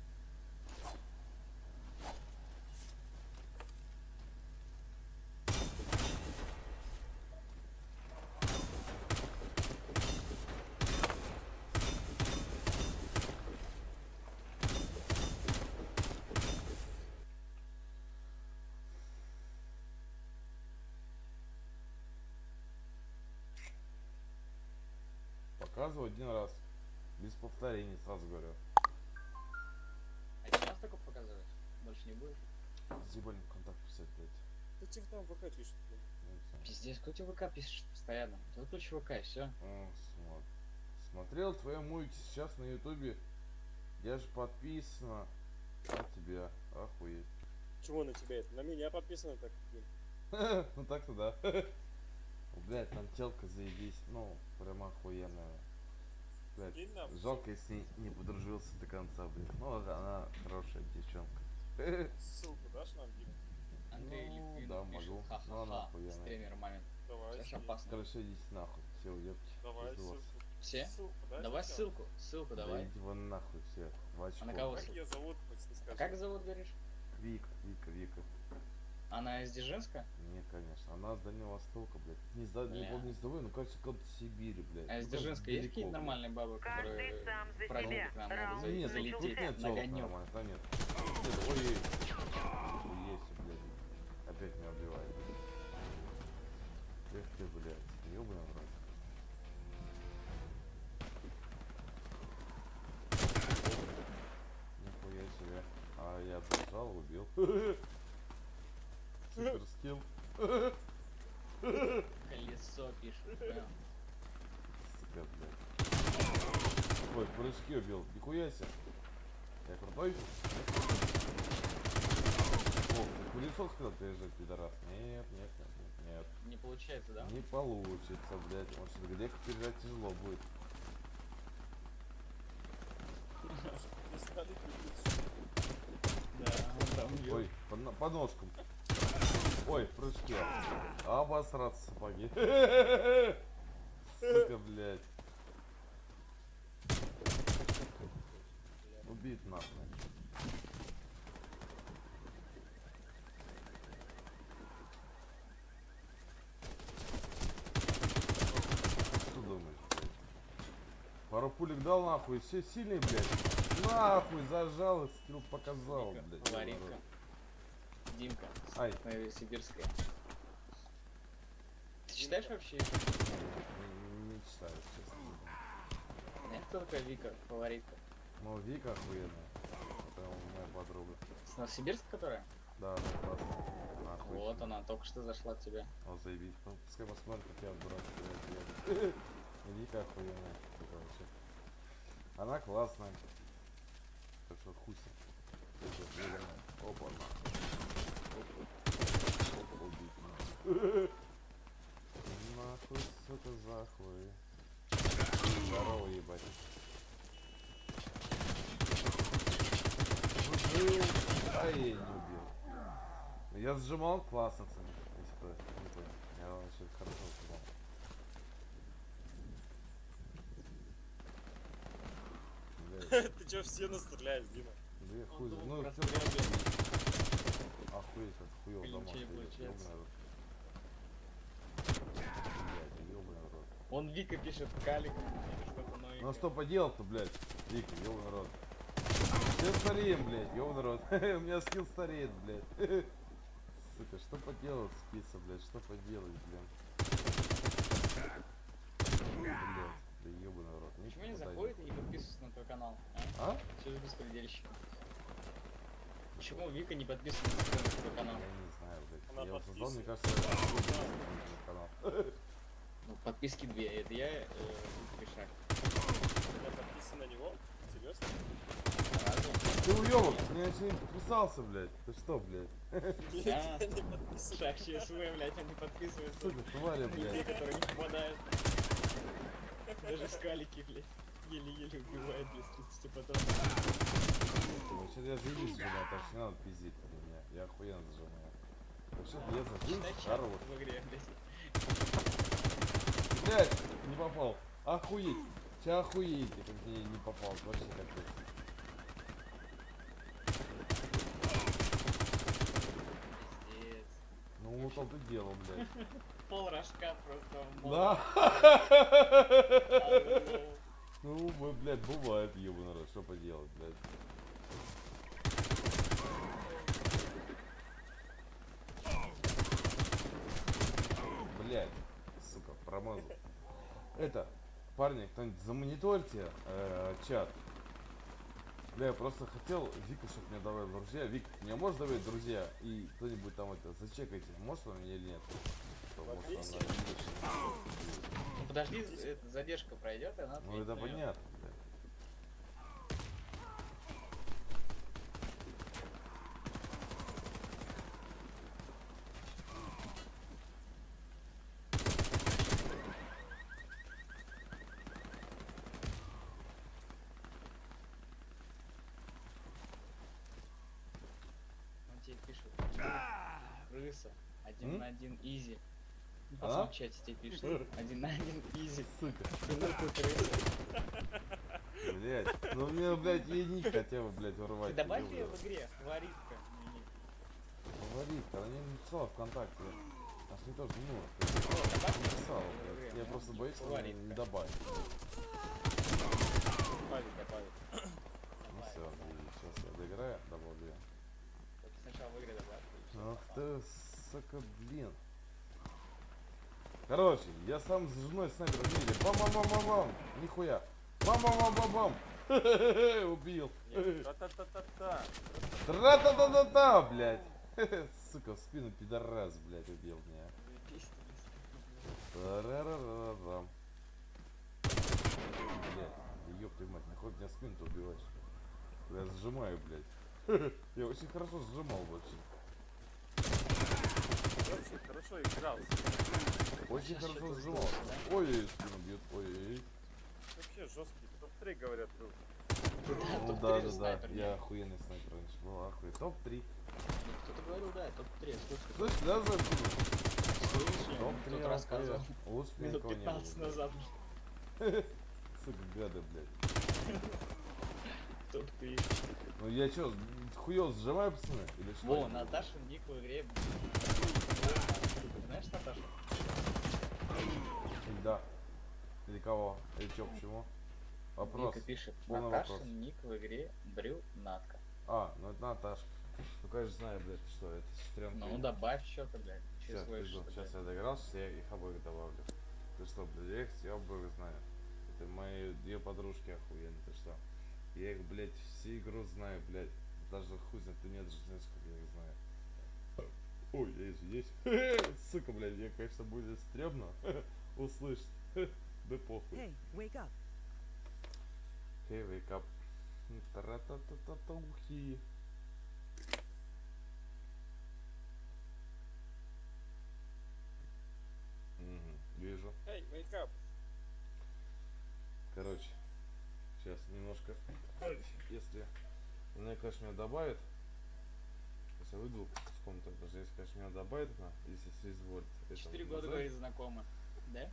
[SPEAKER 1] Показываю один раз. Без повторений, сразу говорю.
[SPEAKER 9] Один раз только показывать? Больше не будет?
[SPEAKER 1] Заебали контакт писать, блядь.
[SPEAKER 6] Да тебе там ВК пишут. блин.
[SPEAKER 1] Ну, и всё.
[SPEAKER 9] Пиздец, кто тебе ВК пишет постоянно? Ты выключи ВК и все.
[SPEAKER 1] О, смо- Смотрел твои мувики сейчас на ютубе. Я же подписана. А тебя, охуеть.
[SPEAKER 6] Чего на тебя это? На меня подписано так. блин.
[SPEAKER 1] Ну так-то да. Блять, там телка заебись. Ну, прям охуенная. Блядь,
[SPEAKER 6] Кинь нам
[SPEAKER 1] жалко, если не подружился до конца, блядь. Ну, она хорошая девчонка.
[SPEAKER 6] ссылку дашь нам, Дима?
[SPEAKER 9] Андрей
[SPEAKER 1] Ну,
[SPEAKER 9] Литвинов
[SPEAKER 1] да,
[SPEAKER 9] пишет,
[SPEAKER 1] могу. Ну,
[SPEAKER 9] ха-ха-ха,
[SPEAKER 1] нахуй,
[SPEAKER 9] с
[SPEAKER 1] я,
[SPEAKER 9] тренер момент.
[SPEAKER 6] Давай,
[SPEAKER 9] Саша
[SPEAKER 6] скинь.
[SPEAKER 9] опасно.
[SPEAKER 1] Короче, идите нахуй, все, уебки.
[SPEAKER 6] Давай
[SPEAKER 1] Пизду вас.
[SPEAKER 6] ссылку.
[SPEAKER 9] Все?
[SPEAKER 6] Ссылку дай
[SPEAKER 9] Давай
[SPEAKER 6] сначала.
[SPEAKER 9] ссылку, ссылку
[SPEAKER 1] Да
[SPEAKER 9] давай.
[SPEAKER 1] идите вон нахуй все. В очко.
[SPEAKER 9] А на кого
[SPEAKER 6] Как
[SPEAKER 9] ссылку?
[SPEAKER 6] ее зовут, хоть не
[SPEAKER 9] А
[SPEAKER 6] скажи.
[SPEAKER 9] как зовут, говоришь?
[SPEAKER 1] Вика, Вика, Вика.
[SPEAKER 9] Она из Дзержинска?
[SPEAKER 1] Нет, конечно. Она с Дальнего Востока, блядь. Не с, да- не,
[SPEAKER 9] Бля.
[SPEAKER 1] помню, не с Довой, но, кажется, какой-то Сибири, блядь.
[SPEAKER 9] А из
[SPEAKER 1] Ну,
[SPEAKER 9] Дзержинска есть
[SPEAKER 1] далеко,
[SPEAKER 9] какие-то
[SPEAKER 1] блядь.
[SPEAKER 9] нормальные бабы,
[SPEAKER 8] Каждый
[SPEAKER 9] которые
[SPEAKER 8] сам за
[SPEAKER 9] в праздники
[SPEAKER 8] себя.
[SPEAKER 9] к нам
[SPEAKER 8] Раунд
[SPEAKER 9] могут
[SPEAKER 1] Ну, нет,
[SPEAKER 9] залететь
[SPEAKER 1] тут нет
[SPEAKER 9] на
[SPEAKER 1] телок
[SPEAKER 9] огонек?
[SPEAKER 1] нормально, да нет. Нет, ой, ой. Есть, блядь. Опять меня убивает. Эх ты, блядь. Ёбаный в рот. Нихуя себе. А я зажал, убил. Супер скилл.
[SPEAKER 9] Колесо пишет. Да.
[SPEAKER 1] Сука, блядь. Ой, прыжки убил. Нихуя себе. Я крутой? О, ты курицо хотел пережить, пидорас? Нет, нет, нет, нет, нет.
[SPEAKER 9] Не получается, да?
[SPEAKER 1] Не получится, блядь. Может, где-то пережать тяжело будет.
[SPEAKER 6] Искали пиццу.
[SPEAKER 9] Да, он там бьет.
[SPEAKER 1] Ой, под, на- под ножком. Ой, прыжки. Обосраться сапоги. Сука, блядь. Убит нахуй. Что думаешь, блядь? Пару пулек дал нахуй, все сильный, блядь. Нахуй зажал и скилл показал,
[SPEAKER 9] Вика,
[SPEAKER 1] блядь.
[SPEAKER 9] Ларика, Димка,
[SPEAKER 1] Ай.
[SPEAKER 9] Новосибирская. Ты читаешь вообще?
[SPEAKER 1] Не, не читаю, честно.
[SPEAKER 9] Нет, кто такая Вика, фаворитка?
[SPEAKER 1] Ну, Вика охуенная. Это моя подруга.
[SPEAKER 9] С Новосибирска, которая?
[SPEAKER 1] Да, да, классно. Нахуй.
[SPEAKER 9] Вот она, только что зашла от тебя.
[SPEAKER 1] О, заебись. Ну, пускай посмотрит, как я дурак. блядь, я. Вика охуенная. Это вообще. Она классная. Так что хуй с ним. Опа, нахуй. Опа, убить нахуй. Нахуй, сука, захуй. Здорово, ебать. Убил. А я не убил. Я сжимал классно, кстати. Если кто не понял. Я вообще хорошо сжимал. Блядь,
[SPEAKER 6] Ты чё в стену стреляешь, Дима?
[SPEAKER 1] да я
[SPEAKER 9] Он
[SPEAKER 1] хуй
[SPEAKER 9] думал,
[SPEAKER 1] знаю. Ну,
[SPEAKER 9] просто
[SPEAKER 1] всё
[SPEAKER 9] реально.
[SPEAKER 1] охуеть, как хуёво
[SPEAKER 9] Или
[SPEAKER 1] дома
[SPEAKER 9] ничего не
[SPEAKER 1] стоит.
[SPEAKER 9] получается.
[SPEAKER 1] Ёбаный рот. Блядь, ёбаный рот.
[SPEAKER 9] Он Вика пишет Калик или что-то новенькое.
[SPEAKER 1] Ну что поделать-то, блядь? Вика, ёбаный рот. Все стареем, блядь, ёбаный рот. У меня скилл стареет, блядь. Сука, что поделать, скиса, блядь, что поделать, блядь. Блядь, да ёбаный рот.
[SPEAKER 9] Почему не
[SPEAKER 1] попадает.
[SPEAKER 9] заходит и не подписывается на твой канал? А?
[SPEAKER 1] А?
[SPEAKER 9] Что за беспредельщик? Почему Вика не подписывается на твой канал?
[SPEAKER 1] Я не знаю, блядь.
[SPEAKER 6] Она
[SPEAKER 1] Я его создал, мне
[SPEAKER 6] подписывается.
[SPEAKER 1] кажется, я канал.
[SPEAKER 9] Ну, подписки две. Это я, э, Пишак.
[SPEAKER 6] Я подписан на него? Серьезно?
[SPEAKER 9] Разве?
[SPEAKER 1] Ты уёбок, мне еще не подписался, блядь. Ты что, блядь?
[SPEAKER 6] Нет,
[SPEAKER 9] Да.
[SPEAKER 6] я не подписан.
[SPEAKER 9] Шах ЧСВ, блядь, он не подписывается.
[SPEAKER 1] Сука, твари,
[SPEAKER 9] На людей,
[SPEAKER 1] блядь.
[SPEAKER 9] которые не попадают. Даже скалики, блядь. Еле-еле убивает без тридцати патронов.
[SPEAKER 1] Вообще я заебись сжимаю, так что не надо пиздить на меня. Я охуенно зажимаю. Вообще я
[SPEAKER 9] Читай
[SPEAKER 1] зажим,
[SPEAKER 9] чат
[SPEAKER 1] хорош.
[SPEAKER 9] в игре, блядь.
[SPEAKER 1] Блядь, не попал. Охуеть. Сейчас охуеете, как мне не попал. Вообще капец.
[SPEAKER 9] Пиздец.
[SPEAKER 1] Ну вот он ты делал, блядь.
[SPEAKER 9] Пол рожка просто в мозг.
[SPEAKER 1] Да.
[SPEAKER 9] Алло.
[SPEAKER 1] Ну, мы, блядь, бывает, ебаный рот. Что поделать, блядь. Блядь, сука, промазал. Это, парни, кто-нибудь замониторьте э, чат. Бля, я просто хотел, Вика, чтобы мне давали друзья. Вик, мне можешь давать друзья? И кто-нибудь там это, зачекайте, может он меня или нет? Что, может, она
[SPEAKER 6] Подписи.
[SPEAKER 1] видишь?
[SPEAKER 9] Ну подожди, это, задержка пройдет, и она
[SPEAKER 1] Ну
[SPEAKER 9] ответит
[SPEAKER 1] это
[SPEAKER 9] на её.
[SPEAKER 1] понятно, блядь.
[SPEAKER 5] крыса. Один
[SPEAKER 1] М?
[SPEAKER 5] на один изи.
[SPEAKER 1] А?
[SPEAKER 5] Пацан в чате тебе пишет. Один на один изи.
[SPEAKER 1] Сука.
[SPEAKER 5] Ты нахуй крыса.
[SPEAKER 1] Блять. Ну мне, блядь, ей ник хотя бы, блядь,
[SPEAKER 5] Ты
[SPEAKER 1] урвать.
[SPEAKER 5] добавь
[SPEAKER 1] не
[SPEAKER 5] ее
[SPEAKER 1] люблю.
[SPEAKER 5] в игре, фаворитка. Ник.
[SPEAKER 1] Говорит, она не написала ВКонтакте. Аж не то, что ну,
[SPEAKER 5] О, добавь
[SPEAKER 1] не
[SPEAKER 5] её
[SPEAKER 1] написала,
[SPEAKER 5] в игре,
[SPEAKER 1] блядь. Я
[SPEAKER 5] ну,
[SPEAKER 1] просто
[SPEAKER 5] Ник,
[SPEAKER 1] боюсь, что она
[SPEAKER 5] фаворитка.
[SPEAKER 1] не добавит.
[SPEAKER 6] Добавить, добавить.
[SPEAKER 1] Ну все, сейчас я доиграю, добавлю.
[SPEAKER 5] Только сначала в игре добавь. и всё,
[SPEAKER 1] Ах
[SPEAKER 5] попало.
[SPEAKER 1] ты, сука, блин. Короче, я сам с женой снайпером в мире. Бам-бам-бам-бам-бам. Нихуя. Бам-бам-бам-бам-бам. Убил.
[SPEAKER 6] Нет, та-та-та-та-та.
[SPEAKER 1] Тра-та-та-та-та, блядь. Сука, в спину пидорас, блядь, убил меня.
[SPEAKER 5] Песня.
[SPEAKER 1] Та-ра-ра-ра-рам. Блядь, да ёб твою мать, нахуй меня в спину-то убиваешь? Я сжимаю, блядь. Я очень хорошо сжимал вообще.
[SPEAKER 6] Вообще хорошо играл.
[SPEAKER 1] Очень
[SPEAKER 5] Сейчас
[SPEAKER 1] хорошо
[SPEAKER 5] что-то
[SPEAKER 1] сжимал.
[SPEAKER 5] сдохнет, да?
[SPEAKER 1] Ой, спину бьет, ой.
[SPEAKER 6] Вообще жесткий. топ-три, говорят, был.
[SPEAKER 1] Ну
[SPEAKER 5] топ-три
[SPEAKER 1] да, да, да.
[SPEAKER 5] снайпер,
[SPEAKER 1] Я
[SPEAKER 5] да.
[SPEAKER 1] охуенный снайпер раньше был, охуенный. топ три.
[SPEAKER 5] Ну, кто-то говорил, да, топ-три. Слушай,
[SPEAKER 1] Слышь, да, забил?
[SPEAKER 5] слышишь,
[SPEAKER 1] топ три,
[SPEAKER 5] кто-то рассказывал.
[SPEAKER 1] Лучше меня
[SPEAKER 5] Минут
[SPEAKER 1] никого не
[SPEAKER 5] пятнадцать
[SPEAKER 1] было.
[SPEAKER 5] назад.
[SPEAKER 1] Сука, гады, блядь.
[SPEAKER 5] топ-три.
[SPEAKER 1] Ну я чё, хуёво сжимаю, пацаны? Или что?
[SPEAKER 5] Во, Наташа ник в игре. Знаешь Наташу?
[SPEAKER 1] Да. Или кого? Или чё, почему? Вопрос.
[SPEAKER 5] Ника пишет.
[SPEAKER 1] Полный
[SPEAKER 5] Наташа
[SPEAKER 1] вопрос.
[SPEAKER 5] ник в игре брюнатка.
[SPEAKER 1] А, ну это Наташа. Ну конечно знаю, блядь, что это сестренка.
[SPEAKER 5] Ну добавь что-то, блядь. Че
[SPEAKER 1] Сейчас,
[SPEAKER 5] слышишь?
[SPEAKER 1] сейчас я доиграл, сейчас я их обоих добавлю. Ты что, блядь, я их все обоих знаю. Это мои две подружки охуенные, ты что? Я их, блядь, всю игру знаю, блядь. Даже хуй знает, ты не даже знаешь, как я их знаю. Ой, я извиняюсь. Сука, блядь, я, конечно, будет стрёмно услышать. Да похуй.
[SPEAKER 4] Hey, wake up.
[SPEAKER 1] Hey, wake up. Тара-та-та-та-таухи. Угу, вижу.
[SPEAKER 6] Эй, wake up.
[SPEAKER 1] Короче, сейчас немножко, если она, конечно, меня добавит, сейчас я выйду с комнаты, даже если, конечно, меня добавит она, если соизволит. это
[SPEAKER 5] Четыре
[SPEAKER 1] назвать.
[SPEAKER 5] года, говорит, знакомы. Да?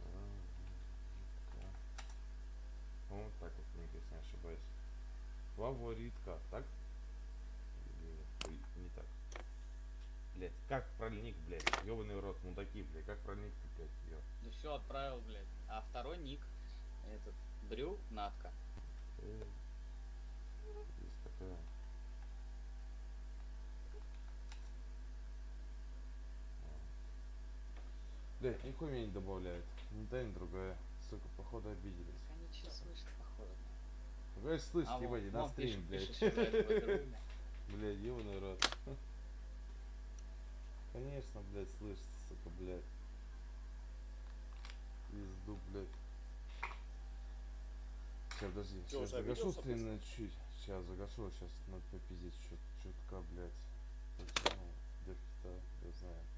[SPEAKER 1] А, ну, вот так вот, Ника, если не ошибаюсь. Фаворитка, так? Или, ой, не так. Блять, как правильно ник, блять? Ёбаный рот, мудаки, блять, как правильно ник, блять, ё.
[SPEAKER 5] Да все, отправил, блядь. А второй ник, этот, брюнатка.
[SPEAKER 1] Э, Есть такая. Блять, никакой меня не добавляет. Ни та, ни другая. Сука, походу обиделись.
[SPEAKER 5] Они че слышат, походу.
[SPEAKER 1] Ну, конечно, слышите,
[SPEAKER 5] А,
[SPEAKER 1] ебать,
[SPEAKER 5] вон,
[SPEAKER 1] на
[SPEAKER 5] вон
[SPEAKER 1] стриме,
[SPEAKER 5] пишет,
[SPEAKER 1] блядь.
[SPEAKER 5] пишет, что за эту игру.
[SPEAKER 1] Блядь, ебаный рот. Конечно, блядь, слышит, сука, блядь. Пизду, блядь. Сейчас, подожди,
[SPEAKER 6] Чё,
[SPEAKER 1] сейчас
[SPEAKER 6] уже
[SPEAKER 1] загашу
[SPEAKER 6] обиделся,
[SPEAKER 1] стрим на чуть. Сейчас загашу, сейчас надо попиздить чуть чутка, блядь. Почему? Где-то, я знаю.